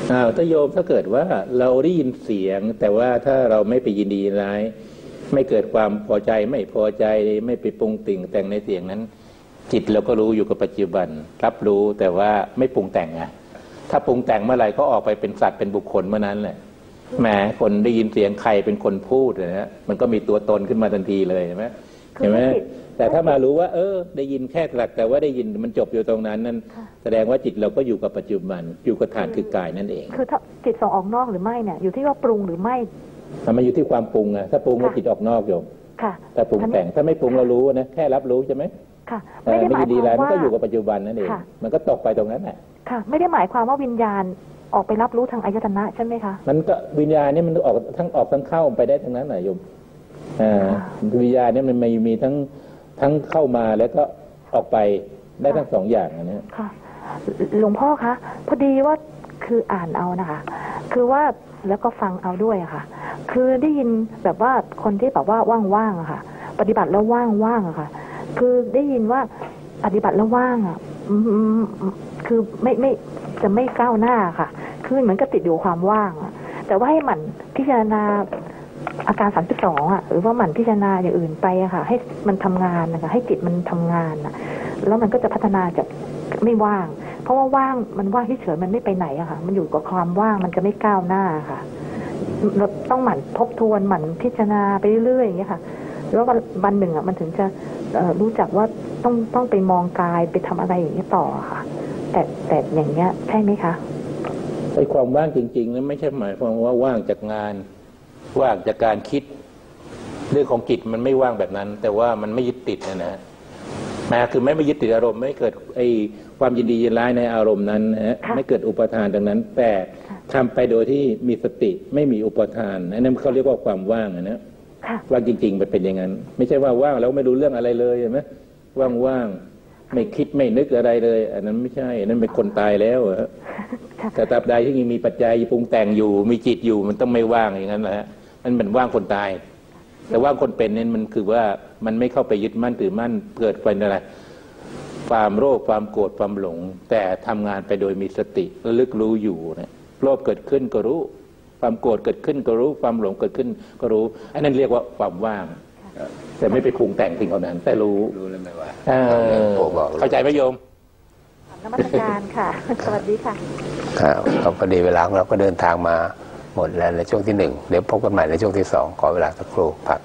อ้าวถ้าโยมถ้าเกิดว่าเราได้ยินเสียงแต่ว่าถ้าเราไม่ไปยินดีร้ายไม่เกิดความพอใจไม่พอใจไม่ไปปรุงแต่งแต่งในเสียงนั้นจิตเราก็รู้อยู่กับปัจจุบันรับรู้แต่ว่าไม่ปรุงแต่งไงถ้าปรุงแต่งเมื่อไหร่ก็ออกไปเป็นสัตว์เป็นบุคคลเมื่อนั้นแหละแหมคนได้ยินเสียงใครเป็นคนพูดนะฮะมันก็มีตัวตนขึ้นมาทันทีเลยเห็นไหมเห็นไหมแต่ถ้ามารู้ว่าเออได้ยินแค่หลักแต่ว่าได้ยินมันจบอยู่ตรงนั้นนั่นแสดงว่าจิตเราก็อยู่กับปัจจุบันอยู่กับฐานคือกายนั่นเองคือถ้าจิตส่งออกนอกหรือไม่เนี่ยอยู่ที่ว่าปรุงหรือไม่มันอยู่ที่ความปรุงอะถ้าปรุงแล้วจิตออกนอกโยมถ้าปรุงแต่งถ้าไม่ปรุงเรารู้นะแค่รับรู้ใช่ไหมค่ะไม่ได้หมายความว่ามันก็อยู่กับปัจจุบันนั่นเองมันก็ตกไปตรงนั้นแหละค่ะไม่ได้หมายความว่าวิญญาณออกไปรับรู้ทางอายตนะใช่ไหมคะมันก็วิญญาณเนี่ยมันออกทั้งออกทั้งเข้าไปได้ทั้งนั้นน่ะโยมอ่าวิญญาณเนี่ยมันมีมีทั้งทั้งเข้ามาแล้วก็ออกไปได้ทั้งสองอย่างนะเนี่ยค่ะหลวงพ่อคะพอดีว่าคืออ่านเอานะคะคือว่าแล้วก็ฟังเอาด้วยอะค่ะคือได้ยินแบบว่าคนที่แบบว่าว่างๆอะค่ะปฏิบัติแล้วว่างๆอะค่ะคือได้ยินว่าปฏิบัติแล้วว่างอะคือไม่ไม่จะไม่ก้าวหน้าค่ะคือเหมือนกับติดอยู่ความว่างอะแต่ว่าให้หมั่นพิจารณาอาการสามสิบสองอ่ะหรือว่าหมั่นพิจารณาอย่างอื่นไปอะค่ะให้มันทำงานนะคะให้จิตมันทำงานอะแล้วมันก็จะพัฒนาจากไม่ว่างเพราะว่าว่างมันว่างเฉยๆมันไม่ไปไหนอะค่ะมันอยู่กับความว่างมันจะไม่ก้าวหน้าค่ะเราต้องหมั่นทบทวนหมั่นพิจารณาไปเรื่อยๆอย่างเงี้ยค่ะแล้ววันวันหนึ่งอะมันถึงจะรู้จักว่าต้องต้องไปมองกายไปทำอะไรอย่างเงี้ยต่อค่ะแต่แต่อย่างเงี้ยใช่ไหมคะไอ้ความว่างจริงๆนั้นไม่ใช่หมายความว่าว่างจากงานว่างจากการคิดเรื่องของจิตมันไม่ว่างแบบนั้นแต่ว่ามันไม่ยึดติดนะนะนะคือไม่ไม่ยึดติดอารมณ์ไม่เกิดไอ้ความยินดียินร้ายในอารมณ์นั้นนะฮะไม่เกิดอุปทานดังนั้นแต่ทำไปโดยที่มีสติไม่มีอุปทานนั่นเขาเรียกว่าความว่างนะว่างจริงๆมันเป็นอย่างนั้นไม่ใช่ว่าว่างแล้วไม่รู้เรื่องอะไรเลยเห็นไหมว่างๆไม่คิดไม่นึกอะไรเลยอันนั้นไม่ใช่อันนั้นเป็นคนตายแล้วอะแต่ตราบใดที่ยังมีปัจจัยปรุงแต่งอยู่มีจิตอยู่มันต้องไม่ว่างอย่างนั้นแหละนั่นเป็นว่างคนตายแต่ว่างคนเป็นเนี่ยมันคือว่ามันไม่เข้าไปยึดมั่นถือมั่นเกิดเป็นอะไรความโลภความโกรธความหลงแต่ทำงานไปโดยมีสติระลึกรู้อยู่นะโลภเกิดขึ้นก็รู้ความโกรธเกิดขึ้นก็รู้ความหลงเกิดขึ้นก็รู้อันนั้นเรียกว่าความว่างแต่ไม่ไปปรุงแต่งสิ่งเหล่านั้นแต่รู้รู้แล้วไม่ว่าเข้าใจไหมโยมนมัสการค่ะสวัสดีค่ะครับพอดีเวลาของเราก็เดินทางมาหมดแล้วในช่วงที่หนึ่งเดี๋ยวพบกันใหม่ในช่วงที่สองขอเวลาสักครู่พัก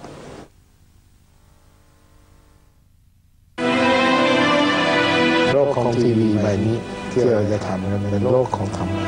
โลกของทีวีใบนี้ที่เราจะทำเป็นโลกของธรรมะ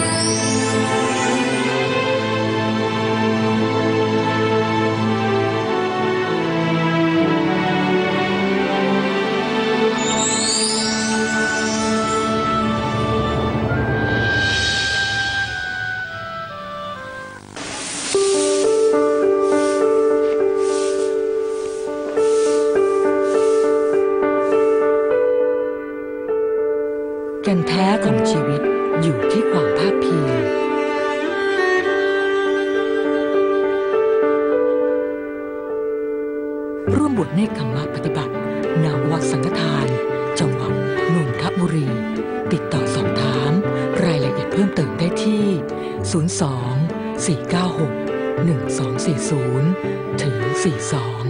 แก่นแท้ของชีวิตอยู่ที่ความภาคเพียรร่วมบทเนกขมะปฏิบัติณวัดสังฆทานจังหวัดนนทบุรีติดต่อสอบถามรายละเอียดเพิ่มเติมได้ที่ศูนย์ สอง สี่ เก้า หก หนึ่ง สอง สี่ ศูนย์ถึงสี่สิบสอง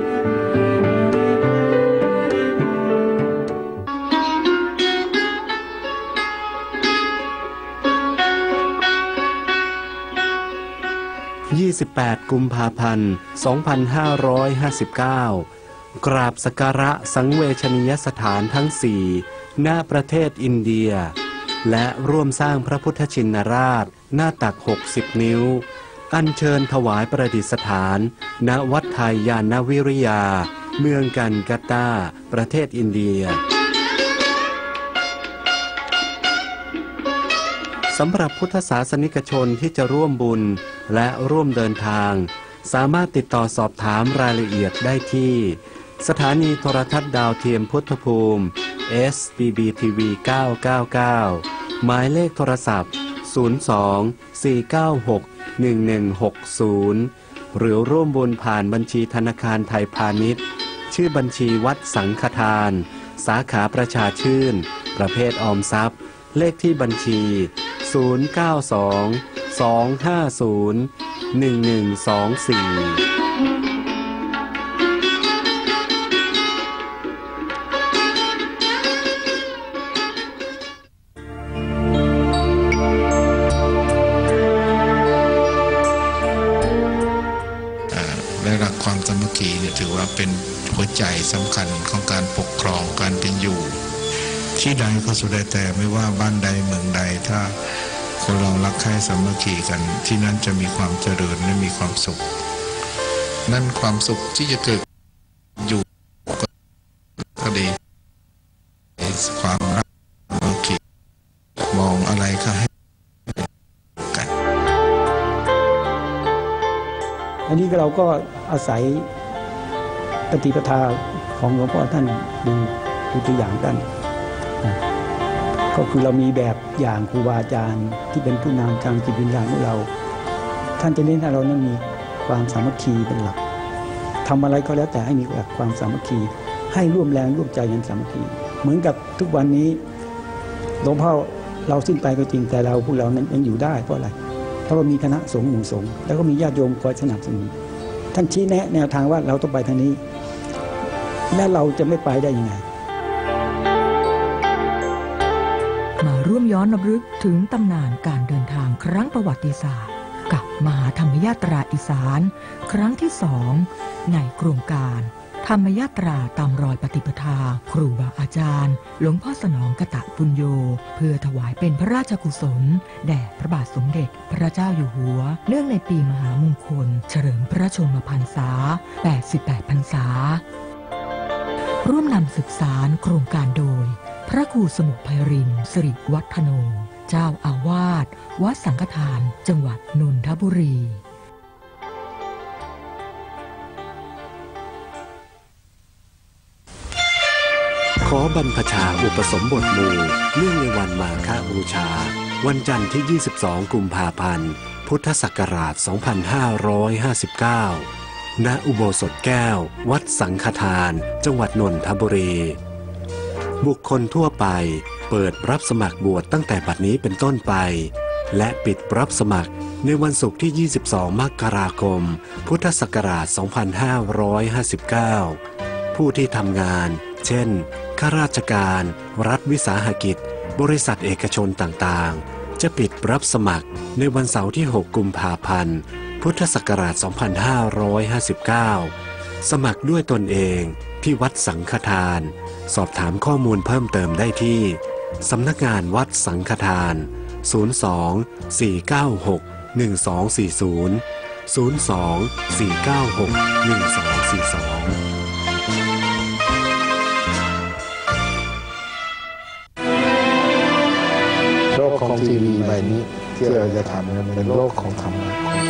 ยี่สิบแปดกุมภาพันธ์สองพันห้าร้อยห้าสิบเก้ากราบสักการะสังเวชนียสถานทั้งสี่ณประเทศอินเดียและร่วมสร้างพระพุทธชินราชหน้าตักหกสิบนิ้วอัญเชิญถวายประดิษฐานณวัดไทยยานวิริยาเมืองกันกัตตาประเทศอินเดียสำหรับพุทธศาสนิกชนที่จะร่วมบุญและร่วมเดินทางสามารถติดต่อสอบถามรายละเอียดได้ที่สถานีโทรทัศน์ดาวเทียมพุทธภูมิ เอส บี บี ที วี เก้า เก้า เก้าหมายเลขโทรศัพท์ ศูนย์ สอง สี่ เก้า หก หนึ่ง หนึ่ง หก ศูนย์หรือร่วมบุญผ่านบัญชีธนาคารไทยพาณิชย์ชื่อบัญชีวัดสังฆทานสาขาประชาชื่นประเภทออมทรัพย์เลขที่บัญชี ศศูนย์ เก้า สอง สอง ห้า ศูนย์ หนึ่ง หนึ่ง สอง สี่และหลักความสามัคคีเนี่ยถือว่าเป็นหัวใจสำคัญของการปกครองการเป็นอยู่ที่ใดก็สุดแต่ไม่ว่าบ้านใดเมืองใดถ้าคนเรารักใคร่สามัคคีกันที่นั่นจะมีความเจริญและมีความสุขนั่นความสุขที่จะเกิดอยู่ก็ดีความรักสามัคคีมองอะไรก็ให้กันอันนี้เราก็อาศัยปฏิปทาของหลวงพ่อท่านดูดูตัวอย่างท่านก็คือเรามีแบบอย่างครูบาอาจารย์ที่เป็นผู้นำทางจิตวิญญาณของเราท่านจะเน้นให้เรานั้นมีความสามัคคีเป็นหลักทำอะไรก็แล้วแต่ให้มีหลักความสามัคคีให้ร่วมแรงร่วมใจกันสามัคคีเหมือนกับทุกวันนี้หลวงพ่อเราสิ้นไปก็จริงแต่เราพวกเรานั้นยังอยู่ได้เพราะอะไรเพราะว่ามีคณะสงฆ์หมู่สงฆ์แล้วก็มีญาติโยมคอยสนับสนุนท่านชี้แนะแนวทางว่าเราต้องไปทางนี้และเราจะไม่ไปได้ยังไงมาร่วมย้อนรำลึกถึงตำนานการเดินทางครั้งประวัติศาสตร์กับมหาธรรมยาตราอีสานครั้งที่สองในโครงการธรรมยาตราตามรอยปฏิปทาครูบาอาจารย์หลวงพ่อสนองกตปุญโญเพื่อถวายเป็นพระราชกุศลแด่พระบาทสมเด็จพระเจ้าอยู่หัวเนื่องในปีมหามงคลเฉลิมพระชนมพรรษาแปดสิบแปดพรรษาร่วมนำสืบสารโครงการโดยพระครูสมุทรไพรินทร์สิริวัฒโนเจ้าอาวาสวัดสังฆทานจังหวัดนนทบุรีขอบรรพชาอุปสมบทหมู่เนื่องในวันมาฆบูชาวันจันทร์ที่ ยี่สิบสอง กุมภาพันธ์ พุทธศักราช สองพันห้าร้อยห้าสิบเก้า ณ อุโบสถแก้ว วัดสังฆทาน จังหวัดนนทบุรี บุคคลทั่วไปเปิดรับสมัครบวชตั้งแต่บัดนี้เป็นต้นไปและปิดรับสมัครในวันศุกร์ที่ ยี่สิบสอง มกราคม พุทธศักราช สองพันห้าร้อยห้าสิบเก้า ผู้ที่ทำงานเช่นข้าราชการรัฐวิสาหกิจบริษัทเอกชนต่างๆจะปิดรับสมัครในวันเสาร์ที่ หก กุมภาพันธ์ พุทธศักราช สองพันห้าร้อยห้าสิบเก้า สมัครด้วยตนเองที่วัดสังฆทานสอบถามข้อมูลเพิ่มเติมได้ที่สำนักงานวัดสังฆทาน ศูนย์ สอง สี่ เก้า หก หนึ่ง สอง สี่ ศูนย์ ศูนย์ สอง สี่ เก้า หก หนึ่ง สอง สี่ สองโลกของทีวีใบนี้ที่เราจะทำเป็นโลกของธรรมะ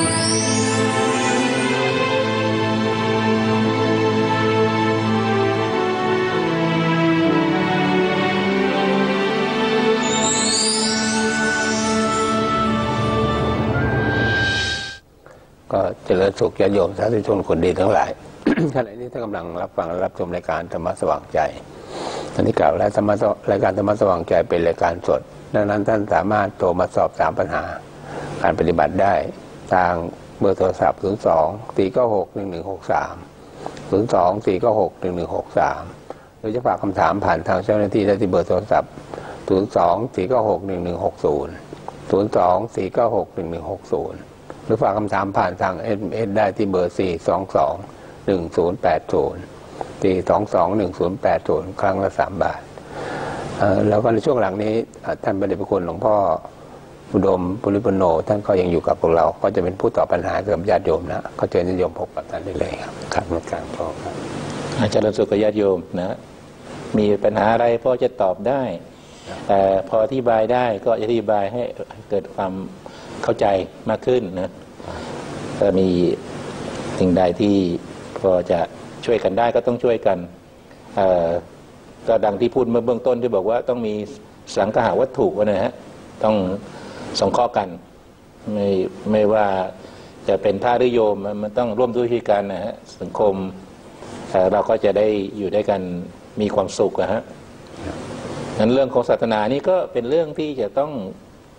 ก็เจริญสุขญาติโยมสาธุชนคนดีทั้งหลาย ขณะนี้ท่านกำลังรับฟังและรับชมรายการธรรมะสว่างใจท่านที่กล่าวและธรรมะรายการธรรมะสว่างใจเป็นรายการสดดังนั้นท่านสามารถโทรมาสอบถามปัญหาการปฏิบัติได้ทางเบอร์โทรศัพท์ ศูนย์ สอง สี่ เก้า หก หนึ่ง หนึ่ง หก สาม ศูนย์ สอง สี่ เก้า หก หนึ่ง หนึ่ง หก สามหรือจะฝากคำถามผ่านทางเจ้าหน้าที่ได้ที่เบอร์โทรศัพท์ ศูนย์ สอง สี่ เก้า หก หนึ่ง หนึ่ง หก ศูนย์ ศูนย์ สอง สี่ เก้า หก หนึ่ง หนึ่ง หก ศูนย์หรือฝากคำถามผ่านทาง เอส เอ็ม เอส ได้ที่เบอร์ สี่ สอง สอง หนึ่ง ศูนย์ แปด ศูนย์ สี่ สอง สอง หนึ่ง ศูนย์ แปด ศูนย์ครั้งละสามบาทแล้วก็ในช่วงหลังนี้ท่านพระเดชพระคุณหลวงพ่ออุดมปุริปุโนท่านก็ยังอยู่กับพวกเราก็จะเป็นผู้ตอบปัญหาเกี่ยวกับญาติโยมนะก็เชิญญาติโยมพบกับท่านได้เลยครับครับในการพ่อครับอาจารย์สุขญาติโยมนะมีปัญหาอะไรพ่อจะตอบได้แต่พออธิบายได้ก็อธิบายให้เกิดความเข้าใจมากขึ้นนะถ้ามีสิ่งใดที่พอจะช่วยกันได้ก็ต้องช่วยกันก็ดังที่พูดเมื่อเบื้องต้นที่บอกว่าต้องมีสังฆะวัตถุนะฮะต้องสงเคราะห์กันไม่ไม่ว่าจะเป็นพระหรือโยมมันต้องร่วมด้วยกันนะฮะสังคมเราก็จะได้อยู่ด้วยกันมีความสุขนะฮะนั้นเรื่องของศาสนานี่ก็เป็นเรื่องที่จะต้อง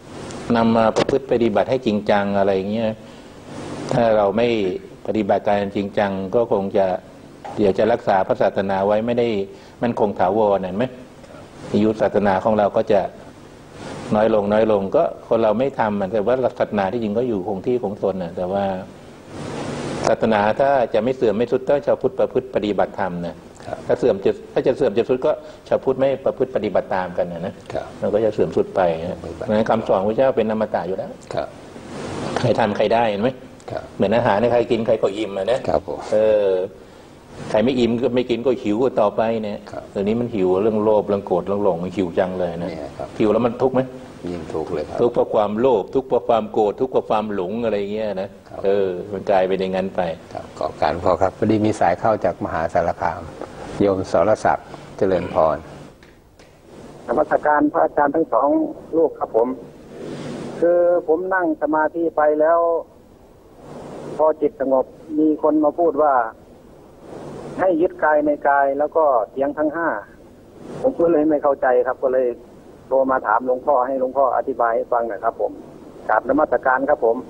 นำมาประพฤติปฏิบัติให้จริงจังอะไรเงี้ยถ้าเราไม่ปฏิบัติการจริงจังก็คงจะเดี๋ยวจะรักษาพระศาสนาไว้ไม่ได้มันคงถาวรเห็นไหมอายุศาสนาของเราก็จะน้อยลงน้อยลงก็คนเราไม่ทำมันแต่ว่าศาสนาที่จริงก็อยู่คงที่คงทนนะแต่ว่าศาสนาถ้าจะไม่เสื่อมไม่ทรุดต้องชาวพุทธประพฤติปฏิบัติธรรมนะถ้าเสื่อมจะถ้าจะเสื่อมจะทรุดก็ชาวพุทธไม่ประพฤติปฏิบัติตามกันนะนะมันก็จะเสื่อมทรุดไปเพราะฉะนั้นคำสอนพระเจ้าเป็นอมตะอยู่แล้วใครทำใครได้เห็นไหมเหมือนอาหารใครกินใครก็อิ่มนะเออใครไม่อิ่มก็ไม่กินก็หิวต่อไปเนี่ยตอนนี้มันหิวเรื่องโลภเรื่องโกรธเรื่องหลงมันหิวจังเลยนะหิวแล้วมันทุกข์ไหมยิ่งทุกข์เลยครับทุกข์เพราะความโลภทุกข์เพราะความโกรธทุกข์เพราะความหลงอะไรเงี้ยนะเออมันกลายเป็นอย่างนั้นไปขอการพอครับพอดีมีสายเข้าจากมหาสารคามโยมสรศักดิ์เจริญพรนมัสการพระอาจารย์ทั้งสองลูกครับผมคือผมนั่งสมาธิไปแล้วพอจิตสงบมีคนมาพูดว่าให้ยึดกายในกายแล้วก็เสียงทั้งห้าผมก็เลยไม่เข้าใจครับก็เลยโทรมาถามหลวงพ่อให้หลวงพ่ออธิบายให้ฟังหน่อยครับผมกราบนมัสการครับผม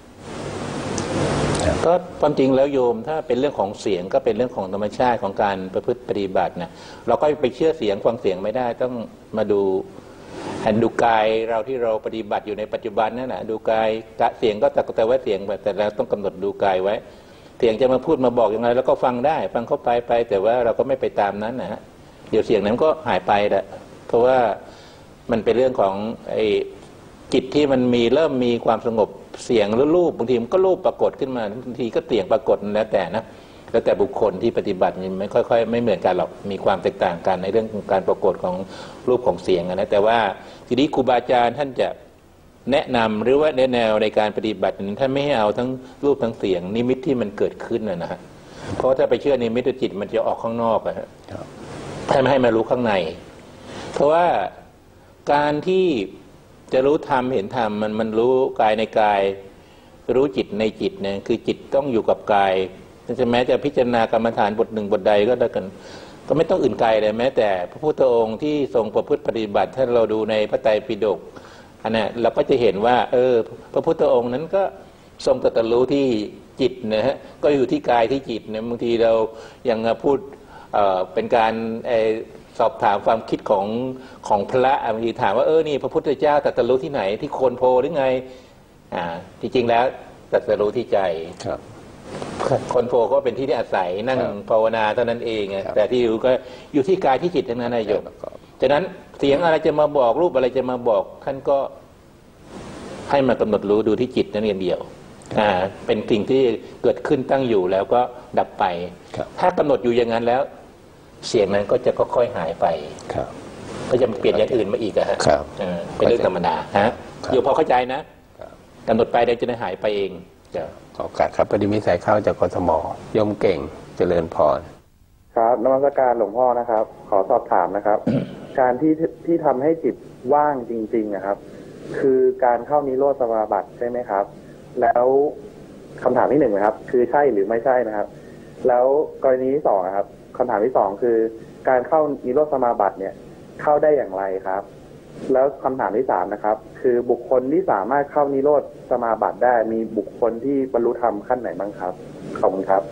ก็ความจริงแล้วโยมถ้าเป็นเรื่องของเสียงก็เป็นเรื่องของธรรมชาติของการประพฤติปฏิบัตินะเราก็ไปเชื่อเสียงฟังเสียงไม่ได้ต้องมาดูหันดูกายเราที่เราปฏิบัติอยู่ในปัจจุบันนั่นแหละดูกายเสียงก็แต่แต่ว่าเสียงแต่เราต้องกำหนดดูกายไว้เสียงจะมาพูดมาบอกยังไงแล้วก็ฟังได้ฟังเข้าไปไปแต่ว่าเราก็ไม่ไปตามนั้นนะฮะเดี๋ยวเสียงนั้นก็หายไปแหละเพราะว่ามันเป็นเรื่องของไอ้จิตที่มันมีเริ่มมีความสงบเสียงหรือรูปบางทีมันก็รูปปรากฏขึ้นมาบางทีก็เสียงปรากฏแล้วแต่นะแล้วแต่บุคคลที่ปฏิบัติมันไม่ค่อยๆไม่เหมือนกันหรอกมีความแตกต่างกันในเรื่องของการปรากฏของรูปของเสียงนะแต่ว่าทีนี้ครูบาอาจารย์ท่านจะแนะนำหรือว่าแนแนวในการปฏิบัตินั้นท่านไม่ให้เอาทั้งรูปทั้งเสียงนิมิตที่มันเกิดขึ้นนะฮะเพราะถ้าไปเชื่อนิมิตจิตมันจะออกข้างนอกอะฮะท่านไม่ให้มารู้ข้างในเพราะว่าการที่จะรู้ธรรมเห็นธรรมมันมันรู้กายในกายรู้จิตในจิตเนี่ยคือจิตต้องอยู่กับกายจะแม้จะพิจารณากรรมฐานบทหนึ่งบทใดก็ได้กันก็ไม่ต้องอื่นไกลเลยแม้แต่พระพุทธองค์ที่ทรงประพฤติปฏิบัติถ้าเราดูในพระไตรปิฎกอันนี้เราก็จะเห็นว่าเออพระพุทธองค์นั้นก็ทรงตรัสรู้ที่จิตนะฮะก็อยู่ที่กายที่จิตเนี่ยบางทีเรายังพูดเอ่อเป็นการสอบถามความคิดของของพระบางทีถามว่าเออนี่พระพุทธเจ้าตรัสรู้ที่ไหนที่โคนโพหรือไงอ่าจริงๆแล้วตรัสรู้ที่ใจครับคนโพก็เป็นที่ที่อาศัยนั่งภาวนาเท่านั้นเองแต่ที่อยู่ก็อยู่ที่กายที่จิตทั้งนั้นนายโยมฉะนั้นเสียงอะไรจะมาบอกรูปอะไรจะมาบอกท่านก็ให้มากำหนดรู้ดูที่จิตนั่นเดียวอ่าเป็นสิ่งที่เกิดขึ้นตั้งอยู่แล้วก็ดับไปถ้ากำหนดอยู่อย่างนั้นแล้วเสียงนั้นก็จะค่อยๆหายไปก็จะเปลี่ยนอย่างอื่นมาอีกอะฮะเป็นเรื่องธรรมดาฮะอยู่พอเข้าใจนะกำหนดไปเดี๋ยวจะได้หายไปเองขอโอกาสครับพอดีมีสายเข้าจากกทมโยมเก่งเจริญพรครับนมัสการหลวงพ่อนะครับขอสอบถามนะครับ การที่ที่ทำให้จิตว่างจริงๆนะครับคือการเข้านิโรธสมาบัติใช่ไหมครับแล้วคำถามที่หนึ่งนะครับคือใช่หรือไม่ใช่นะครับแล้วกรณีที่สองครับคำถามที่สองคือการเข้านิโรธสมาบัติเนี่ยเข้าได้อย่างไรครับแล้วคำถามที่สามนะครับคือบุคคลที่สามารถเข้านิโรธสมาบัติได้มีบุคคลที่บรรลุธรรมขั้นไหนบ้างครับขอบคุณครับ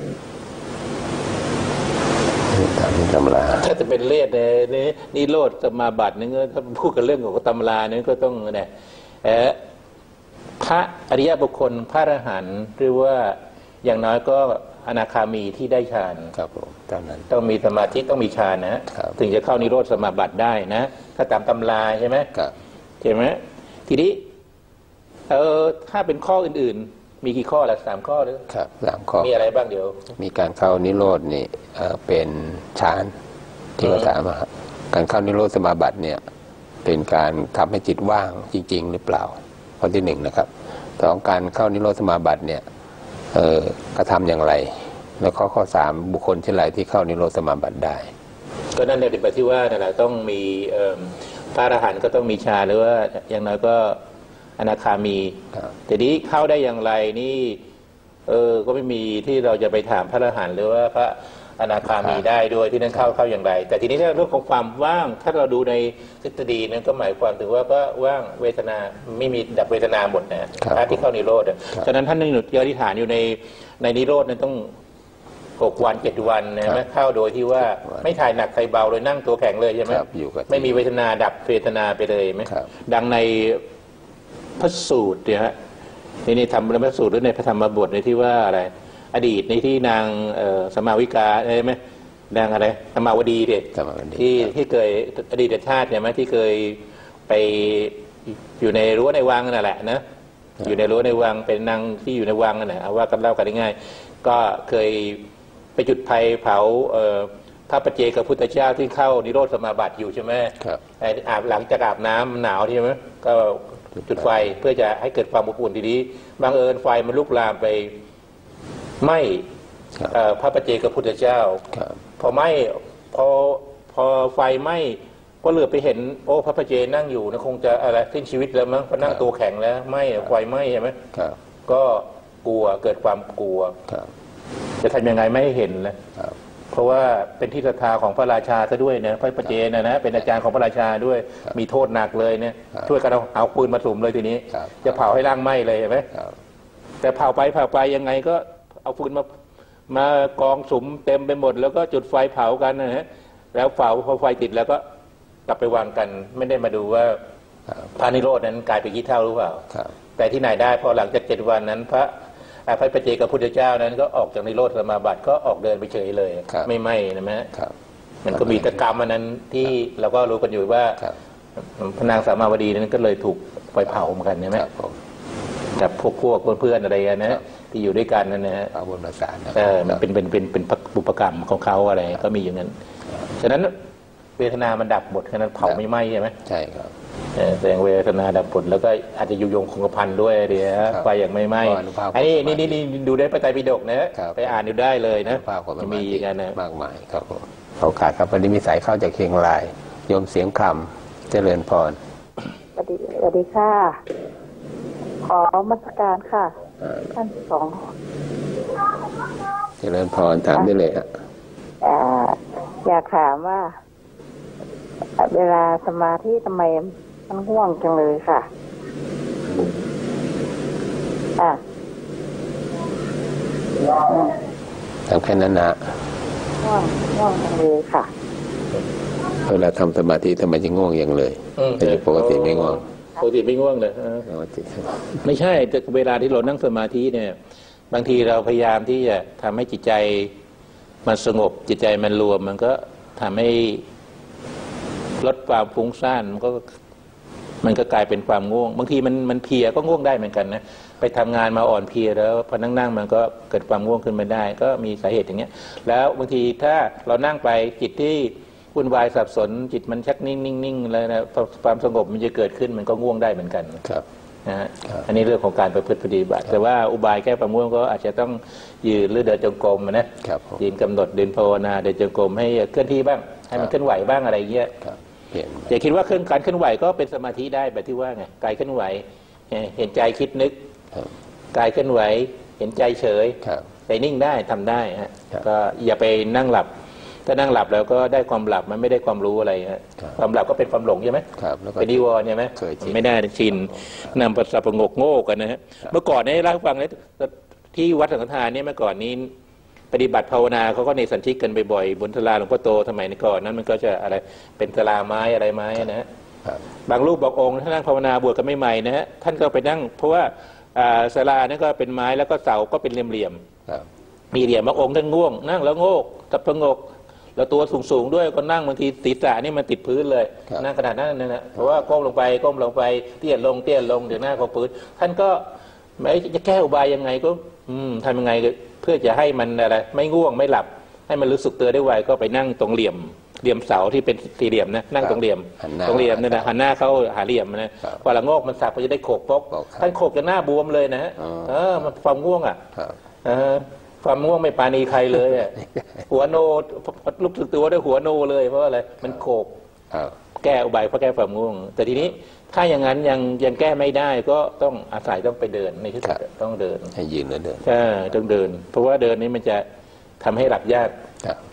ตำราถ้าจะเป็นเลขในนี้นิโรธสมาบัตินี่ก็ถ้าพูดกันเรื่องของตำรานี่ก็ต้องเนี่ยเออพระอริยบุคคลพระอรหันต์หรือว่าอย่างน้อยก็อนาคามีที่ได้ฌานครับผมตามนั้นต้องมีสมาธิต้องมีฌานนะถึงจะเข้านิโรธสมาบัติได้นะถ้าตามตำราใช่ไหมครับใช่ไหมทีนี้เออถ้าเป็นข้ออื่นๆมีกี่ข้อละสามข้อหรือครับสามข้อมีอะไรบ้างเดี๋ยวมีการเข้านิโรธนี่เป็นฌานที่เขาถามว่าการเข้านิโรธสมาบัติเนี่ยเป็นการทำให้จิตว่างจริงๆหรือเปล่าข้อที่หนึ่งนะครับสองการเข้านิโรธสมาบัติเนี่ยเออกระทำอย่างไรแล้วข้อข้อสามบุคคลเช่นไรที่เข้านิโรธสมาบัติได้ก็นั่นเนี่ยเป็นที่ว่านั่นแหละต้องมีพระอรหันต์ก็ต้องมีฌานหรือว่าอย่างน้อยก็อนาคามีแต่นี้เข้าได้อย่างไรนี่เออก็ไม่มีที่เราจะไปถามพระอรหันต์หรือว่าพระอนาคามีได้ด้วยที่นั่นเข้าเข้าอย่างไรแต่ทีนี้ถ้าเรื่องของความว่างถ้าเราดูในทฤษฎีนั้นก็หมายความถึงว่าก็ว่างเวทนาไม่มีดับเวทนาหมดนะถ้าที่เข้านิโรธฉะนั้นท่านนึกอธิษฐานอยู่ในในนิโรธนั้นต้องหกวันเจ็ดวันนะไม่เข้าโดยที่ว่าไม่ถ่ายหนักถ่ายเบาเลยนั่งตัวแข็งเลยใช่ไหมไม่มีเวทนาดับเวทนาไปเลยไหมดังในพระสูตรเนี่ยฮะในในธรรมพระสูตรหรือในพระธรรมบทในที่ว่าอะไรอดีตในที่นางสมาวิกาใช่ไหมนางอะไรสมาวดีเด็กที่ที่เคยอดีตชาติเนี่ยไหมที่เคยไปอยู่ในรั้วในวังนั่นแหละนะอยู่ในรั้วในวังเป็นนางที่อยู่ในวังนั่นแหละเอาว่ากันเล่ากันง่ายๆก็เคยไปจุดไฟเผาพระปัจเจกพุทธเจ้าที่เข้านิโรธสมาบัติอยู่ใช่ไหมอาบหลังจากอาบน้ำหนาวใช่ไหมก็จุดไฟเพื่อจะให้เกิดความอบอุ่นทีนี้บังเอิญไฟมันลุกลามไปไหม้พระปัจเจกพุทธเจ้าพอไหม้พอพอไฟไหม้ก็เหลือไปเห็นโอ้พระปัจเจนั่งอยู่นะคงจะอะไรสิ้นชีวิตแล้วมั้งพอนั่งตัวแข็งแล้วไหม้ไฟไหม้ใช่ไหมก็กลัวเกิดความกลัวจะทำยังไงไม่ให้เห็นเลยเพราะว่าเป็นที่ศรัทธาของพระราชาซะด้วยนะพระปัจเจนะนะเป็นอาจารย์ของพระราชาด้วยมีโทษหนักเลยเนี่ยช่วยกันเอาเอาปืนมาสุ่มเลยทีนี้จะเผาให้ร่างไหม้เลยเห็นไหมแต่เผาไปเผาไปยังไงก็เอาฟืนมามากองสุมเต็มไปหมดแล้วก็จุดไฟเผากันนะฮะแล้วเผาพอไฟติดแล้วก็กลับไปวางกันไม่ได้มาดูว่าพระนิโรธนั้นกลายเป็นขี้เถ้าหรือเปล่าแต่ที่ไหนได้พอหลังจากเจ็ดวันนั้นพระพระปัจเจกพุทธเจ้านั้นก็ออกจากนิโรธสมาบัติก็ออกเดินไปเฉยเลยไม่ไหม้นะฮะมันก็มีตะกรรมอันนั้นที่เราก็รู้กันอยู่ว่าพระนางสามาวดีนั้นก็เลยถูกไฟเผาเหมือนกันใช่ไหมกับพวกพวกเพื่อนๆอะไรนะที่อยู่ด้วยกันนั่นนะฮะเอาบนประสานเออมันเป็นเป็นเป็นเป็นบุพกรรมของเขาอะไรก็มีอย่างนั้นฉะนั้นเวทนามันดับหมดฉะนั้นเผาไม่ไหม้ใช่ไหมใช่ครับแสดงเวทนาดับหมดแล้วก็อาจจะยุยงคงกระพันด้วยเดี๋ยวไฟอย่างไม่ไหม้ไอ้นี่นี่นี่ดูได้พระไตรปิฎกนะไปอ่านดูได้เลยนะมีกันนะมากมายครับเขาขาดครับวันนี้มีสายเข้าจากเชียงรายโยมเสียงคำเจริญพรสวัสดีสวัสดีค่ะขอมัสการค่ะท่านสองเจริญพรถามได้เลยฮะอยากถามว่าเวลาสมาธิทำไมมันง่วงจังเลยค่ะอ่ะทำแค่นั้นนะง่วงง่วงจังเลยค่ะเวลาทำสมาธิทำไมจะง่วงอย่างเลยแต่ปกติไม่ง่วงปกติไม่ง่วงเลยไม่ใช่แต่เวลาที่เรานั่งสมาธิเนี่ยบางทีเราพยายามที่จะทำให้จิตใจมันสงบจิตใจมันรวมมันก็ทำให้ลดความฟุ้งซ่านมันก็มันก็กลายเป็นความง่วงบางทีมันมันเพลียก็ง่วงได้เหมือนกันนะไปทำงานมาอ่อนเพลียแล้วพอนั่งนั่งมันก็เกิดความง่วงขึ้นมาได้ก็มีสาเหตุอย่างเงี้ยแล้วบางทีถ้าเรานั่งไปจิตที่วุ่นวายสับสนจิตมันชักนิ่งนิ่งนิ่งแล้วนะความสงบมันจะเกิดขึ้นมันก็ง่วงได้เหมือนกันครับนะฮะอันนี้เรื่องของการประพฤติปฏิบัติแต่ว่าอุบายแก้ความง่วงก็อาจจะต้องยืนหรือเดินจงกรมนะยืนกำหนดเดินภาวนาเดินจงกรมให้เคลื่อนที่บ้างให้มันเคลื่อนไหวบ้างอะไรเงี้ยอย่าคิดว่าเคลื่อนการเคลื่อนไหวก็เป็นสมาธิได้แบบที่ว่าไงกายเคลื่อนไหวเห็นใจคิดนึกกายเคลื่อนไหวเห็นใจเฉยใจนิ่งได้ทำได้ฮะก็อย่าไปนั่งหลับถ้านั่งหลับแล้วก็ได้ความหลับมันไม่ได้ความรู้อะไรฮะความหลับก็เป็นความหลงใช่ไหมเป็นนิวรณ์ใช่ไหมไม่ได้ชินนำประสาทประงกโง่กันนะฮะเมื่อก่อนนี้เล่าให้ฟังเลยที่วัดสังฆทานเนี่ยเมื่อก่อนนี้ปฏิบัติภาวนาเขาก็ในสันทิกันบ่อยๆบนศาลาหลวงพ่อโตสมัยก่อนนั้นมันก็จะอะไรเป็นศาลาไม้อะไรไม้นะฮะบางรูปบอกองค์ท่านนั่งภาวนาบวชกันไม่ใหม่นะฮะท่านก็ไปนั่งเพราะว่าศาลานั้นก็เป็นไม้แล้วก็เสาก็เป็นเหลี่ยมๆมีเหลี่ยมบางองค์ท่านง่วงนั่งแล้วโงกตับประงกแล้วตัวสูงๆด้วยก็นั่งบางทีศีรษะนี่มันติดพื้นเลยนั่งขนาดนั้นนะฮะเพราะว่าก้มลงไปก้มลงไปเตี้ยลงเตี้ยลงเดี๋ยวหน้าของพื้นท่านก็ไม่จะแก้อุบายยังไงก็อืมทำยังไงเพื่อจะให้มันอะไรไม่ง่วงไม่หลับให้มันรู้สึกตัวได้ไวก็ไปนั่งตรงเหลี่ยมเหลี่ยมเสาที่เป็นสี่เหลี่ยมนะนั่งตรงเหลี่ยมตรงเหลี่ยมนั่นนะหันหน้าเข้าหาเหลี่ยมนะพอละงอกมันสับก็จะได้โขกปกท่านโขกจนหน้าบวมเลยนะฮะเออมันความง่วงอ่ะเออความง่วงไม่ปาณีใครเลยอ่ะหัวโนลุกถึงตัวด้วยหัวโนเลยเพราะอะไรมันโขกแก้อุบายเพราะแก้ความง่วงแต่ทีนี้ถ้าอย่างนั้นยังยังแก้ไม่ได้ก็ต้องอาศัยต้องไปเดินในที่สุดต้องเดินให้ยืนแล้วเดินใช่ต้องเดินเพราะว่าเดินนี้มันจะทำให้หลับยาก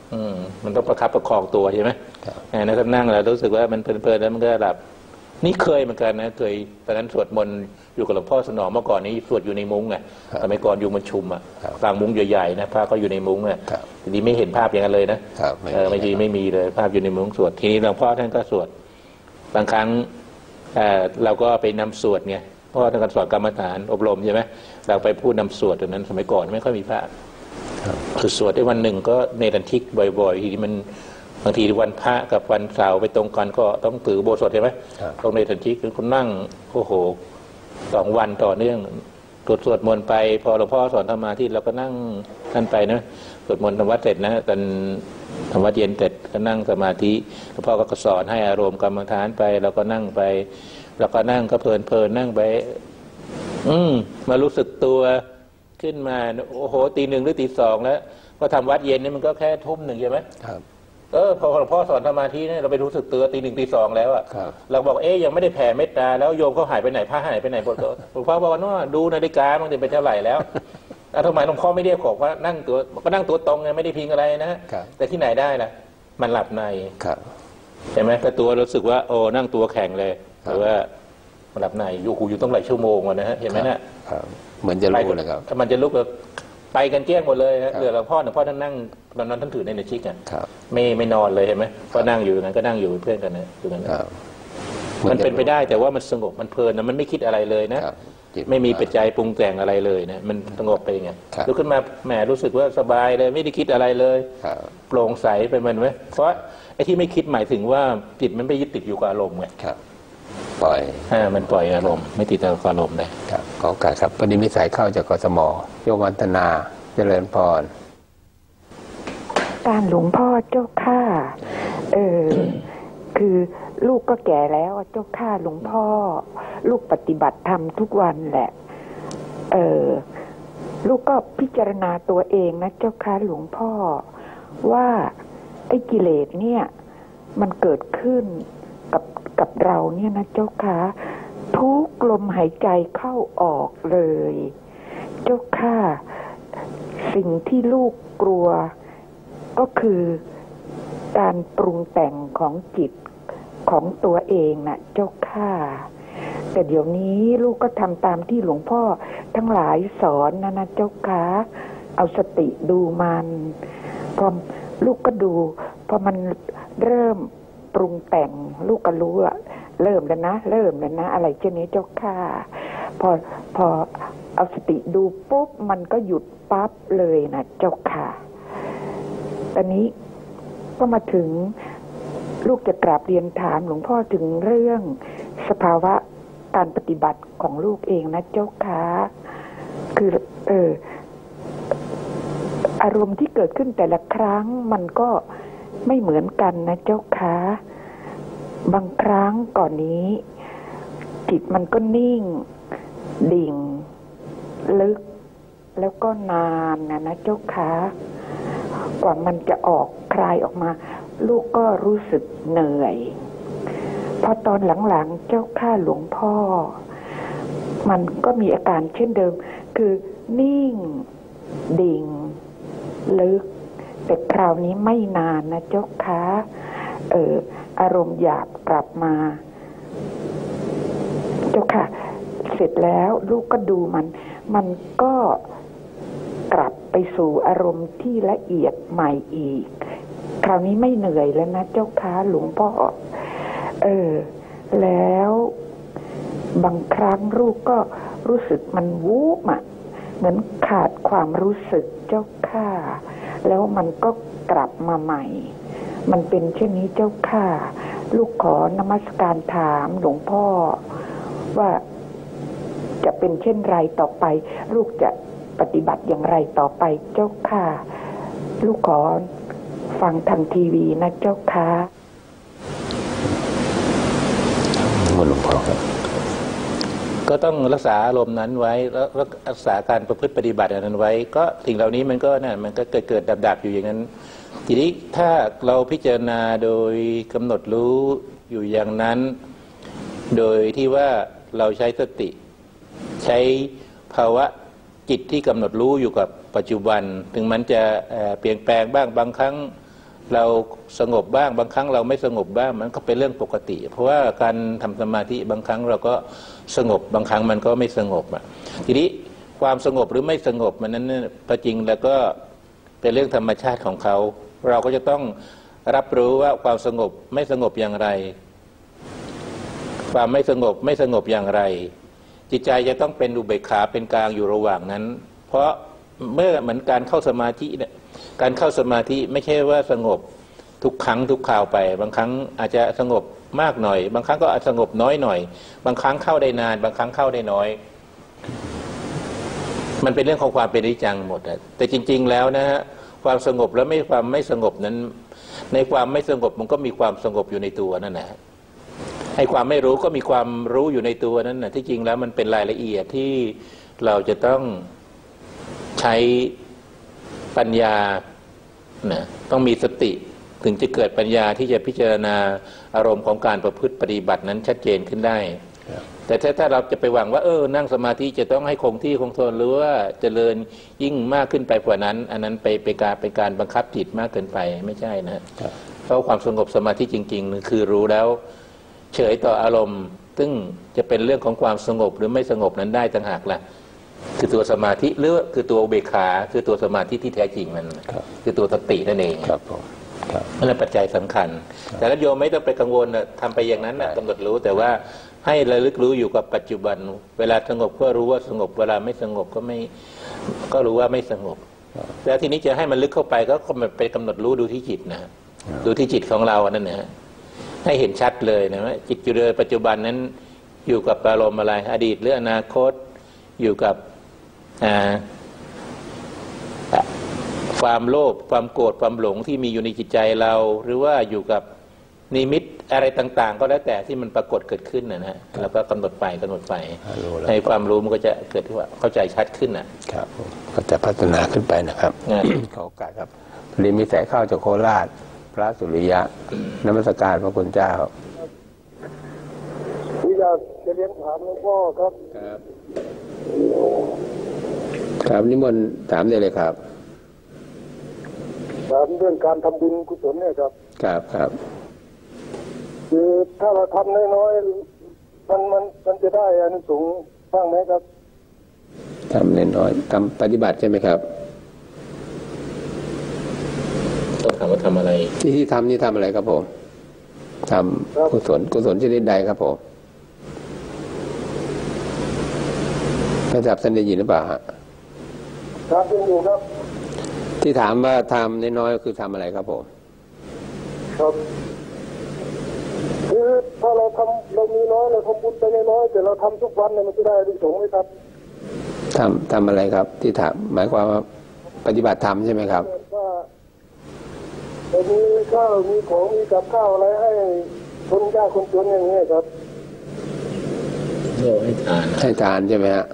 อืมมันต้องประคับประคองตัวใช่ไหมนะครับนั่งแล้วรู้สึกว่ามันเพลินๆแล้วมันก็หลับนี่เคยเหมือนกันนะเคยตอนนั้นสวดมนต์อยู่กับหลวงพ่อสนองเมื่อก่อนนี้สวดอยู่ในมุ้งไงสมัยก่อนอยู่มันชุมอ่ะกลางมุ้งใหญ่ๆนะพระก็อยู่ในมุ้งอ่ะทีนี้ไม่เห็นภาพอย่างนั้นเลยนะเออไม่ดีไม่มีเลยภาพอยู่ในมุ้งสวดทีนี้หลวงพ่อท่านก็สวดบางครั้งเออเราก็ไปนำสวดไงเพราะท่านสอนกรรมฐานอบรมใช่ไหมเราไปพูดนำสวดตอนนั้นสมัยก่อนไม่ค่อยมีภาพคือสวดได้วันหนึ่งก็เนรันทิกบ่อยๆทีนี้มันบางทีวันพระกับวันเสาร์ไปตรงกันก็ต้องถือโบสถ์ใช่ไหมต้องในทันทีคือคุณนั่งโอ้โหสองวันต่อเนื่องตรวจสวดมนต์ไปพอหลวงพ่อสอนธรรมาที่เราก็นั่งท่านไปนะสวดมนต์ธรรมวัดเสร็จนะตอนธรรมวัดเย็นเสร็จก็นั่งสมาธิหลวงพ่อก็สอนให้อารมณ์กรรมฐานไปเราก็นั่งไปเราก็นั่งก็เพลินเพลินนั่งไปอืมมารู้สึกตัวขึ้นมาโอ้โหตีหนึ่งหรือตีสองแล้วก็ทำวัดเย็นนี่มันก็แค่ทุ่มหนึ่งใช่ไหมครับเออพอหลวงพ่อสอนสมาธิเนี่ยเราไปรู้สึกตัวตีหนึ่งตีสองแล้วอ่ะเราบอกเอ๊ยยังไม่ได้แผ่เมตตาแล้วโยมเขาหายไปไหนผ้าหายไปไหนหมดเลยหลวงพ่อบอกว่าน้อดูนาฬิกามันจะเป็นเท่าไหร่แล้วแล้วทำไมหลวงพ่อไม่เรียกบอกว่านั่งตัวก็นั่งตัวตรงไงไม่ได้พิงอะไรนะแต่ที่ไหนได้ล่ะมันหลับในใช่ไหมแต่ตัวรู้สึกว่าโอ้นั่งตัวแข็งเลยหรือว่ามันหลับในอยู่หูอยู่ต้องหลายชั่วโมงนะฮะเห็นไหมนะเหมือนจะรู้เลยครับมันจะลุกแบบไปกันเกลี้ยงหมดเลยนะเหลือหลวงพ่อหลวงพ่อท่านนั่งตอนนั้นท่านถือในเนชิกอ่ะไม่ไม่นอนเลยเห็นไหมก็นั่งอยู่อย่างนั้นก็นั่งอยู่เป็นเพื่อนกันนะอยู่กันนะมันเป็นไปได้แต่ว่ามันสงบมันเพลินนะมันไม่คิดอะไรเลยนะไม่มีปัจจัยปรุงแต่งอะไรเลยนะมันสงบไปไงลุกขึ้นมาแหมรู้สึกว่าสบายเลยไม่ได้คิดอะไรเลยโปร่งใสไปมันไหมเพราะไอ้ที่ไม่คิดหมายถึงว่าจิตมันไม่ยึดติดอยู่กับอารมณ์ไงปล่อยอ่ามันปล่อยอารมณ์ไม่ติดกับอารมณ์เลยครับขอโอกาสครับพอดีมิสัยเข้าจากกสมโยมวันธนาเจริญพรการหลวงพ่อเจ้าข้าเออคือลูกก็แก่แล้วเจ้าข้าหลวงพ่อลูกปฏิบัติธรรมทุกวันแหละเออลูกก็พิจารณาตัวเองนะเจ้าข้าหลวงพ่อว่าไอ้กิเลสเนี่ยมันเกิดขึ้นกับกับเราเนี่ยนะเจ้าค่ะทุกลมหายใจเข้าออกเลยเจ้าค่ะสิ่งที่ลูกกลัวก็คือการปรุงแต่งของจิตของตัวเองนะเจ้าค่ะแต่เดี๋ยวนี้ลูกก็ทำตามที่หลวงพ่อทั้งหลายสอนนะนะเจ้าค่ะเอาสติดูมันพอลูกก็ดูพอมันเริ่มปรุงแต่งลูกก็รู้อะเริ่มแล้วนะเริ่มแล้วนะอะไรเช่นนี้เจ้าค่ะพอพอเอาสติดูปุ๊บมันก็หยุดปั๊บเลยนะเจ้าค่ะตอนนี้ก็มาถึงลูกจะกราบเรียนถามหลวงพ่อถึงเรื่องสภาวะการปฏิบัติของลูกเองนะเจ้าค่ะคือเอออารมณ์ที่เกิดขึ้นแต่ละครั้งมันก็ไม่เหมือนกันนะเจ้าค่ะบางครั้งก่อนนี้จิตมันก็นิ่งดิ่งลึกแล้วก็นานนะนะเจ้าค่ะกว่ามันจะออกคลายออกมาลูกก็รู้สึกเหนื่อยพอตอนหลังๆเจ้าค่ะหลวงพ่อมันก็มีอาการเช่นเดิมคือนิ่งดิ่งลึกแต่คราวนี้ไม่นานนะเจ้าค่ะเอออารมณ์หยาบกลับมาเจ้าค่ะเสร็จแล้วลูกก็ดูมันมันก็กลับไปสู่อารมณ์ที่ละเอียดใหม่อีกคราวนี้ไม่เหนื่อยแล้วนะเจ้าค่ะหลวงพ่อเออแล้วบางครั้งลูกก็รู้สึกมันวูบอ่ะเหมือนขาดความรู้สึกเจ้าค่ะแล้วมันก็กลับมาใหม่มันเป็นเช่นนี้เจ้าค่ะลูกขอนมัสการถามหลวงพ่อว่าจะเป็นเช่นไรต่อไปลูกจะปฏิบัติอย่างไรต่อไปเจ้าค่ะลูกขอฟังทางทีวีนะเจ้าค่ะหลวงพ่อครับก็ต้องรักษาอารมณ์นั้นไว้แล้วรักษาการประพฤติปฏิบัตินั้นไว้ก็สิ่งเหล่านี้มันก็น่ะมันก็เกิดเกิดดับดับอยู่อย่างนั้นทีนี้ถ้าเราพิจารณาโดยกำหนดรู้อยู่อย่างนั้นโดยที่ว่าเราใช้สติใช้ภาวะจิตที่กำหนดรู้อยู่กับปัจจุบันถึงมันจะเปลี่ยนแปลงบ้างบางครั้งเราสงบบ้างบางครั้งเราไม่สงบบ้างมันก็เป็นเรื่องปกติเพราะว่าการทำสมาธิบางครั้งเราก็สงบบางครั้งมันก็ไม่สงบอ่ะทีนี้ความสงบหรือไม่สงบมันนั้นประจริงแล้วก็เป็นเรื่องธรรมชาติของเขาเราก็จะต้องรับรู้ว่าความสงบไม่สงบอย่างไรความไม่สงบไม่สงบอย่างไรจิตใจจะต้องเป็นอุเบกขาเป็นกลางอยู่ระหว่างนั้นเพราะเมื่อเหมือนการเข้าสมาธิเนี่ยการเข้าสมาธิไม่ใช่ว่าสงบทุกครั้งทุกคราวไปบางครั้งอาจจะสงบมากหน่อยบางครั้งก็อาจสงบน้อยหน่อยบางครั้งเข้าได้นานบางครั้งเข้าได้น้อยมันเป็นเรื่องของความเป็นอนิจจังหมดแต่จริงๆแล้วนะฮะความสงบและไม่ความไม่สงบนั้นในความไม่สงบมันก็มีความสงบอยู่ในตัวนั่นแหละให้ความไม่รู้ก็มีความรู้อยู่ในตัวนั้นนะที่จริงแล้วมันเป็นรายละเอียดที่เราจะต้องใช้ปัญญานะต้องมีสติถึงจะเกิดปัญญาที่จะพิจารณาอารมณ์ของการประพฤติปฏิบัตินั้นชัดเจนขึ้นได้แต่ถ้าถ้าเราจะไปหวังว่าเออนั่งสมาธิจะต้องให้คงที่คงทนหรือว่าเจริญยิ่งมากขึ้นไปกว่านั้นอันนั้นไปไปการเป็นการบังคับจิตมากเกินไปไม่ใช่นะเพราะความสงบสมาธิจริงๆคือรู้แล้วเฉยต่ออารมณ์ซึ่งจะเป็นเรื่องของความสงบหรือไม่สงบนั้นได้ต่างหากล่ะคือตัวสมาธิหรือคือตัวอุเบกขาคือตัวสมาธิที่แท้จริงมันคือตัวสตินั่นเองครับผมนั่นแหละปัจจัยสำคัญแต่ละโยมไม่ต้องไปกังวลทำไปอย่างนั้นกำหนดรู้แต่ว่าให้ระลึกรู้อยู่กับปัจจุบันเวลาสงบก็รู้ว่าสงบเวลาไม่สงบก็ไม่ก็รู้ว่าไม่สงบแล้วทีนี้จะให้มันลึกเข้าไปก็ไปกำหนดรู้ดูที่จิตนะดูที่จิตของเรานั่นนะให้เห็นชัดเลยนะว่าจิตอยู่ในปัจจุบันนั้นอยู่กับอารมณ์อะไรอดีตหรืออนาคตอยู่กับความโลภความโกรธความหลงที่มีอยู่ในจิตใจเราหรือว่าอยู่กับนิมิตอะไรต่างๆก็แล้วแต่ที่มันปรากฏเกิดขึ้นนะฮะแล้วก็กำหนดไปกำหนดไปในความรู้มันก็จะเกิดที่ว่าเข้าใจชัดขึ้นนะครับก็จะพัฒนาขึ้นไปนะครับขอโอกาสครับเรียนมีสายเข้าจากโคราชพระสุริยะนมัสการพระคุณเจ้าที่อยากจะเรียนถามหลวงพ่อครับครับครับนิมนต์ถามได้เลยครับถามเรื่องการทำบุญกุศลเนี่ยครับครับครับคือถ้าเราทำน้อยๆมันมันมันจะได้อานิสงส์บ้างไหมครับทำน้อยๆทำปฏิบัติใช่ไหมครับต้องถามว่าทำอะไรที่ที่ทำนี่ทำอะไรครับผมทำกุศลกุศลชนิดใดครับผมพระจับท่านได้ยินหรือเปล่าฮะครับยินอยู่ครับที่ถามว่าทำน้อยๆคือทำอะไรครับผมครับคือถ้าเราทำเรามีน้อยเราทำบุญไปน้อยแต่เราทำทุกวันเนี่ยมันจะได้อานิสงส์ไหมครับทำทำอะไรครับที่ถามหมายความว่าปฏิบัติธรรมใช่ไหมครับว่าเรามีข้าวมีของมีกับข้าวอะไรให้คนยากคนจนอย่างนี้ครับให้ทานให้ทานใช่ไหมฮะ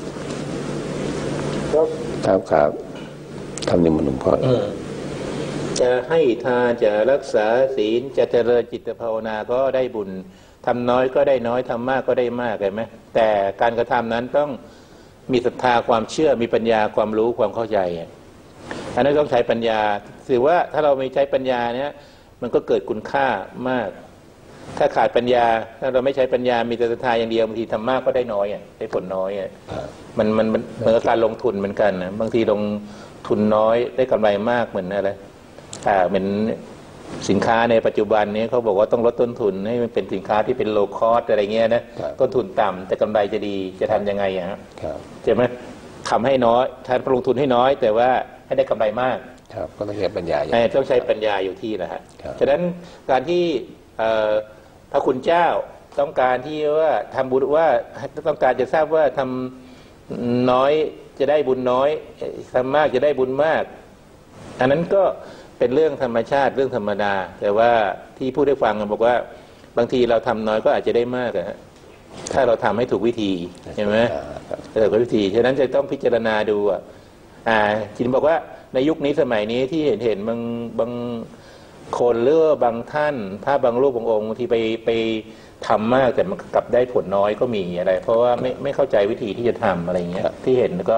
ครับครับครับทำในมนุษย์พ่อจะให้ทานจะรักษาศีลจะเจริญจิตภาวนาก็ได้บุญทำน้อยก็ได้น้อยทำมากก็ได้มากเลยไหมแต่การกระทำนั้นต้องมีศรัทธาความเชื่อมีปัญญาความรู้ความเข้าใจอันนั้นต้องใช้ปัญญาถือว่าถ้าเราไม่ใช้ปัญญาเนี้ยมันก็เกิดคุณค่ามากถ้าขาดปัญญาถ้าเราไม่ใช้ปัญญามีแต่ศรัทธาอย่างเดียวบางทีทำมากก็ได้น้อยอ่ะได้ผลน้อยอ่ะมันมันมันเหมือนการลงทุนเหมือนกันนะบางทีลงทุนน้อยได้กำไรมากเหมือนอะไรอ่าเหมือนสินค้าในปัจจุบันนี้เขาบอกว่าต้องลดต้นทุนให้มันเป็นสินค้าที่เป็นโลคอสอะไรเงี้ยนะต้นทุนต่ำแต่กำไรจะดีจะทำยังไงอ่ะใช่ไหมทำให้น้อยท่านลงทุนให้น้อยแต่ว่าให้ได้กำไรมากครับก็ต้องใช้ปัญญาต้องใช้ปัญญาอยู่ที่นะฮะฉะนั้นการที่พระคุณเจ้าต้องการที่ว่าทำบุญว่าต้องการจะทราบว่าทำน้อยจะได้บุญน้อยทำมากจะได้บุญมากอันนั้นก็เป็นเรื่องธรรมชาติเรื่องธรรมดาแต่ว่าที่พูดให้ฟังบอกว่าบางทีเราทำน้อยก็อาจจะได้มากนะถ้าเราทำให้ถูกวิธีใช่ไหมเออวิธีฉะนั้นจะต้องพิจารณาดูอ่ะอ่าจินบอกว่าในยุคนี้สมัยนี้ที่เห็นเห็นบางบางคนหรือบางท่านพระบางรูปบางองค์ที่ไปไปทำมากแต่มันกลับได้ผลน้อยก็มีอะไรเพราะว่าไม่ไม่เข้าใจวิธีที่จะทำอะไรเงี้ยที่เห็นก็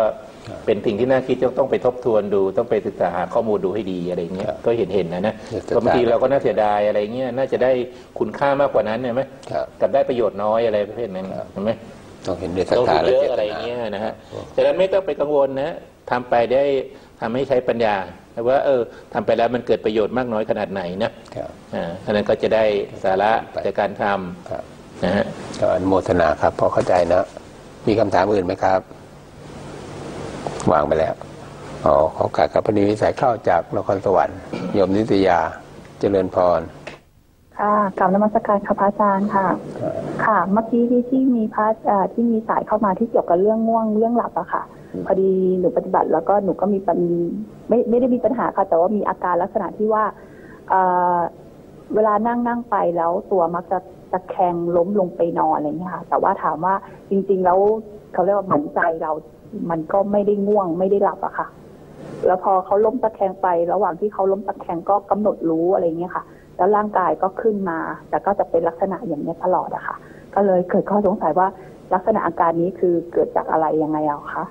เป็นสิ่งที่น่าคิดต้องไปทบทวนดูต้องไปศึกษาหาข้อมูลดูให้ดีอะไรเงี้ยก็เห็นเห็นนะนะบางทีเราก็น่าเสียดายอะไรเงี้ยน่าจะได้คุณค่ามากกว่านั้นใช่ไหมกับได้ประโยชน์น้อยอะไรประเภทนั้นเห็นไหมต้องเห็นด้วยศรัทธาเยอะอะไรเงี้ยนะฮะฉะนั้นไม่ต้องไปกังวลนะทำไปได้ทำให้ใช้ปัญญาว่าเออทำไปแล้วมันเกิดประโยชน์มากน้อยขนาดไหนนะอ่าอันนั้นก็จะได้สาระจากการทำนะฮะก็อนุโมทนาครับพอเข้าใจนะมีคำถามอื่นไหมครับวางไปแล้วอ๋อขอกราบครับพอดีวิสัยเข้าจากนครสวรรค์โยมนิตยาเจริญพรค่ะกราบนมัสการค่ะพระอาจารย์ค่ะค่ะเมื่อกี้ที่ที่มีพระที่มีสายเข้ามาที่เกี่ยวกับเรื่องง่วงเรื่องหลับอะค่ะพอดีหนูปฏิบัติแล้วก็หนูก็มีปัญไม่ไม่ได้มีปัญหาค่ะแต่ว่ามีอาการลักษณะที่ว่าเอ่อเวลานั่งนั่งไปแล้วตัวมักจะตะแคงล้มลงไปนอนอะไรอย่างเงี้ยค่ะแต่ว่าถามว่าจริงๆแล้วเขาเรียกว่าหมันใจเรามันก็ไม่ได้ง่วงไม่ได้หลับอะค่ะแล้วพอเขาล้มตะแคงไประหว่างที่เขาล้มตะแคงก็กำหนดรู้อะไรเงี้ยค่ะแล้วร่างกายก็ขึ้นมาแต่ก็จะเป็นลักษณะอย่างนี้ตลอดอะค่ะก็เลยเกิดข้อสงสัยว่าลักษณะอาการนี้คือเกิดจากอะไรยังไงเอาคะ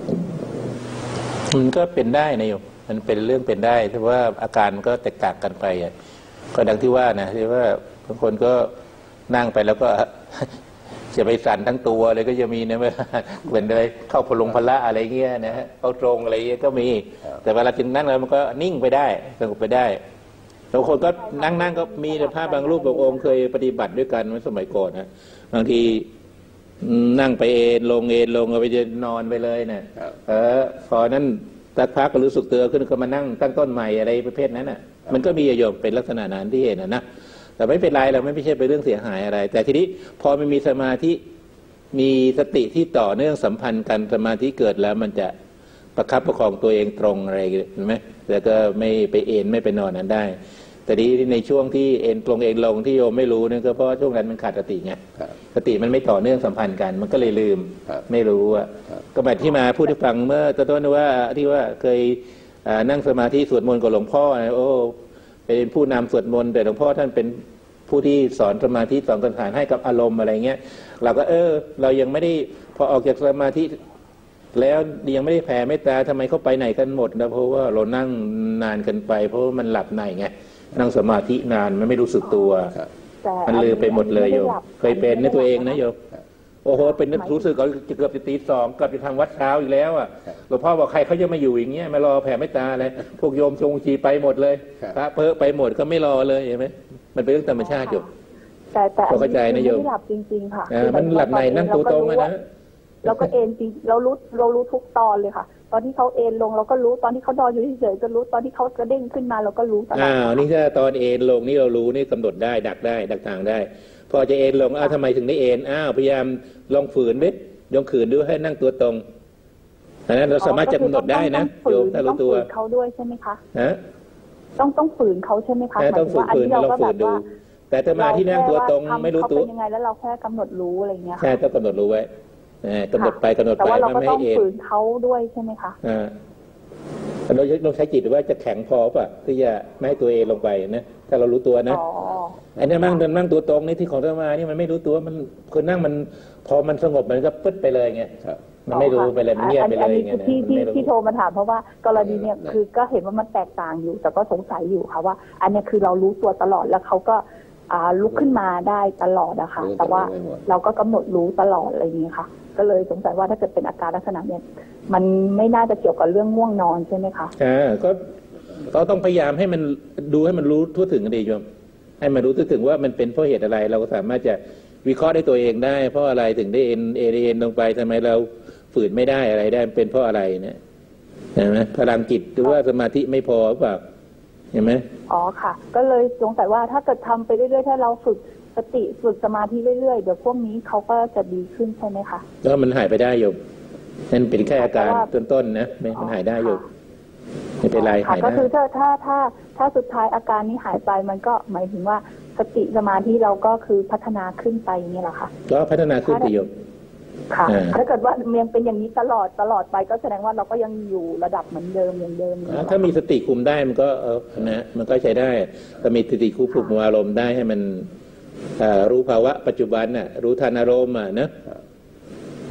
มันก็เป็นได้นะโยมมันเป็นเรื่องเป็นได้แต่ว่าอาการก็แตกต่างกันไปอ่ะก็ดังที่ว่านะที่ว่าบางคนก็นั่งไปแล้วก็จะไปสั่นทั้งตัวเลยก็จะมีนะเหมือนเลยเข้าพลงพละอะไรเงี้ยนะฮะเข้าตรงอะไรเงี้ยก็มีแต่เวลาจินนั่งแล้วมันก็นิ่งไปได้สงบไปได้บางคนก็นั่งนั่งก็มีภาพบางรูปบางองค์เคยปฏิบัติด้วยกันเมื่อสมัยก่อนนะบางทีนั่งไปเอนลงเอนลงเอาไปจะนอนไปเลยเนี่ยเออพอนั้นสักพักก็รู้สึกตัวขึ้นก็มานั่งตั้งต้นใหม่อะไรประเภทนั้นน่ะมันก็มีโยมเป็นลักษณะนั้นที่เห็นนะนะแต่ไม่เป็นไรเราไม่ใช่เป็นเรื่องเสียหายอะไรแต่ทีนี้พอมันมีสมาธิมีสติที่ต่อเนื่องสัมพันธ์กันสมาธิเกิดแล้วมันจะประคับประคองตัวเองตรงอะไรเห็นไหมแล้วก็ไม่ไปเอนไม่ไปนอนนั้นได้แต่นี้ในช่วงที่เอ็นตรงเองลงที่โยมไม่รู้เนี่ยก็เพราะช่วงนั้นมันขาดสติไงสติมันไม่ต่อเนื่องสัมพันธ์กันมันก็เลยลืมไม่รู้อ่ะก็แบบที่มาพูดให้ฟังเมื่อต้นว่าที่ว่าเคยนั่งสมาธิสวดมนต์กับหลวงพ่อโอ้เป็นผู้นำสวดมนต์แต่หลวงพ่อท่านเป็นผู้ที่สอนสมาธิสอนกรรมฐานให้กับอารมณ์อะไรเงี้ยเราก็เออเรายังไม่ได้พอออกจากสมาธิแล้วยังไม่ได้แผ่เมตตาทำไมเขาไปไหนกันหมดนะเพราะว่าเรานั่งนานเกินไปเพราะมันหลับในไงนั่งสมาธินานมันไม่รู้สึกตัวมันลืมไปหมดเลยโยมเคยเป็นในตัวเองนะโยมโอ้โหเป็นรู้สึกก็เกือบจะตีสองกับจะทำวัดเช้าอีกแล้วอ่ะหลวงพ่อบอกใครเขาจะมาอยู่อย่างเงี้ยมารอแผ่เมตตาอะไรพวกโยมชงชีไปหมดเลยพระเพ้อไปหมดก็ไม่รอเลยเห็นไหมมันเป็นเรื่องธรรมชาติโยมแต่แต่เข้าใจนะโยมไม่หลับจริงๆค่ะมันหลับในนั่งตัวตรงนะเราก็เอนจริงเรารู้เรารู้ทุกตอนเลยค่ะตอนที่เขาเอนลงเราก็รู้ตอนที่เขานอนอยู่เฉยๆก็รู้ตอนที่เขากระเด้งขึ้นมาเราก็รู้ตลอดอ้าวนี่ถ้าตอนเอนลงนี่เรารู้นี่กำหนดได้ดักได้ดักทางได้พอจะเอนลงอ้าวทำไมถึงได้เอนอ้าวพยายามลองฝืนไว้ยกขืนด้วยให้นั่งตัวตรงอันนั้นเราสามารถจะกำหนดได้นะโยมถ้ารู้ตัวต้องฝืนเขาด้วยใช่ไหมคะฮะต้องต้องฝืนเขาใช่ไหมคะต้องฝืนฝืนลองฝืนดูแต่ถ้ามาที่นั่งตัวตรงไม่รู้ตัวเป็นยังไงแล้วเราแค่กำหนดรู้อะไรเงี้ยใช่ต้องกำหนดรู้ไว้กำหนดไปกำหนดไปแต่ว่าเราก็ต้องฝืนเขาด้วยใช่ไหมคะอ่าเราเราใช้จิตว่าจะแข็งพอป่ะที่จะไม่ให้ตัวเองลงไปนะถ้าเรารู้ตัวนะไอ้นี่นั่งเดินนั่งตัวตรงนี่ที่ของธรรมานี่มันไม่รู้ตัวมันคือนั่งมันพอมันสงบมันก็ปึ๊ดไปเลยไงมันไม่รู้ไปเลยมันเงียบไปเลยไงนะที่ที่ที่โทรมาถามเพราะว่ากรณีเนี่ยคือก็เห็นว่ามันแตกต่างอยู่แต่ก็สงสัยอยู่ค่ะว่าอันนี้คือเรารู้ตัวตลอดแล้วเขาก็ลุกขึ้นมาได้ตลอดอะค่ะแต่ว่าเราก็กำหนดรู้ตลอดอะไรอย่างนี้ค่ะก็เลยสงสัยว่าถ้าเกิดเป็นอาการลักษณะเนี้ยมันไม่น่าจะเกี่ยวกับเรื่องง่วงนอนใช่ไหมคะอ่าก็เราต้องพยายามให้มันดูให้มันรู้ทั่วถึงกันดีโยมให้มันรู้ทั่วถึงว่ามันเป็นเพราะเหตุอะไรเราก็สามารถจะวิเคราะห์ได้ตัวเองได้เพราะอะไรถึงได้เอ็นเอเอ็นลงไปทำไมเราฝืนไม่ได้อะไรได้เป็นเพราะอะไรเนี่ยเห็นไหมพลังจิตหรือว่าสมาธิไม่พอหรือเปล่าเห็นไหมอ๋อค่ะก็เลยสงสัยว่าถ้าเกิดทำไปเรื่อยๆถ้าเราฝึกสติฝึกสมาธิเรื่อยๆเดี๋ยวพวกนี้เขาก็จะดีขึ้นใช่ไหมคะแล้วมันหายไปได้โยมนั่นเป็นแค่อาการต้นๆนะมันหายได้โยมไม่เป็นไรหายได้ก็คือถ้าถ้าถ้าถ้าสุดท้ายอาการนี้หายไปมันก็หมายถึงว่าสติสมาธิเราก็คือพัฒนาขึ้นไปนี่แหละค่ะก็พัฒนาขึ้นไปโยมค่ะถ้าเกิดว่ายังเป็นอย่างนี้ตลอดตลอดไปก็แสดงว่าเราก็ยังอยู่ระดับเหมือนเดิมอย่างเดิมถ้ามีสติคุมได้มันก็เออนะมันก็ใช้ได้ถ้ามีสติควบคุมอารมณ์ได้ให้มันรู้ภาวะปัจจุบันน่ะรู้ทันอารมณ์อ่ะนะแ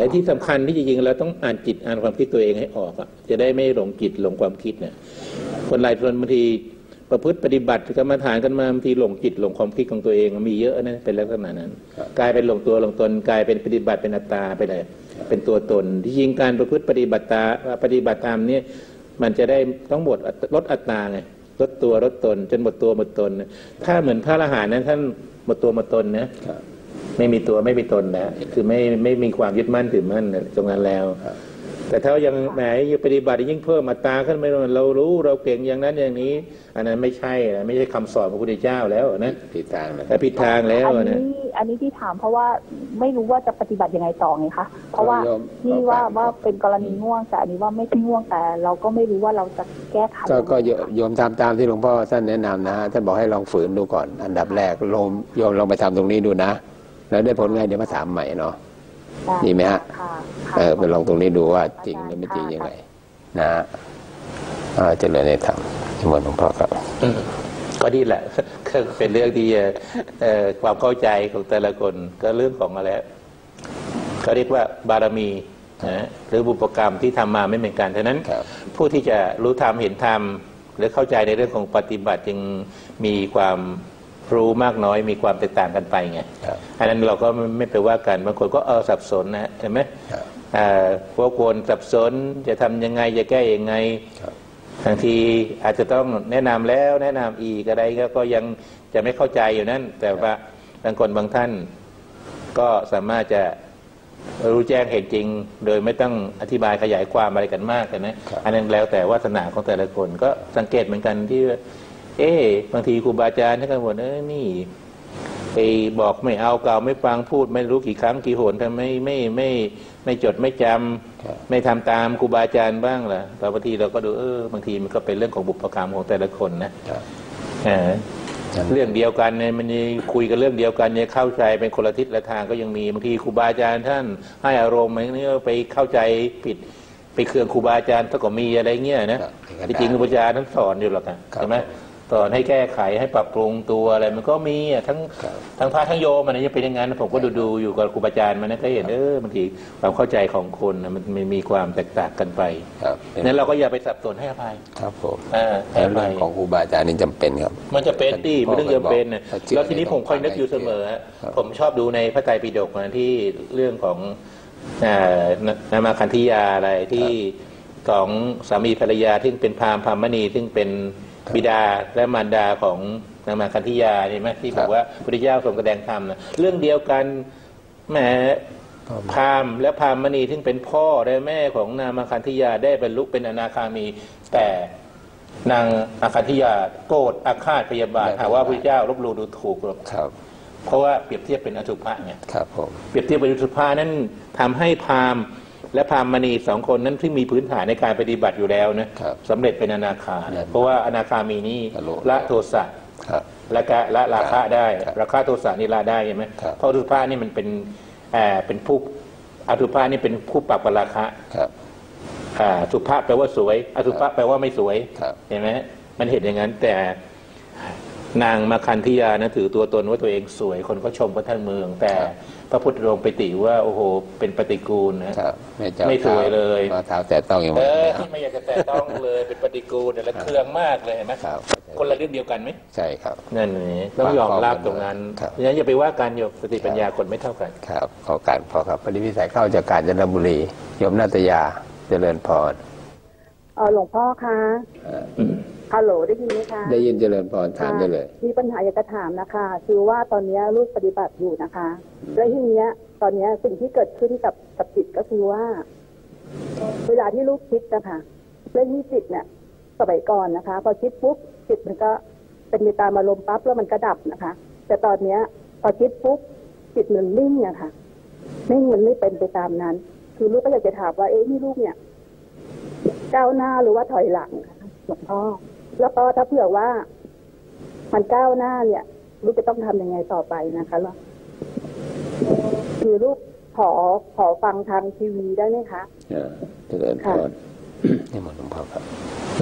แต่ที่สำคัญที่จริงๆเราต้องอ่านจิตอ่านความคิดตัวเองให้ออกอ่ะจะได้ไม่หลงจิตหลงความคิดเนี่ยคนหลายคนบางทีประพฤติปฏิบัติกรรมฐานกันมาบางทีหลงจิตหลงความคิดของตัวเองมีเยอะนะเป็นลักษณะนั้นกลายเป็นหลงตัวหลงตนกลายเป็นปฏิบัติเป็นอัตตาไปเลยเป็นตัวตนที่จริงการประพฤติปฏิบัติตาปฏิบัติตามนี้มันจะได้ต้องหมดลดอัตตาไงลดตัวลดตนจนหมดตัวหมดตนถ้าเหมือนพระอรหันต์นั้นท่านหมดตัวหมดตนนะไม่มีตัวไม่มีตนนะคือไม่ไม่มีความยึดมั่นถือมั่นตรงนั้นแล้วแต่ถ้ายังแหมปฏิบัติยิ่งเพิ่มอัตตาขึ้นไปเรารู้เราเก่งอย่างนั้นอย่างนี้อันนั้นไม่ใช่นะไม่ใช่คำสอนของพระพุทธเจ้าแล้วนะผิดทางนะแต่ผิดทางแล้วนะอันนี้อันนี้ที่ถามเพราะว่าไม่รู้ว่าจะปฏิบัติยังไงต่อไงคะเพราะว่าที่ว่าว่าเป็นกรณีง่วงแต่อันนี้ว่าไม่ใช่ง่วงแต่เราก็ไม่รู้ว่าเราจะแก้ไขก็ก็โยมทำตามที่หลวงพ่อท่านแนะนำนะท่านบอกให้ลองฝืนดูก่อนอันดับแรกโยมโยมลองไปทำตรงนี้ดูนะแล้วได้ผลไงเดี๋ยวมาถามใหม่เนาะดีไหมฮะเออไปลองตรงนี้ดูว่าจริงหรือไม่จริงยังไงนะฮะเจริญในธรรมที่หมดหลวงพ่อครับก็ดีแหละก็เป็นเรื่องที่ความเข้าใจของแต่ละคนก็เรื่องของอะไรเขาเรียกว่าบารมีนะหรือบุพกรรมที่ทำมาไม่เหมือนกันฉะนั้นผู้ที่จะรู้ธรรมเห็นธรรมหรือเข้าใจในเรื่องของปฏิบัติจึงมีความรู้มากน้อยมีความแตกต่างกันไปไงอันนั้นเราก็ไม่ไปว่ากันบางคนก็เออสับสนนะใช่ไหมพวกคนสับสนจะทำยังไงจะแก้ยังไงบางทีอาจจะต้องแนะนำแล้วแนะนำอีกอะไรก็ยังจะไม่เข้าใจอยู่นั่นแต่ว่าบางคนบางท่านก็สามารถจะรู้แจ้งเห็นจริงโดยไม่ต้องอธิบายขยายความอะไรกันมากนะอันนั้นแล้วแต่วาสนาของแต่ละคนก็สังเกตเหมือนกันที่เอ๊บางทีครูบาอาจารย์ท่านก็บอกเออนี่ไปบอกไม่เอาเก่าไม่ฟังพูดไม่รู้กี่ครั้งกี่หนทำไมไม่ไม่ไม่จดไม่จำไม่ทำตามครูบาอาจารย์บ้างล่ะแต่บางทีเราก็ดูเออบางทีมันก็เป็นเรื่องของบุพกรรมของแต่ละคนนะเรื่องเดียวกันเนี่ยมันคุยกันเรื่องเดียวกันเนี่ยเข้าใจเป็นคนละทิศละทางก็ยังมีบางทีครูบาอาจารย์ท่านให้อารมณ์อย่างนี้ไปเข้าใจผิดไปเครื่องครูบาอาจารย์ถ้าก็มีอะไรเงี้ยนะจริงๆครูบาอาจารย์ท่านสอนอยู่หรอกนะใช่ไหมสอนให้แก้ไขให้ปรับปรุงตัวอะไรมันก็มีอ่ะทั้งทั้งพระทั้งโยมมันจะเป็นอย่างนั้นผมก็ดูดูอยู่กับครูบาอาจารย์มันก็เห็นเออบางทีความเข้าใจของคนมันมีความแตกต่างกันไปนั้นเราก็อย่าไปสับสนให้อภัยครับผมเรื่องของครูบาอาจารย์นี่จำเป็นครับมันจะเป็นที่มันเรื่องจำเป็นนะแล้วทีนี้ผมคอยนึกอยู่เสมอผมชอบดูในพระไตรปิฎกนะที่เรื่องของนามาคันธิยาอะไรที่ของสามีภรรยาที่เป็นพราหมณ์พรามณีซึ่งเป็นบิดาและมารดาของนางมาคันธิยาใช่ไหมที่บอกว่าพุทธเจ้าทรงแสดงธรรมนะเรื่องเดียวกันแหมพราหมณ์และพราหมณีซึ่งเป็นพ่อและแม่ของนางมาคันธิยาได้บรรลุเป็นอนาคามีแต่นางอาคันธิยาโกรธอาฆาตพยาบาทหาว่าพระเจ้าลบหลู่ดูถูกครับเพราะว่าเปรียบเทียบเป็นอสุภะไงครับผมเปรียบเทียบเป็นอสุภะนั้นทำให้พราหมณ์และพราหมณีสองคนนั้นที่มีพื้นฐานในการปฏิบัติอยู่แล้วนะสำเร็จเป็นอนาคาเพราะว่าอนาคามีนี่ละโทสะละกะละราคะได้ราคะโทสะนี่ละได้ใช่ไหมเพราะอสุภะนี่มันเป็นเป็นผู้อสุภะนี่เป็นผู้ปรับราคะสุภะแปลว่าสวยอสุภะแปลว่าไม่สวยเห็นไหมมันเห็นอย่างนั้นแต่นางมาคันธิยานะถือตัวตนว่าตัวเองสวยคนก็ชมพระท่านเมืองแต่พระพุทธองค์ไปติว่าโอ้โหเป็นปฏิกูลนะไม่สวยเลยมาเท้าแต่ต้องอย่างนี้ไม่อยากจะแต่ต้องเลยเป็นปฏิกูลและเครื่องมากเลยเห็นไหมคนละเรื่องเดียวกันไหมใช่ครับนั่นนี่ต้องยอมรับตรงนั้นดังนั้นอย่าไปว่าการโยมสติปัญญาคนไม่เท่ากันครับขอการพอครับปฏิวิสัยเข้าจากกาญจนบุรีโยมนาตยาเจริญพรเออหลวงพ่อคะฮัลโหลได้ยินไหมคะได้ยินเจริญพรถามได้เลยมีปัญหาอยากจะถามนะคะคือว่าตอนนี้ลูกปฏิบัติอยู่นะคะแล้วทีนี้ตอนนี้สิ่งที่เกิดขึ้นกับกับจิตก็คือว่าเวลาที่ลูกคิดนะคะเรื่องที่จิตเนี่ยสมัยก่อนนะคะพอคิดปุ๊บจิตมันก็เป็นไปตามอารมณ์ปั๊บแล้วมันก็ดับนะคะแต่ตอนนี้พอคิดปุ๊บจิตมันนิ่งอะค่ะนิ่งมันไม่เป็นไปตามนั้นคือลูกก็อยากจะถามว่าเอ๊ะนี่ลูกเนี่ยก้าวหน้าหรือว่าถอยหลังคะหลวงพ่อแล้วก็ถ้าเผื่อว่ามันก้าวหน้าเนี่ยลูกจะต้องทำยังไงต่อไปนะคะล่ะคือลูกขอขอฟังทางทีวีได้ไหมคะเออเจริญพรนี่หมดหลวงพ่อครับ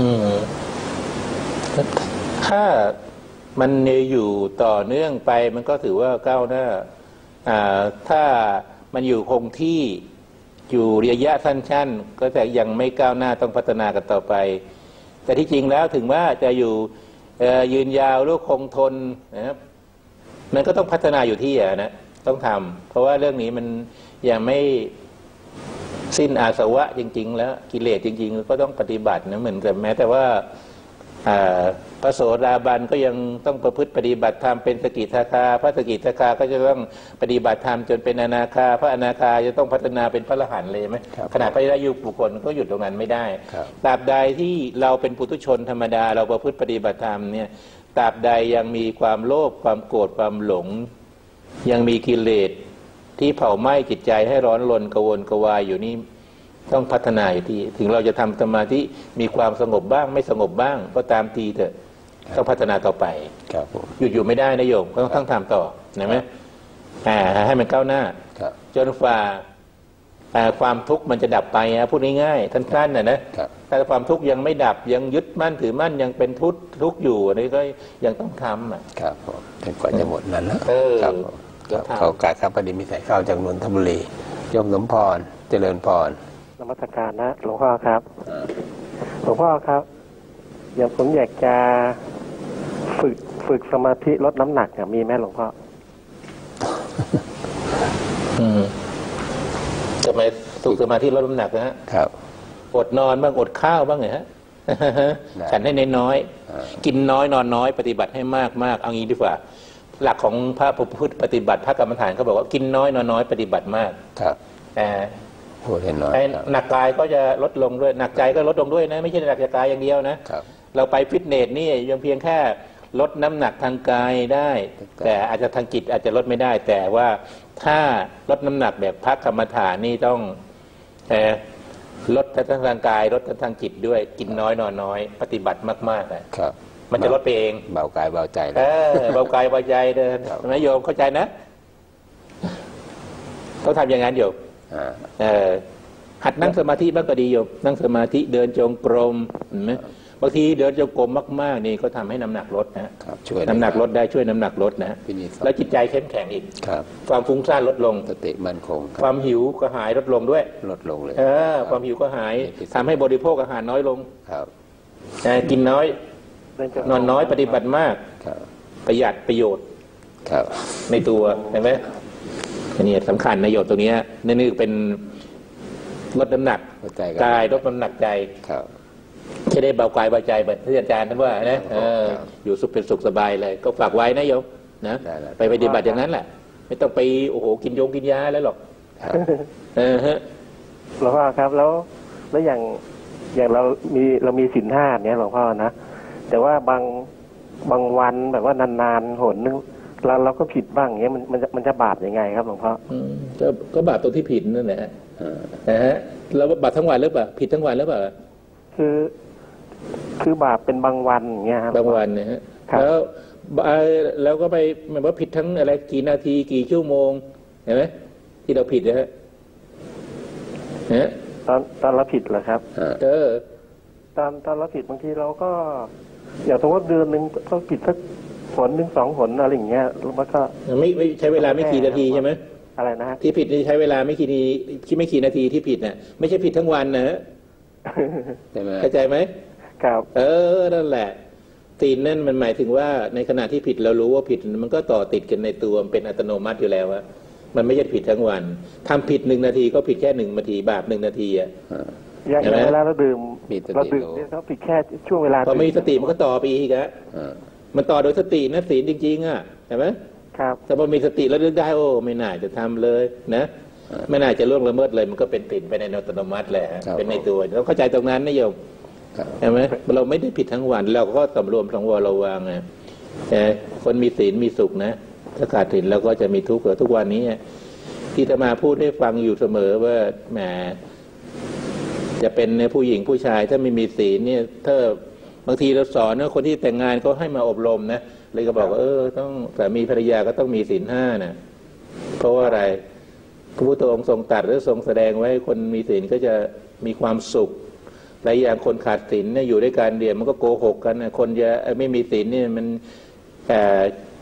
ถ้ามันอยู่ต่อเนื่องไปมันก็ถือว่าก้าวหน้าอ่าถ้ามันอยู่คงที่อยู่ระยะสั้นๆก็แต่ยังไม่ก้าวหน้าต้องพัฒนากันต่อไปแต่ที่จริงแล้วถึงว่าจะอยู่ยืนยาวหรือคงทนนะครับมันก็ต้องพัฒนาอยู่ที่อ่ะนะต้องทำเพราะว่าเรื่องนี้มันยังไม่สิ้นอาสวะจริงๆแล้วกิเลสจริงๆก็ต้องปฏิบัตินะเหมือนกับแม้แต่ว่าพระโสดาบันก็ยังต้องประพฤติปฏิบัติธรรมเป็นสกิทาคาพระสกิทาคาก็จะต้องปฏิบัติธรรมจนเป็นอนาคาพระอนาคาจะต้องพัฒนาเป็นพระอรหันต์เลยไหมขณะพระอายุบุคคลก็หยุดตรงนั้นไม่ได้ตราบใดที่เราเป็นปุถุชนธรรมดาเราประพฤติปฏิบัติธรรมเนี่ยตราบใดยังมีความโลภความโกรธความหลงยังมีกิเลสที่เผาไหม้จิตใจให้ร้อนรนกระวนกระวายอยู่นี่ต้องพัฒนาอยู่ที่ถึงเราจะทำสมาธิมีความสงบบ้างไม่สงบบ้างก็ตามทีเถอะต้องพัฒนาต่อไปหยุดอยู่ไม่ได้นะโยมก็ต้องทำต่อนะไหมอ่าให้มันก้าวหน้าจนฝ่าความทุกข์มันจะดับไปนะพูดง่ายๆสั้นๆนะนะถ้าความทุกข์ยังไม่ดับยังยึดมั่นถือมั่นยังเป็นทุกข์ทุกข์อยู่อันนี้ก็ยังต้องทำอ่ะครับผมถึงกว่าจะหมดนั้นนะครับเขาโอกาสครับพอดีมีสายเข้าจากนนทบุรีโยมสมพรเจริญพรนมัสการนะหลวงพ่อครับหลวงพ่อครับอย่างผมอยากจะฝึกฝึกสมาธิลดน้ำหนักเนี่ยมีไหมหลวงพ่ออืมทำไมฝึกสมาธิลดน้ำหนักนะฮะครับอดนอนบ้างอดข้าวบ้างไงฮะฉันให้น้อยๆกินน้อยนอนน้อยปฏิบัติให้มากมากเอางี้ดีกว่าหลักของพระพุทธปฏิบัติพระกรรมฐานเขาบอกว่ากินน้อยนอนน้อยปฏิบัติมากครับแต่พูดเห็นน้อยหนักกายก็จะลดลงด้วยหนักใจก็ลดลงด้วยนะไม่ใช่หนักกายอย่างเดียวนะเราไปฟิตเนสนี่ยังเพียงแค่ลดน้ำหนักทางกายได้แต่อาจจะทางจิตอาจจะลดไม่ได้แต่ว่าถ้าลดน้ำหนักแบบพระกรรมฐานนี่ต้องลดทั้งทางกายลดทั้งทางจิตด้วยกินน้อยนอนน้อยปฏิบัติมากๆเลยมันจะลดไปเองเบากายเบาใจเออเบากายเบาใจเดินนายโยมเข้าใจนะเขาทำอย่างนั้นโยมเออหัดนั่งสมาธิบ้างก็ดีโยมนั่งสมาธิเดินจงกรมเห็นไหมบางทีเดินจงกรมมากๆนี่ก็ทำให้น้ำหนักลดนะน้ำหนักลดได้ช่วยน้ำหนักลดนะแล้วจิตใจเข้มแข็งอีกความฟุ้งซ่านลดลงสติมั่นคงความหิวก็หายลดลงด้วยลดลงเลยเออความหิวก็หายทำให้บริโภคอาหารน้อยลงครับกินน้อยนอนน้อยปฏิบัติมากประหยัดประโยชน์ในตัวเห็นไหมอันนี้สำคัญประโยชน์ตรงนี้นี่นี่เป็นลดน้ำหนักกายลดน้ำหนักใจจะได้เบากายเบาใจแบบที่อาจารย์ท่านว่านะอยู่สุขเป็นสุขสบายเลยก็ฝากไว้นะโยมนะไปปฏิบัติอย่างนั้นแหละไม่ต้องไปโอ้โหกินยงกินยาแล้วหรอกเออฮะหลวงพ่อครับแล้วแล้วอย่างอย่างเรามีเรามีศีลห้าเนี่ยหลวงพ่อนะแต่ว่าบางบางวันแบบว่านานๆหนนึงเราเราก็ผิดบ้างอย่างเงี้ยมันมันมันจะบาปยังไงครับหลวงพ่อก็ก็บาปตรงที่ผิดนั่นแหละนะฮะเราบาปทั้งวันหรือเปล่าผิดทั้งวันหรือเปล่าคือคือบาปเป็นบางวันอย่างเงี้ยครับบางวันเนี่ยฮะแล้วแล้วก็ไปหมายว่าผิดทั้งอะไรกี่นาทีกี่ชั่วโมงเห็นไหมที่เราผิดนะฮะตอนตอนเราผิดเหรอครับเออตอนตอนเราผิดบางทีเราก็อย่างสมมติเดือนหนึ่งก็ผิดสักหนหนึ่งสองหนอะไรอย่างเงี้ยแล้วก็ไม่ไม่ใช้เวลาไม่กี่นาทีใช่ไหมอะไรนะที่ผิดใช้เวลาไม่กี่นาทีไม่กี่นาทีที่ผิดน่ะไม่ใช่ผิดทั้งวันนะฮะเข้าใจไหมครับเออนั่นแหละศีลนั่นมันหมายถึงว่าในขณะที่ผิดเรารู้ว่าผิดมันก็ต่อติดกันในตัวเป็นอัตโนมัติอยู่แล้วว่ามันไม่ใช่ผิดทั้งวันทำผิดหนึ่งนาทีก็ผิดแค่หนึ่งนาทีบาปหนึ่งนาทีอ่ะอย่างเวลาเราดื่มเราดื่มเนี่ยเขาผิดแค่ช่วงเวลาพอมีสติมันก็ต่อไปอีกอะมันต่อโดยสตินะศีลจริงๆอ่ะเห็นไหมครับแต่พอมีสติแล้วนึกได้โอ้ไม่น่าจะทำเลยนะไม่น่าจะล่วงละเมิดเลยมันก็เป็นติดไปในอัตโนมัติแหละเป็นในตัวเราเข้าใจตรงนั้นนะโยมเห็นไหมเราไม่ได้ผิดทั้งวันเราก็สำรวมสังวรระวังไงแต่คนมีศีลมีสุขนะถ้าขาดศีลเราก็จะมีทุกข์ทุกวันนี้ที่อาตมาพูดให้ฟังอยู่เสมอว่าแหมจะเป็นผู้หญิงผู้ชายถ้าไม่มีศีลเนี่ยถ้าบางทีเราสอนนะคนที่แต่งงานเขาให้มาอบรมนะเลยก็บอกว่าเออต้องสามีภรรยาก็ต้องมีศีลห้านะเพราะว่าอะไรพระพุทธองค์ทรงตรัสหรือทรงแสดงไว้คนมีศีลก็จะมีความสุขหลายอย่างคนขาดศีลเนี่ยอยู่ด้วยกันเดียวมันก็โกหกกันนะคนจะไม่มีศีลเนี่ยมัน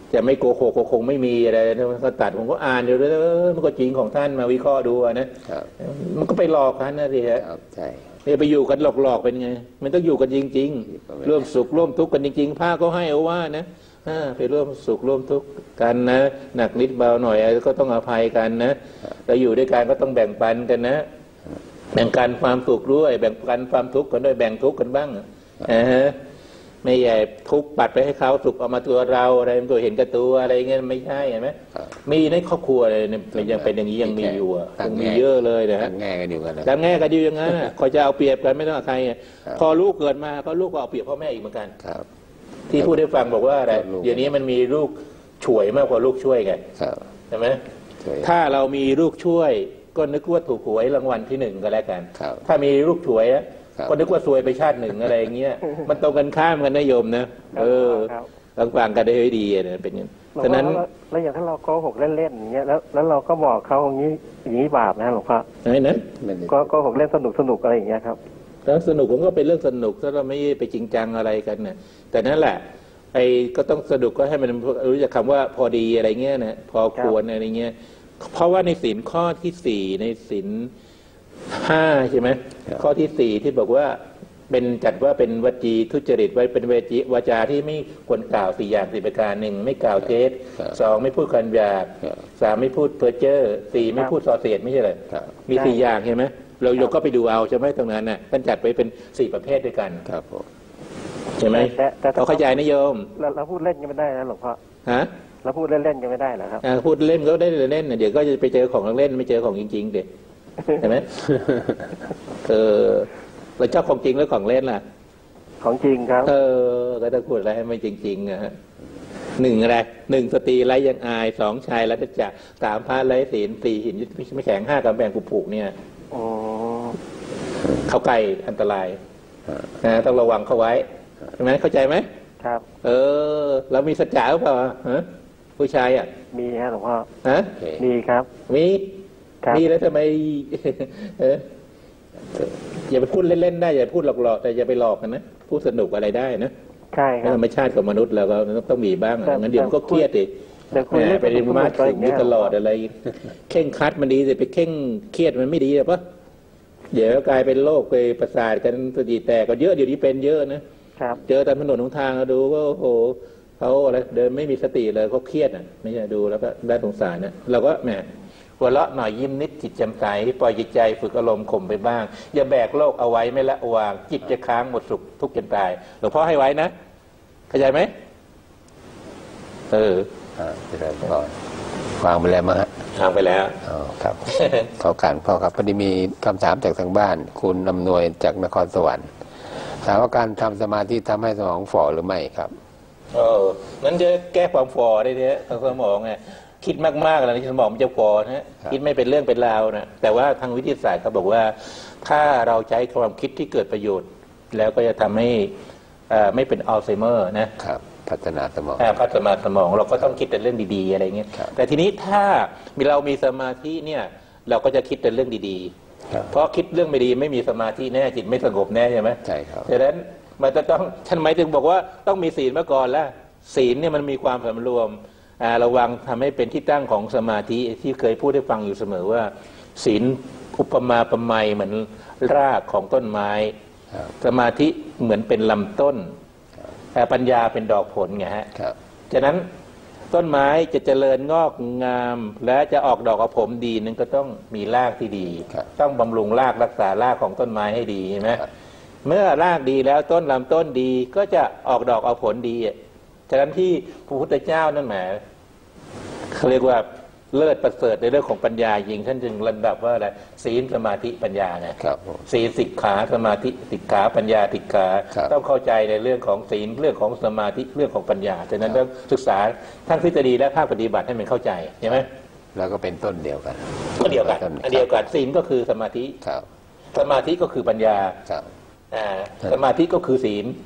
จะไม่โกหกก็คงไม่มีอะไรก็ตัดผมก็อ่านอยู่แล้วมันก็จริงของท่านมาวิเคราะห์ดูนะมันก็ไปหลอกท่านนะทีฮะใช่ไปอยู่กันหลอกๆเป็นไงมันต้องอยู่กันจริงๆร่วมสุขร่วมทุกข์กันจริงๆพระก็ให้เอาว่านะไปร่วมสุขร่วมทุกข์กันนะหนักนิดเบาหน่อยก็ต้องอภัยกันนะเราอยู่ด้วยกันก็ต้องแบ่งปันกันนะแบ่งกันความสุขด้วยแบ่งกันความทุกข์กันด้วยแบ่งทุกข์กันบ้างนะฮะไม่ใหญ่ทุกข์ปัดไปให้เขาสุขเอามาตัวเราอะไรมันตัวเห็นกับตัวอะไรเงี้ยไม่ใช่เห็นไหมมีในครอบครัวเลยยังเป็นอย่างนี้ยังมีอยู่ยังมีเยอะเลยนะฮะแง่กันอยู่กันแต่แง่กันอยู่อย่างนั้นคอยจะเอาเปรียบกันไม่ต้องใครพอลูกเกิดมาก็ลูกก็เอาเปรียบพ่อแม่อีกเหมือนกันที่พูดให้ฟังบอกว่าอะไรเดี๋ยวนี้มันมีลูกช่วยมากกว่าลูกช่วยกันใช่ไหมถ้าเรามีลูกช่วยก็นึกว่าถูกหวยรางวัลที่หนึ่งก็แล้วกันถ้ามีลูกช่วยก็นึกว่าซวยไปชาติหนึ่งอะไรอย่างเงี้ยมันตรงกันข้ามกันนะโยมนะเออต่างฟังกันได้ดีเนี่ยเป็นอย่างฉะนั้นแล้วอย่างถ้าเราโกหกเล่นๆอย่างเงี้ยแล้วแล้วเราก็บอกเขาอย่างนี้อย่างนี้บาปนะหลวงพ่อไหนนะก็โกหกเล่นสนุกสนุกอะไรอย่างเงี้ยครับแล้วสนุกผมก็เป็นเรื่องสนุกถ้าเราไม่ไปจริงจังอะไรกันเนี่ยแต่นั่นแหละไอ้ก็ต้องสนุกก็ให้มันรู้จักคำว่าพอดีอะไรเงี้ยนะพอควรอะไรเงี้ยเพราะว่าในศีลข้อที่สี่ในศีลห้าใช่ไหมข้อที่สี่ที่บอกว่าเป็นจัดว่าเป็นวจีทุจริตไว้เป็นเวจีวาจาที่ไม่ควรกล่าวสี่อย่างสี่ประการหนึ่งไม่กล่าวเท็จสองไม่พูดคำหยาบสามไม่พูดเพ้อเจ้อสี่ไม่พูดส่อเสียดไม่ใช่เลยมีสี่อย่างใช่ไหมเราโยกก็ไปดูเอาใช่ไหมตรงนั้นน่ะท่านจัดไว้เป็นสี่ประเภทด้วยกันครับผมใช่ไหมเขาขยายนิยมเราพูดเล่นกันไม่ได้นะหลวงพ่อฮะเราพูดเล่นๆกันไม่ได้เหรอครับพูดเล่นก็ได้เล่นเดี๋ยวก็จะไปเจอของเล่นไม่เจอของจริงๆเด็กเห็นไหมเออเราชอบของจริงแล้วของเล่นล่ะของจริงครับเออก็ต้องพูดอะไรให้ไม่จริงๆนะฮะหนึ่งอะไรหนึ่งสตรีไร้ยังอายสองชายรัตจักรสามพระไร้ศีลสี่หินไม่แข็งห้ากำแพงผูกเนี่ยอ๋อเขาไกลอันตรายนะต้องระวังเขาไว้ใช่ไหมเข้าใจไหมครับเออเรามีสัจจะหรือเปล่าฮะผู้ชายอ่ะมีฮะหลวงพ่อฮะมีครับมีมีแล้วทำไมเอออย่าไปพูดเล่นๆได้อย่าพูดหลอกๆแต่อย่าไปหลอกกันนะพูดสนุกอะไรได้นะใช่ครับธรรมชาติของมนุษย์เราก็ต้องมีบ้างงั้นเดี๋ยวก็เครียดอีกไปเรียนมาถึงนี้ตลอดอะไรเข่งคัดมันดีแต่ไปเข่งเครียดมันไม่ดีหรอปะเดี๋ยวกลายเป็นโรคไปประสาทกันสติแตกก็เยอะเดี๋ยวนี้เป็นเยอะนะเจอตามถนนทางเราดูก็โอ้โหเขาอะไรเดินไม่มีสติเลยเขาเครียดอ่ะไม่ใช่ดูแล้วก็ได้สงสารนะเราก็แหมหัวเราะหน่อยยิ้มนิดจิตแจ่มใสปล่อยจิตใจฝึกอารมณ์ข่มไปบ้างอย่าแบกโลกเอาไว้ไม่ละวางจิตจะค้างหมดสุขทุกข์จนตายหลวงพ่อให้ไว้นะเข้าใจไหมเอออ่าจะได้ก่อนวางไปแล้วมั้งฮะวางไปแล้วอ๋อครับขอการพ่อครับพอดีมีคำถามจากทางบ้านคุณอำนวยจากนครสวรรค์ถามว่าการทำสมาธิทำให้สมองฝ่อหรือไม่ครับเออนั้นจะแก้ความฝ่อได้เนี่ยทางสมองไงคิดมากๆแล้วในสมองมันจะฝ่อนะคิดไม่เป็นเรื่องเป็นราวนะแต่ว่าทางวิทยาศาสตร์เขาบอกว่าถ้าเราใช้ความคิดที่เกิดประโยชน์แล้วก็จะทำให้ไม่เป็นอัลไซเมอร์นะครับพัฒนาสมองพัฒนาสมองเราก็ต้องคิดแต่เรื่องดีๆอะไรเงี้ยแต่ทีนี้ถ้ามีเรามีสมาธิเนี่ยเราก็จะคิดแต่เรื่องดีๆเพราะคิดเรื่องไม่ดีไม่มีสมาธิแน่จิตไม่สงบแน่ใช่ไหมใช่ครับดังนั้นมันจะต้องท่านหมายถึงบอกว่าต้องมีศีลมาก่อนแล้วศีลเนี่ยมันมีความสำรวมระวังทำให้เป็นที่ตั้งของสมาธิที่เคยพูดให้ฟังอยู่เสมอว่าศีลอุปมาประไมยเหมือนรากของต้นไม้สมาธิเหมือนเป็นลำต้นแต่ปัญญาเป็นดอกผลไงฮะฉะนั้นต้นไม้จะเจริญงอกงามและจะออกดอกออกผลดีนั้นก็ต้องมีรากที่ดีต้องบำรุงรากรักษารากของต้นไม้ให้ดีใช่ไหมเมื่อรากดีแล้วต้นลำต้นดีก็จะออกดอกออกผลดีฉะนั้นที่พระพุทธเจ้านั่นแหมเขาเรียกว่าเลิศประเสริฐในเรื่องของปัญญายิงท่านจึงระดับว่าอะไรศีลสมาธิปัญญาไงศีลสิกขาสมาธิสิกขาปัญญาสิกขาต้องเข้าใจในเรื่องของศีลเรื่องของสมาธิเรื่องของปัญญาฉะนั้นต้องศึกษาทั้งทฤษฎีและภาคปฏิบัติให้มันเข้าใจใช่ไหมแล้วก็เป็นต้นเดียวกันก็เดียวกันอันเดียวกันศีลก็คือสมาธิสมาธิก็คือปัญญาสมาธิก็คือศีล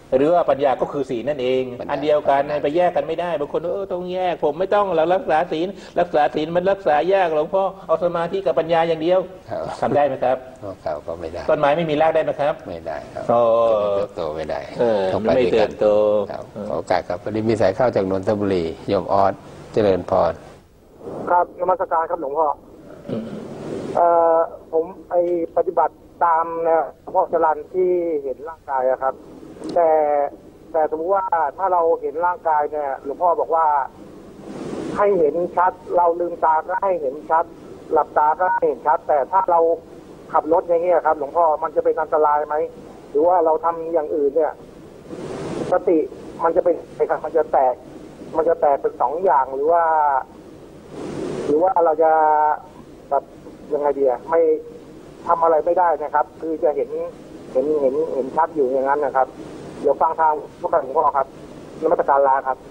หรือว่าปัญญาก็คือศีลนั่นเองอันเดียวกันไปแยกกันไม่ได้บางคนเออต้องแยกผมไม่ต้องเรารักษาศีลรักษาศีลมันรักษายากหลวงพ่อเอาสมาธิกับปัญญาอย่างเดียวทำได้ไหมครับก็ไม่ได้ต้นไม้ไม่มีรากได้ไหมครับไม่ได้ครับโตโตไม่ได้ต้องไม่เติบโตโอกาสครับพอดีมีสายเข้าจากนนทบุรีโยมออสเจริญพรครับนมัสการครับหลวงพ่อเอ่อผมไอปฏิบัติตามเนี่ยพ่อจรัญที่เห็นร่างกายอะครับแต่แต่สมมติว่าถ้าเราเห็นร่างกายเนี่ยหลวงพ่อบอกว่าให้เห็นชัดเราลืมตาก็ให้เห็นชัดหลับตาก็ให้เห็นชัดแต่ถ้าเราขับรถอย่างเงี้ยครับหลวงพ่อมันจะเป็นอันตรายไหมหรือว่าเราทำอย่างอื่นเนี่ยสติมันจะเป็นไงครับมันจะแตกมันจะแตกเป็นสองอย่างหรือว่าหรือว่าเราจะแบบยังไงดีอะไม่ทำอะไรไม่ได้นะครับคือจะเห็นเห็นเห็นเห็นชัดอยู่อย่างนั้นนะครับเดี๋ยวฟังทางพวกหลวงพ่อครับนมัสการลาครับ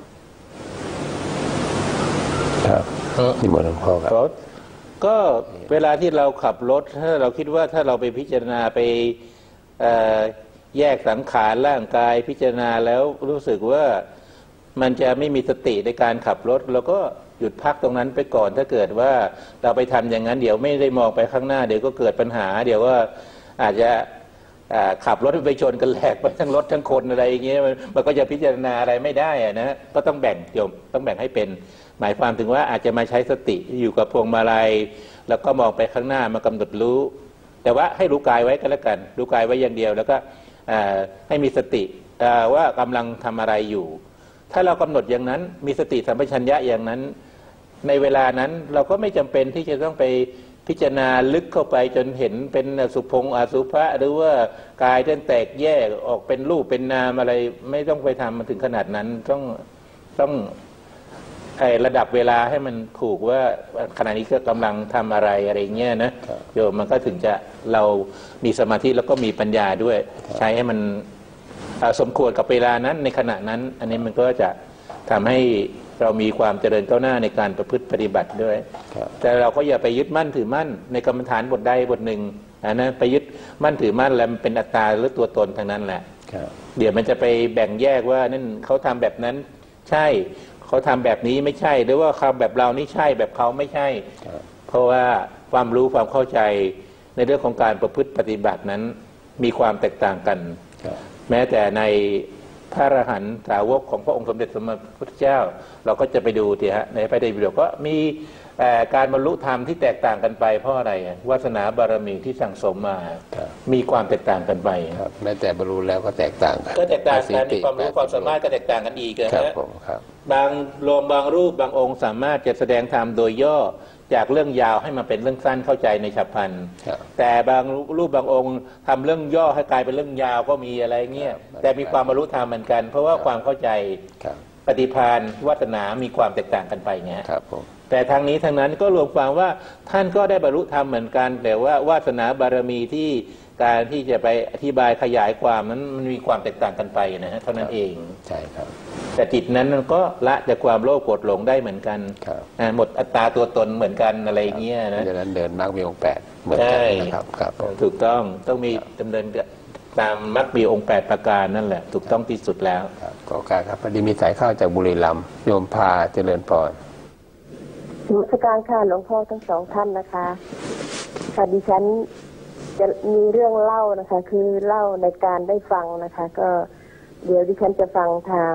ครับที่หมดหลวงพ่อครับก็เวลาที่เราขับรถถ้าเราคิดว่าถ้าเราไปพิจารณาไปแยกสังขารร่างกายพิจารณาแล้วรู้สึกว่ามันจะไม่มีสติในการขับรถเราก็หยุดพักตรงนั้นไปก่อนถ้าเกิดว่าเราไปทำอย่างนั้นเดี๋ยวไม่ได้มองไปข้างหน้าเดี๋ยวก็เกิดปัญหาเดี๋ยวว่าอาจจะขับรถไปชนกันแหลกไปทั้งรถทั้งคนอะไรอย่างเงี้ยมันก็จะพิจารณาอะไรไม่ได้อะนะก็ต้องแบ่งโยมต้องแบ่งให้เป็นหมายความถึงว่าอาจจะมาใช้สติอยู่กับพวงมาลัยแล้วก็มองไปข้างหน้ามากำหนดรู้แต่ว่าให้รู้กายไว้ก็แล้วกันรู้กายไว้อย่างเดียวแล้วก็ให้มีสติว่ากำลังทำอะไรอยู่ถ้าเรากำหนดอย่างนั้นมีสติสัมปชัญญะอย่างนั้นในเวลานั้นเราก็ไม่จำเป็นที่จะต้องไปพิจารณาลึกเข้าไปจนเห็นเป็นสุพงอสุภะหรือว่ากายจนแตกแยกออกเป็นรูปเป็นนามอะไรไม่ต้องไปทำมันถึงขนาดนั้นต้องต้องไอ้ระดับเวลาให้มันถูกว่าขณะนี้ก็กำลังทำอะไรอะไรเงี้ยนะโยมมันก็ถึงจะเรามีสมาธิแล้วก็มีปัญญาด้วยใช้ให้มันสมควรกับเวลานั้นในขณะนั้นอันนี้มันก็จะทำให้เรามีความเจริญก้าวหน้าในการประพฤติปฏิบัติด้วยแต่เราก็อย่าไปยึดมั่นถือมั่นในกรรมฐานบทใดบทหนึ่งนะไปยึดมั่นถือมั่นแล้วมันเป็นอัตตาหรือตัวตนทางนั้นแหละเดี๋ยวมันจะไปแบ่งแยกว่านั่นเขาทำแบบนั้นใช่เขาทำแบบนี้ไม่ใช่หรือว่าคำแบบเรานี่ใช่แบบเขาไม่ใช่เพราะว่าความรู้ความเข้าใจในเรื่องของการประพฤติปฏิบัตินั้นมีความแตกต่างกันแม้แต่ในพระอรหันต์สาวกของพระองค์สมเด็จสมมาพุทธเจ้าเราก็จะไปดูทีฮะในพระไตรปิฎกก็มีการบรรลุธรรมที่แตกต่างกันไปเพราะอะไรวาสนาบารมีที่สั่งสมมามีความแตกต่างกันไปแม้แต่บรรลุแล้วก็แตกต่างกันก็แตกต่างกันมีความรู้ความสามารถก็แตกต่างกันอีกนะบางรวมบางรูปบางองค์สามารถจะแสดงธรรมโดยย่อจากเรื่องยาวให้มาเป็นเรื่องสั้นเข้าใจในฉับพลันแต่บางรูปบางองค์ทำเรื่องย่อให้กลายเป็นเรื่องยาวก็มีอะไรเงี้ยแต่มีความบรรลุธรรมเหมือนกันเพราะว่าความเข้าใจปฏิภาณวาสนามีความแตกต่างกันไปเงี้ยแต่ทางนี้ทางนั้นก็รวมความว่าท่านก็ได้บรรลุธรรมเหมือนกันแต่ว่าวาสนาบารมีที่การที่จะไปอธิบายขยายความนั้นมันมีความแตกต่างกันไปนะฮะเท่านั้นเองใช่ครับแต่จิตนั้นมันก็ละจากความโลภโกรธหลงได้เหมือนกันหมดอัตตาตัวตนเหมือนกันอะไรเงี้ยนะดังนั้นเดินมรรคมีองค์แปดเหมือนกันนะครับครับถูกต้องต้องมีดำเนินตามมรรคมีองค์แปดประการนั่นแหละถูกต้องที่สุดแล้วขอการครับพอดีมีสายเข้าจากบุรีรัมย์โยมพาเจริญพรนมัสการค่ะหลวงพ่อทั้งสองท่านนะคะค่ะดิฉันจะมีเรื่องเล่านะคะคือเล่าในการได้ฟังนะคะก็เดี๋ยวดิฉันจะฟังทาง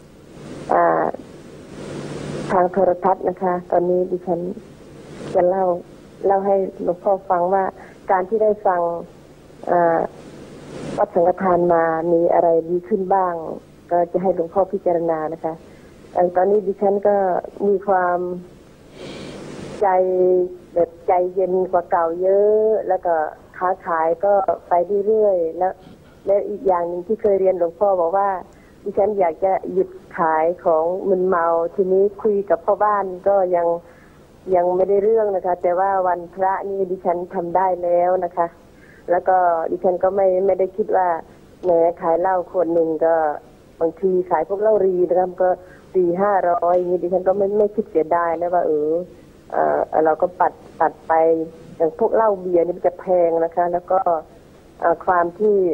ทางโทรทัศน์นะคะตอนนี้ดิฉันจะเล่าเล่าให้หลวงพ่อฟังว่าการที่ได้ฟังวัดสังฆทานมามีอะไรดีขึ้นบ้างก็จะให้หลวงพ่อพิจารณานะคะตอนนี้ดิฉันก็มีความใจแบบใจเย็นกว่าเก่าเยอะแล้วก็ค้าขายก็ไปเรื่อยๆแล้วและอีกอย่างหนึ่งที่เคยเรียนหลวงพ่อบอกว่าดิฉันอยากจะหยุดขายของมึนเมาทีนี้คุยกับพ่อบ้านก็ยังยังไม่ได้เรื่องนะคะแต่ว่าวันพระนี่ดิฉันทำได้แล้วนะคะแล้วก็ดิฉันก็ไม่ไม่ได้คิดว่าแหมขายเหล้าขวดหนึ่งก็บางทีขายพวกเหล้ารีนะครับก็สี่ห้าร้อยอย่างนี้ดิฉันก็ไม่ไม่คิดเสียดายนะว่าเออเออเราก็ปัดปัดไปอย่างพวกเหล้าเบียร์นี่มันจะแพงนะคะแล้วก็ความที่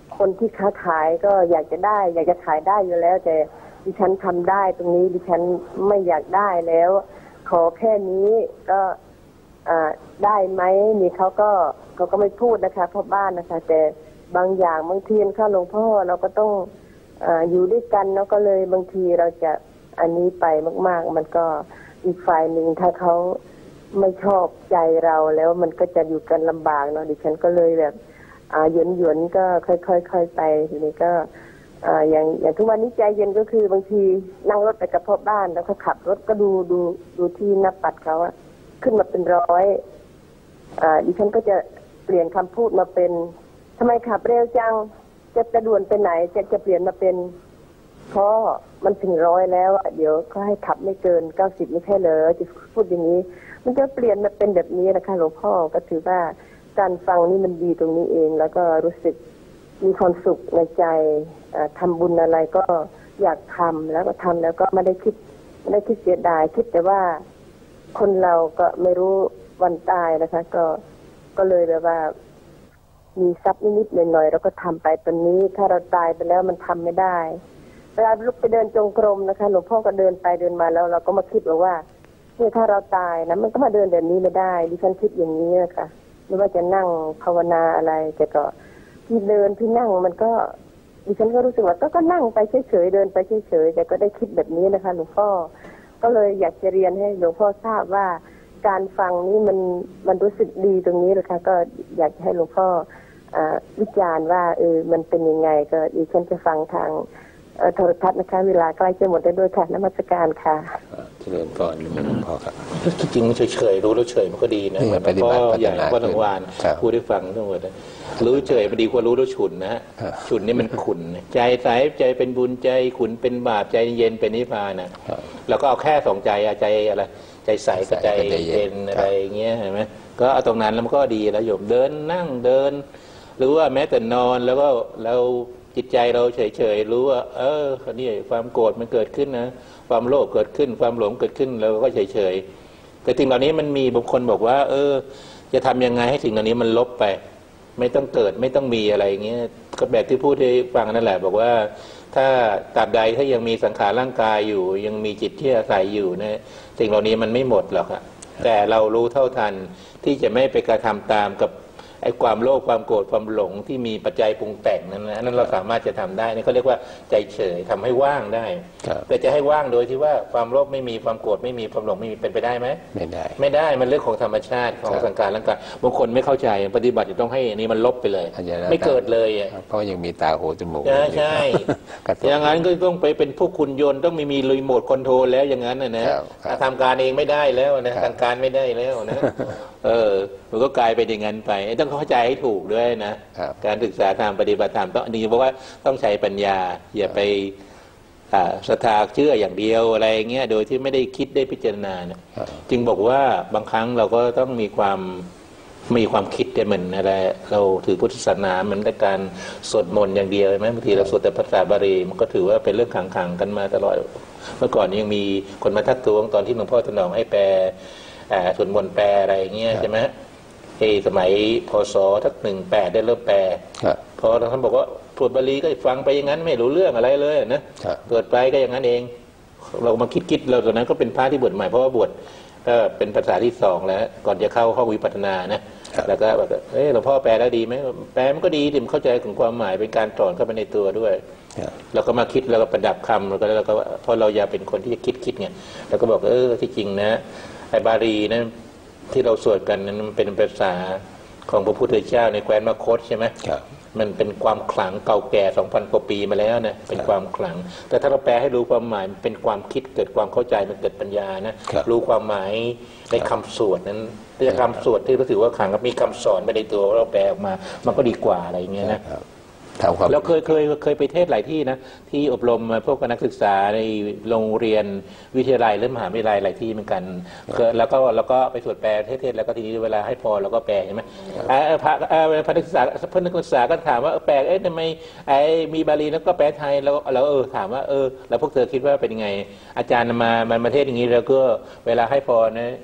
คนที่ค้าขายก็อยากจะได้ อยากจะขายได้อยู่แล้วแต่ดิฉันทำได้ตรงนี้ดิฉันไม่อยากได้แล้วขอแค่นี้ก็ได้ไหมนี่เขาก็เขาก็ไม่พูดนะคะพ่อบ้านนะคะแต่บางอย่างบางทีข้าหลวงพ่อเราก็ต้องอ่าอยู่ด้วยกันเนาะก็เลยบางทีเราจะอันนี้ไปมากๆมันก็อีกฝ่ายหนึ่งถ้าเขาไม่ชอบใจเราแล้วมันก็จะอยู่กันลำบากเนาะดิฉันก็เลยแบบอ่าหยวนหยวนก็ค่อยๆค่อยไปทีนี้ก็อ่าอย่างอย่างทุกวันนี้ใจเย็นก็คือบางทีนั่งรถไปกับพ่อบ้านแล้วก็ขับรถก็ดูดูดูที่หน้าปัดเขาอะขึ้นมาเป็นร้อยอ่าดิฉันก็จะเปลี่ยนคำพูดมาเป็นทำไมขับเร็วจังจะจะด่วนไปไหนจะจะเปลี่ยนมาเป็นเพราะมันถึงร้อยแล้วอ่ะเดี๋ยวก็ให้ขับไม่เกินเก้าสิบไม่ใช่เหรอจะพูดอย่างนี้มันจะเปลี่ยนมาเป็นแบบนี้นะคะหลวงพ่อก็ถือว่าการฟังนี่มันดีตรงนี้เองแล้วก็รู้สึกมีความสุขในใจทำบุญอะไรก็อยากทำแล้วก็ทำแล้วก็ไม่ได้คิดไม่ได้คิดเสียดายคิดแต่ว่าคนเราก็ไม่รู้วันตายนะคะก็ก็เลยแบบว่ามีทรัพย์นิดๆหน่อยๆเราก็ทำไปตอนนี้ถ้าเราตายไปแล้วมันทำไม่ได้เวลาลุกไปเดินจงกรมนะคะหลวงพ่อก็เดินไปเดินมาแล้วเราก็มาคิดว่าเนี่ยถ้าเราตายนะมันก็มาเดินแบบนี้ไม่ได้ดิฉันคิดอย่างนี้นะคะไม่ว่าจะนั่งภาวนาอะไรแต่ก็ที่เดินที่นั่งมันก็ดิฉันก็รู้สึกว่าก็ก็นั่งไปเฉยๆเดินไปเฉยๆแต่ก็ได้คิดแบบนี้นะคะหลวงพ่อก็เลยอยากจะเรียนให้หลวงพ่อทราบว่าการฟังนี้มันมันรู้สึกดีตรงนี้นะคะก็อยากให้หลวงพ่อวิจารณ์ว่าเออมันเป็นยังไงก็ดิฉันจะฟังทางโทรทัศน์นะคะเวลาใกล้จะหมดได้ด้วยค่ะนมัสการค่ะเจริญพรหลวงพ่อครับจริงๆเฉยๆรู้แล้วเฉยมันก็ดีนะเพราะอย่างว่าหลวงวานพูดได้ฟังทั้งหมดรู้เฉยมันดีกว่ารู้แล้วฉุนนะฉุนนี่มันขุนใจใสใจเป็นบุญใจขุนเป็นบาปใจเย็นเป็นนิพพานนะแล้วก็เอาแค่สองใจใจอะไรใจใสกับใจเย็นอะไรเงี้ยเห็นไหมก็เอาตรงนั้นแล้วมันก็ดีแล้วโยมเดินนั่งเดินหรือว่าแม้แต่นอนแล้วก็เราจิตใจเราเฉยๆรู้ว่าเออนี่ความโกรธมันเกิดขึ้นนะความโลภเกิดขึ้นความหลงเกิดขึ้นเราก็เฉยๆแต่สิ่งเหล่านี้มันมีบางคนบอกว่าเออจะทำยังไงให้สิ่งเหล่านี้มันลบไปไม่ต้องเกิดไม่ต้องมีอะไรอย่างเงี้ยก็แบบที่พูดให้ฟังนั่นแหละบอกว่าถ้าตราบใดถ้ายังมีสังขารร่างกายอยู่ยังมีจิตที่อาศัยอยู่นะสิ่งเหล่านี้มันไม่หมดหรอกครับแต่เรารู้เท่าทันที่จะไม่ไปกระทำตามกับไอ้ความโลภความโกรธความหลงที่มีปัจจัยปรุงแต่งนั้นนะนั้นเราสามารถจะทำได้นี่เขาเรียกว่าใจเฉยทำให้ว่างได้แต่จะให้ว่างโดยที่ว่าความโลภไม่มีความโกรธไม่มีความหลงไม่มีเป็นไปได้ไหมไม่ได้ไม่ได้มันเรื่องของธรรมชาติของสังขารร่างกายบางคนไม่เข้าใจปฏิบัติจะต้องให้อันนี้มันลบไปเลยไม่เกิดเลยเพราะยังมีตาหูจมูกใช่อย่างนั้นก็ต้องไปเป็นพวกคุณยนต์ต้องมีมีรีโมทคอนโทรลแล้วอย่างนั้นนะนะทำการเองไม่ได้แล้วนะทางการไม่ได้แล้วนะเออมันก็กลายเป็นอย่างนั้นไปต้องเข้าใจให้ถูกด้วยนะการศึกษาธรรมปฏิบัติธรรมต้องนี่เพราะว่าต้องใช้ปัญญาอย่าไปศรัทธาเชื่ออย่างเดียวอะไรเงี้ยโดยที่ไม่ได้คิดได้พิจารณานะจึงบอกว่าบางครั้งเราก็ต้องมีความมีความคิดเหมือนอะไรเราถือพุทธศาสนาเหมือนแต่การสวดมนต์อย่างเดียวใช่ไหมบางทีเราสวดแต่ภาษาบาลีมันก็ถือว่าเป็นเรื่องขังๆกันมาตลอดเมื่อก่อนยังมีคนมาทักท้วงตอนที่หลวงพ่อถนอมให้แปลสวดมนต์แปลอะไรเงี้ยใช่ไหมเอสมัยพศทักหนึ่งแปดได้เริ่มแปลพอท่านบอกว่าสวดบาลีก็ฟังไปอย่างนั้นไม่รู้เรื่องอะไรเลยนะเกิดไปก็อย่างนั้นเองเรามาคิดคิดเราตอนนั้นก็เป็นพระที่บวชใหม่เพราะว่าบวชก็เป็นภาษาที่สองแล้วก่อนจะเข้าห้องวิปัสสนานะแล้วก็แบบเออหลวงพ่อแปลแล้วดีไหมแปลมันก็ดีที่มันเข้าใจถึงความหมายเป็นการสอนเข้าไปในตัวด้วยเราก็มาคิดแล้วก็ประดับคำแล้วก็แล้วก็เพราะเราอยากเป็นคนที่จะคิดคิดไงแล้วก็บอกเออที่จริงนะไอ้บาลีนะที่เราสวดกันนั้นมันเป็นภาษาของพระพุทธเจ้าในแคว้นมคธใช่ไหมมันเป็นความขลังเก่าแก่สองพันกว่าปีมาแล้วนะเป็นความขลังแต่ถ้าเราแปลให้รู้ความหมายเป็นความคิดเกิดความเข้าใจมันเกิดปัญญานะรู้ความหมายในคำสวดนั้นแต่คำสวดที่เราถือว่าขลังก็มีคำสอนไปในตัวเราแปลออกมามันก็ดีกว่าอะไรอย่างเงี้ยนะเราเคยเคยเคยไปเทศหลายที่นะที่อบรมพวกนักศึกษาในโรงเรียนวิทยาลัยหรือมหาวิทยาลัยหลายที่เหมือนกันแล้วก็เราก็ไปสวดแปลเทศแล้วก็ทีนี้เวลาให้พอเราก็แปลใช่ไหมพระพระนักศึกษาพระนักศึกษาก็ถามว่าแปลเอ๊ะทำไมไอ้มีบาลีแล้วก็แปลไทยแล้วเราเออถามว่าเออแล้วพวกเธอคิดว่าเป็นยังไงอาจารย์มามาเทศอย่างนี้แล้วก็เวลาให้พอนะ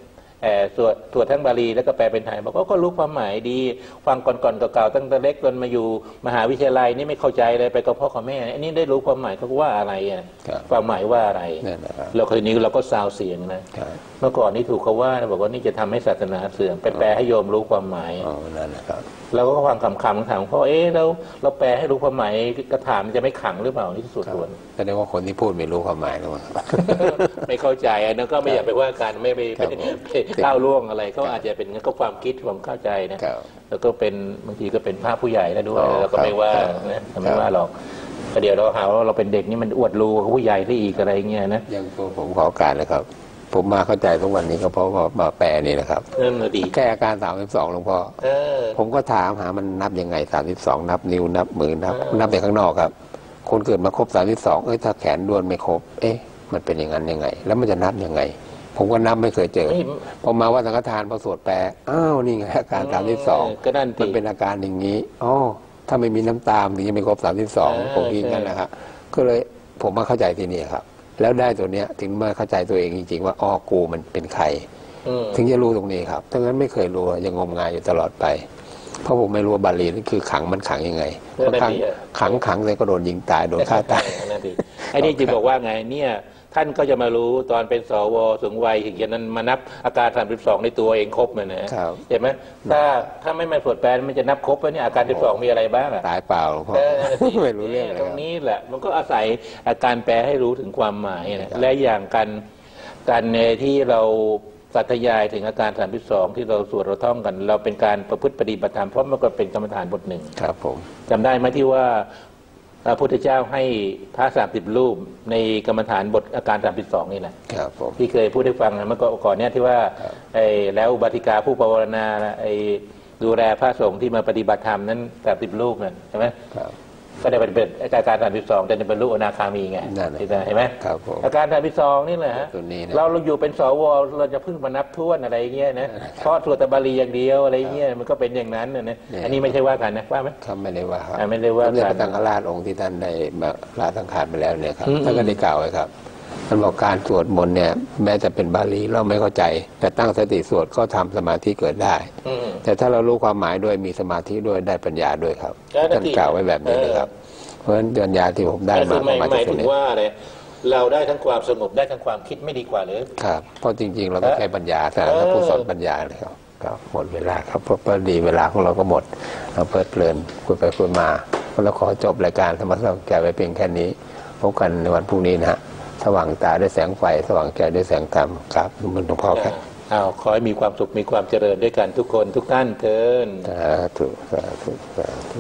เอ่อสวดสวดทั้งบาลีแล้วก็แปลเป็นไทยบอกว่าก็รู้ความหมายดีฟังก่อนๆเก่าๆตั้งแต่เล็กจนมาอยู่มหาวิทยาลัยนี่ไม่เข้าใจเลยไปกับพ่อกับแม่อันนี้ได้รู้ความหมายเขาว่าอะไรอ่ะความหมายว่าอะไรเราเคยนี้เราก็ซาวเสียงนะเมื่อก่อนนี่ถูกเขาว่าบอกว่านี่จะทำให้ศาสนาเสื่อมไปแปลให้โยมรู้ความหมายนั่นแหละครับเราก็ฟังคำคำถามพ่อเอ๊ะเราเราแปลให้รู้ความหมายกระถามมันจะไม่ขังหรือเปล่าที่สุดส่วนแสดงว่าคนที่พูดไม่รู้ความหมายหรือเปล่าไม่เข้าใจอันนั้นก็ไม่อยากไปว่าการไม่ไปเล่าล่วงอะไรก็อาจจะเป็นก็ความคิดความเข้าใจนะแล้วก็เป็นบางทีก็เป็นภาพผู้ใหญ่แล้วด้วยเราก็ไม่ว่านะไม่ว่าหรอกเดี๋ยวเราหาว่าเราเป็นเด็กนี่มันอวดรู้ผู้ใหญ่ที่อีกอะไรเงี้ยนะยังผมขอการเลยครับผมมาเข้าใจทุกวันนี้ก็เพราะว่ามาแปลนี่นะครับแค่อาการสามสิบสองหลวงพ่อผมก็ถามหามันนับยังไงสามสิบสองนับนิ้วนับมือนับนับแต่ข้างนอกครับคนเกิดมาครบสามสิบสองเอ้ยถ้าแขนด้วนไม่ครบเอ๊ะมันเป็นอย่างนั้นยังไงแล้วมันจะนับยังไงผมก็นับไม่เคยเจอพอมาว่าสังฆทานพอสวดแปลอ้าวนี่ไงอาการสามสิบสองมันเป็นอาการอย่างนี้อ๋อถ้าไม่มีน้ำตาถึงจะไม่ครบสามสิบสองผมคิดงั้นนะครับก็เลยผมมาเข้าใจที่นี่ครับแล้วได้ตัวเนี้ยถึงมาเข้าใจตัวเองจริงๆว่าอ๋อกูมันเป็นใครถึงจะรู้ตรงนี้ครับถ้างั้นไม่เคยรู้ยังงมงายอยู่ตลอดไปเพราะผมไม่รู้ว่าบาลีนั่นคือขังมันขังยังไงบางครั้งขังขังเลยก็โดนยิงตายโดนฆ่าตายไอ้นี่จึงบอกว่าไงเนี่ยท่านก็จะมารู้ตอนเป็นสวสูงวัยถึงจะนั้นมานับอาการสามสิบสองในตัวเองครบเลยนะเห็นไหมถ้าถ้าไม่มาสวดแปลมันจะนับครบว่านี่อาการสิบสองมีอะไรบ้างตายเปล่าพ่อไม่รู้เรื่องตรงนี้แหละมันก็อาศัยอาการแปลให้รู้ถึงความหมายนะและอย่างการการในที่เราสัตยายถึงอาการสามสิบสองที่เราสวดเราท่องกันเราเป็นการประพฤติปฏิบัติธรรมเพราะมันก็เป็นกรรมฐานบทหนึ่งครับผมจำได้ไหมที่ว่าพระพุทธเจ้าให้พระสามสิบรูปในกรรมฐานบทอาการสามสิบสองนี่แหละครับผมที่เคยพูดให้ฟังเมื่อก่อนเนี้ยที่ว่าไอ้แล้วอุบาสิกาผู้ภาวนาไอ้ดูแลพระสงฆ์ที่มาปฏิบัติธรรมนั้นสามสิบรูปนั่นใช่ไหมก็ได้เป็นอาการสามสิบสองแต่เป็นรูปอนาคามีไงเห็นไหมอาการสามสิบสองนี่แหละฮะเราเราอยู่เป็นสวเราจะพึ่งมานับท้วนอะไรเงี้ยนะเพราะสวดบาลีอย่างเดียวอะไรเงี้ยมันก็เป็นอย่างนั้นนะอันนี้ไม่ใช่ว่ากันนะว่าไหมครับไม่ได้ว่าครับไม่ได้ว่ากันพระสังฆราชองค์ที่ท่านได้มาลาสังขารไปแล้วเนี่ยครับท่านก็ได้กล่าวไว้ครับท่านบอกการสวดมนต์เนี่ยแม้แต่เป็นบาลีเราไม่เข้าใจแต่ตั้งสติสวดก็ทำสมาธิเกิดได้แต่ถ้าเรารู้ความหมายด้วยมีสมาธิด้วยได้ปัญญาด้วยครับท่านกล่าวไว้แบบนี้เลยครับเพราะฉะนั้นปัญญาที่ผมได้มาหมายถึงว่าเลยเราได้ทั้งความสงบได้ทั้งความคิดไม่ดีกว่าเลยครับเพราะจริงๆเราต้องใช้ปัญญาแต่ถ้าผู้สอนปัญญาเลยครับก็หมดเวลาครับเพราะพอดีเวลาของเราก็หมดเราเพลิดเพลินคุยไปคุยมาเราขอจบรายการธรรมะสว่างใจไว้เพียงแค่นี้พบกันในวันพรุ่งนี้นะฮะสว่างตาด้วยแสงไฟสว่างใจด้วยแสงธรรมครับหลวงพ่อครับอ้าวขอให้มีความสุขมีความเจริญด้วยกันทุกคนทุกท่านเถิดสาธุสาธุสาธุ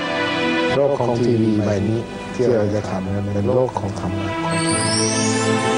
โลกของทีวีใบนี้ที่เราจะทำเป็นโลกของธรรมะของทีวี